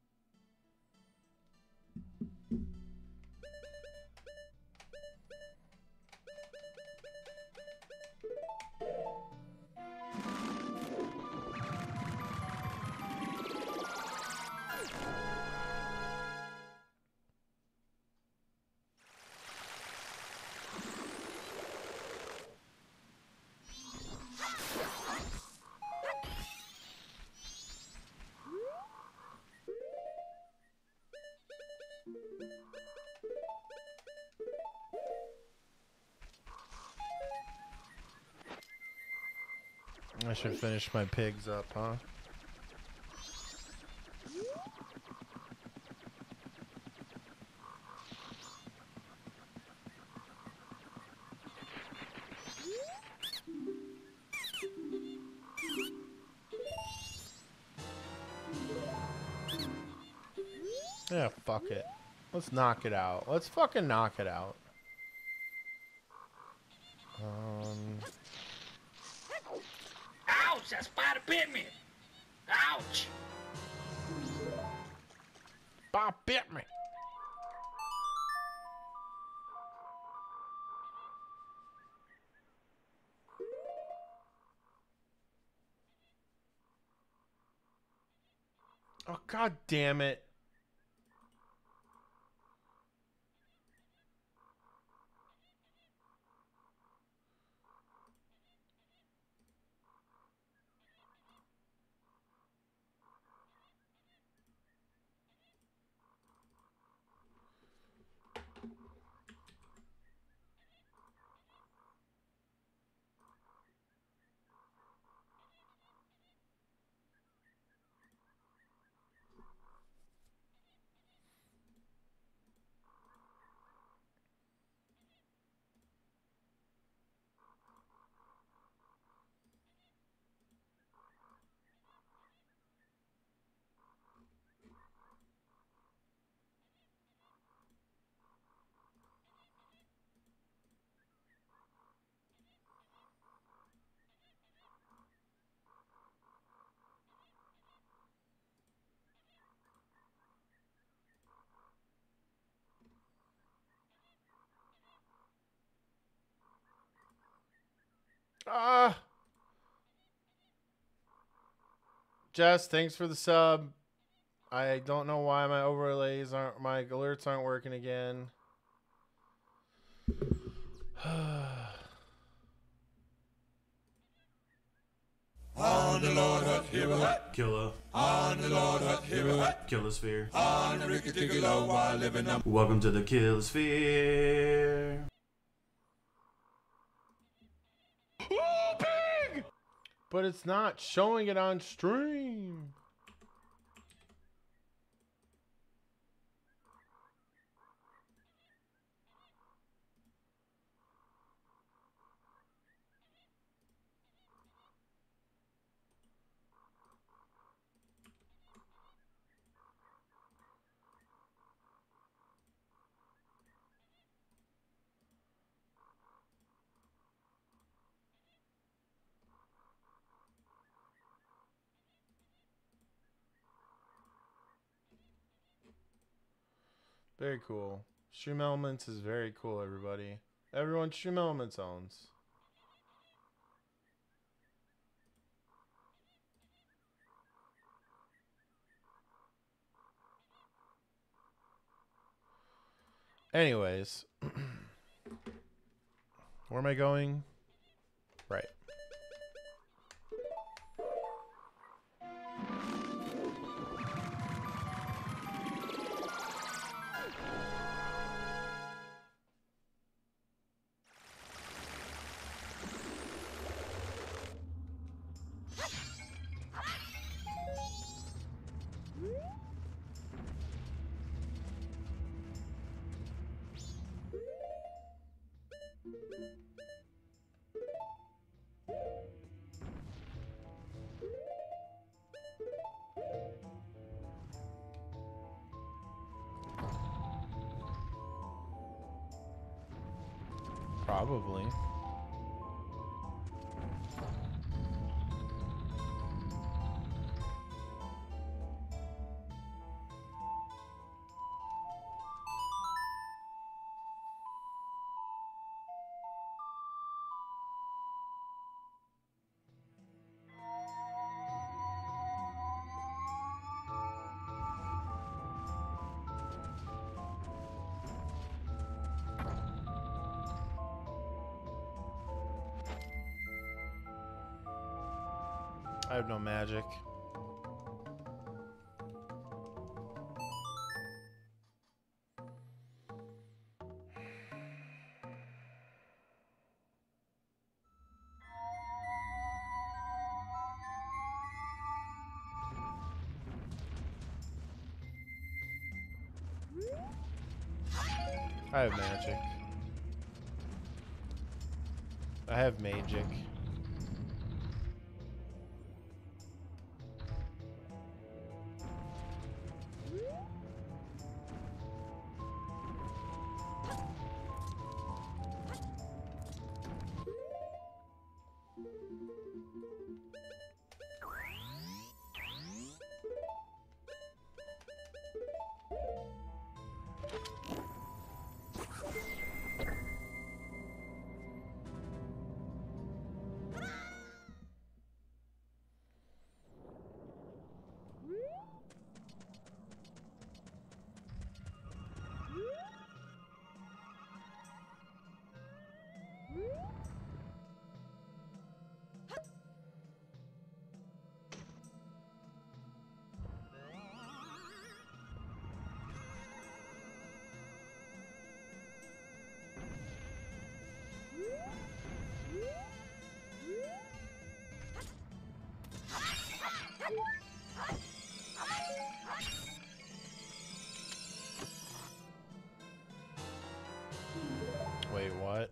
I should finish my pigs up, huh? Yeah, fuck it. Let's knock it out. Let's fucking knock it out. Um... Ouch! That spider bit me! Ouch! Bob bit me. Oh, god damn it. Ah. Jess, thanks for the sub. I don't know why my overlays aren't, my alerts aren't working again. On the Lord hath heareth, Killer. on the Lord hath heareth, Killer Sphere. on the Ricky Ticky Low while living up. Welcome to the Killer Sphere. Oh, pig! But it's not showing it on stream. Very cool. Stream Elements is very cool, everybody. Everyone, Stream Elements owns. Anyways, where am I going? Right. Probably. I have no magic. I have magic. I have magic. Wait, what?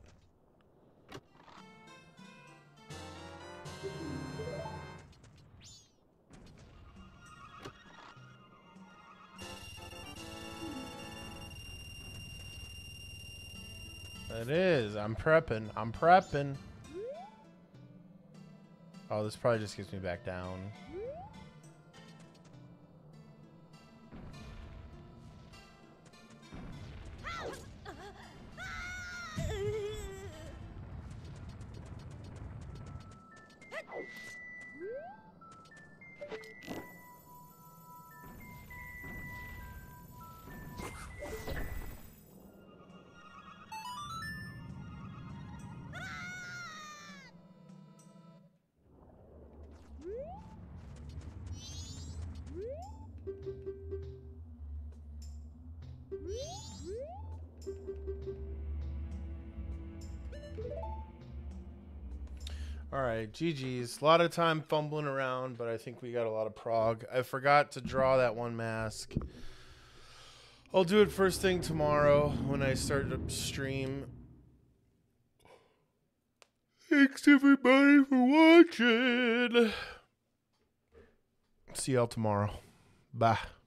It is. I'm prepping. I'm prepping. Oh, this probably just gets me back down. All right, G G's. A lot of time fumbling around, but I think we got a lot of prog. I forgot to draw that one mask. I'll do it first thing tomorrow when I start to stream. Thanks everybody for watching. See y'all tomorrow. Bye.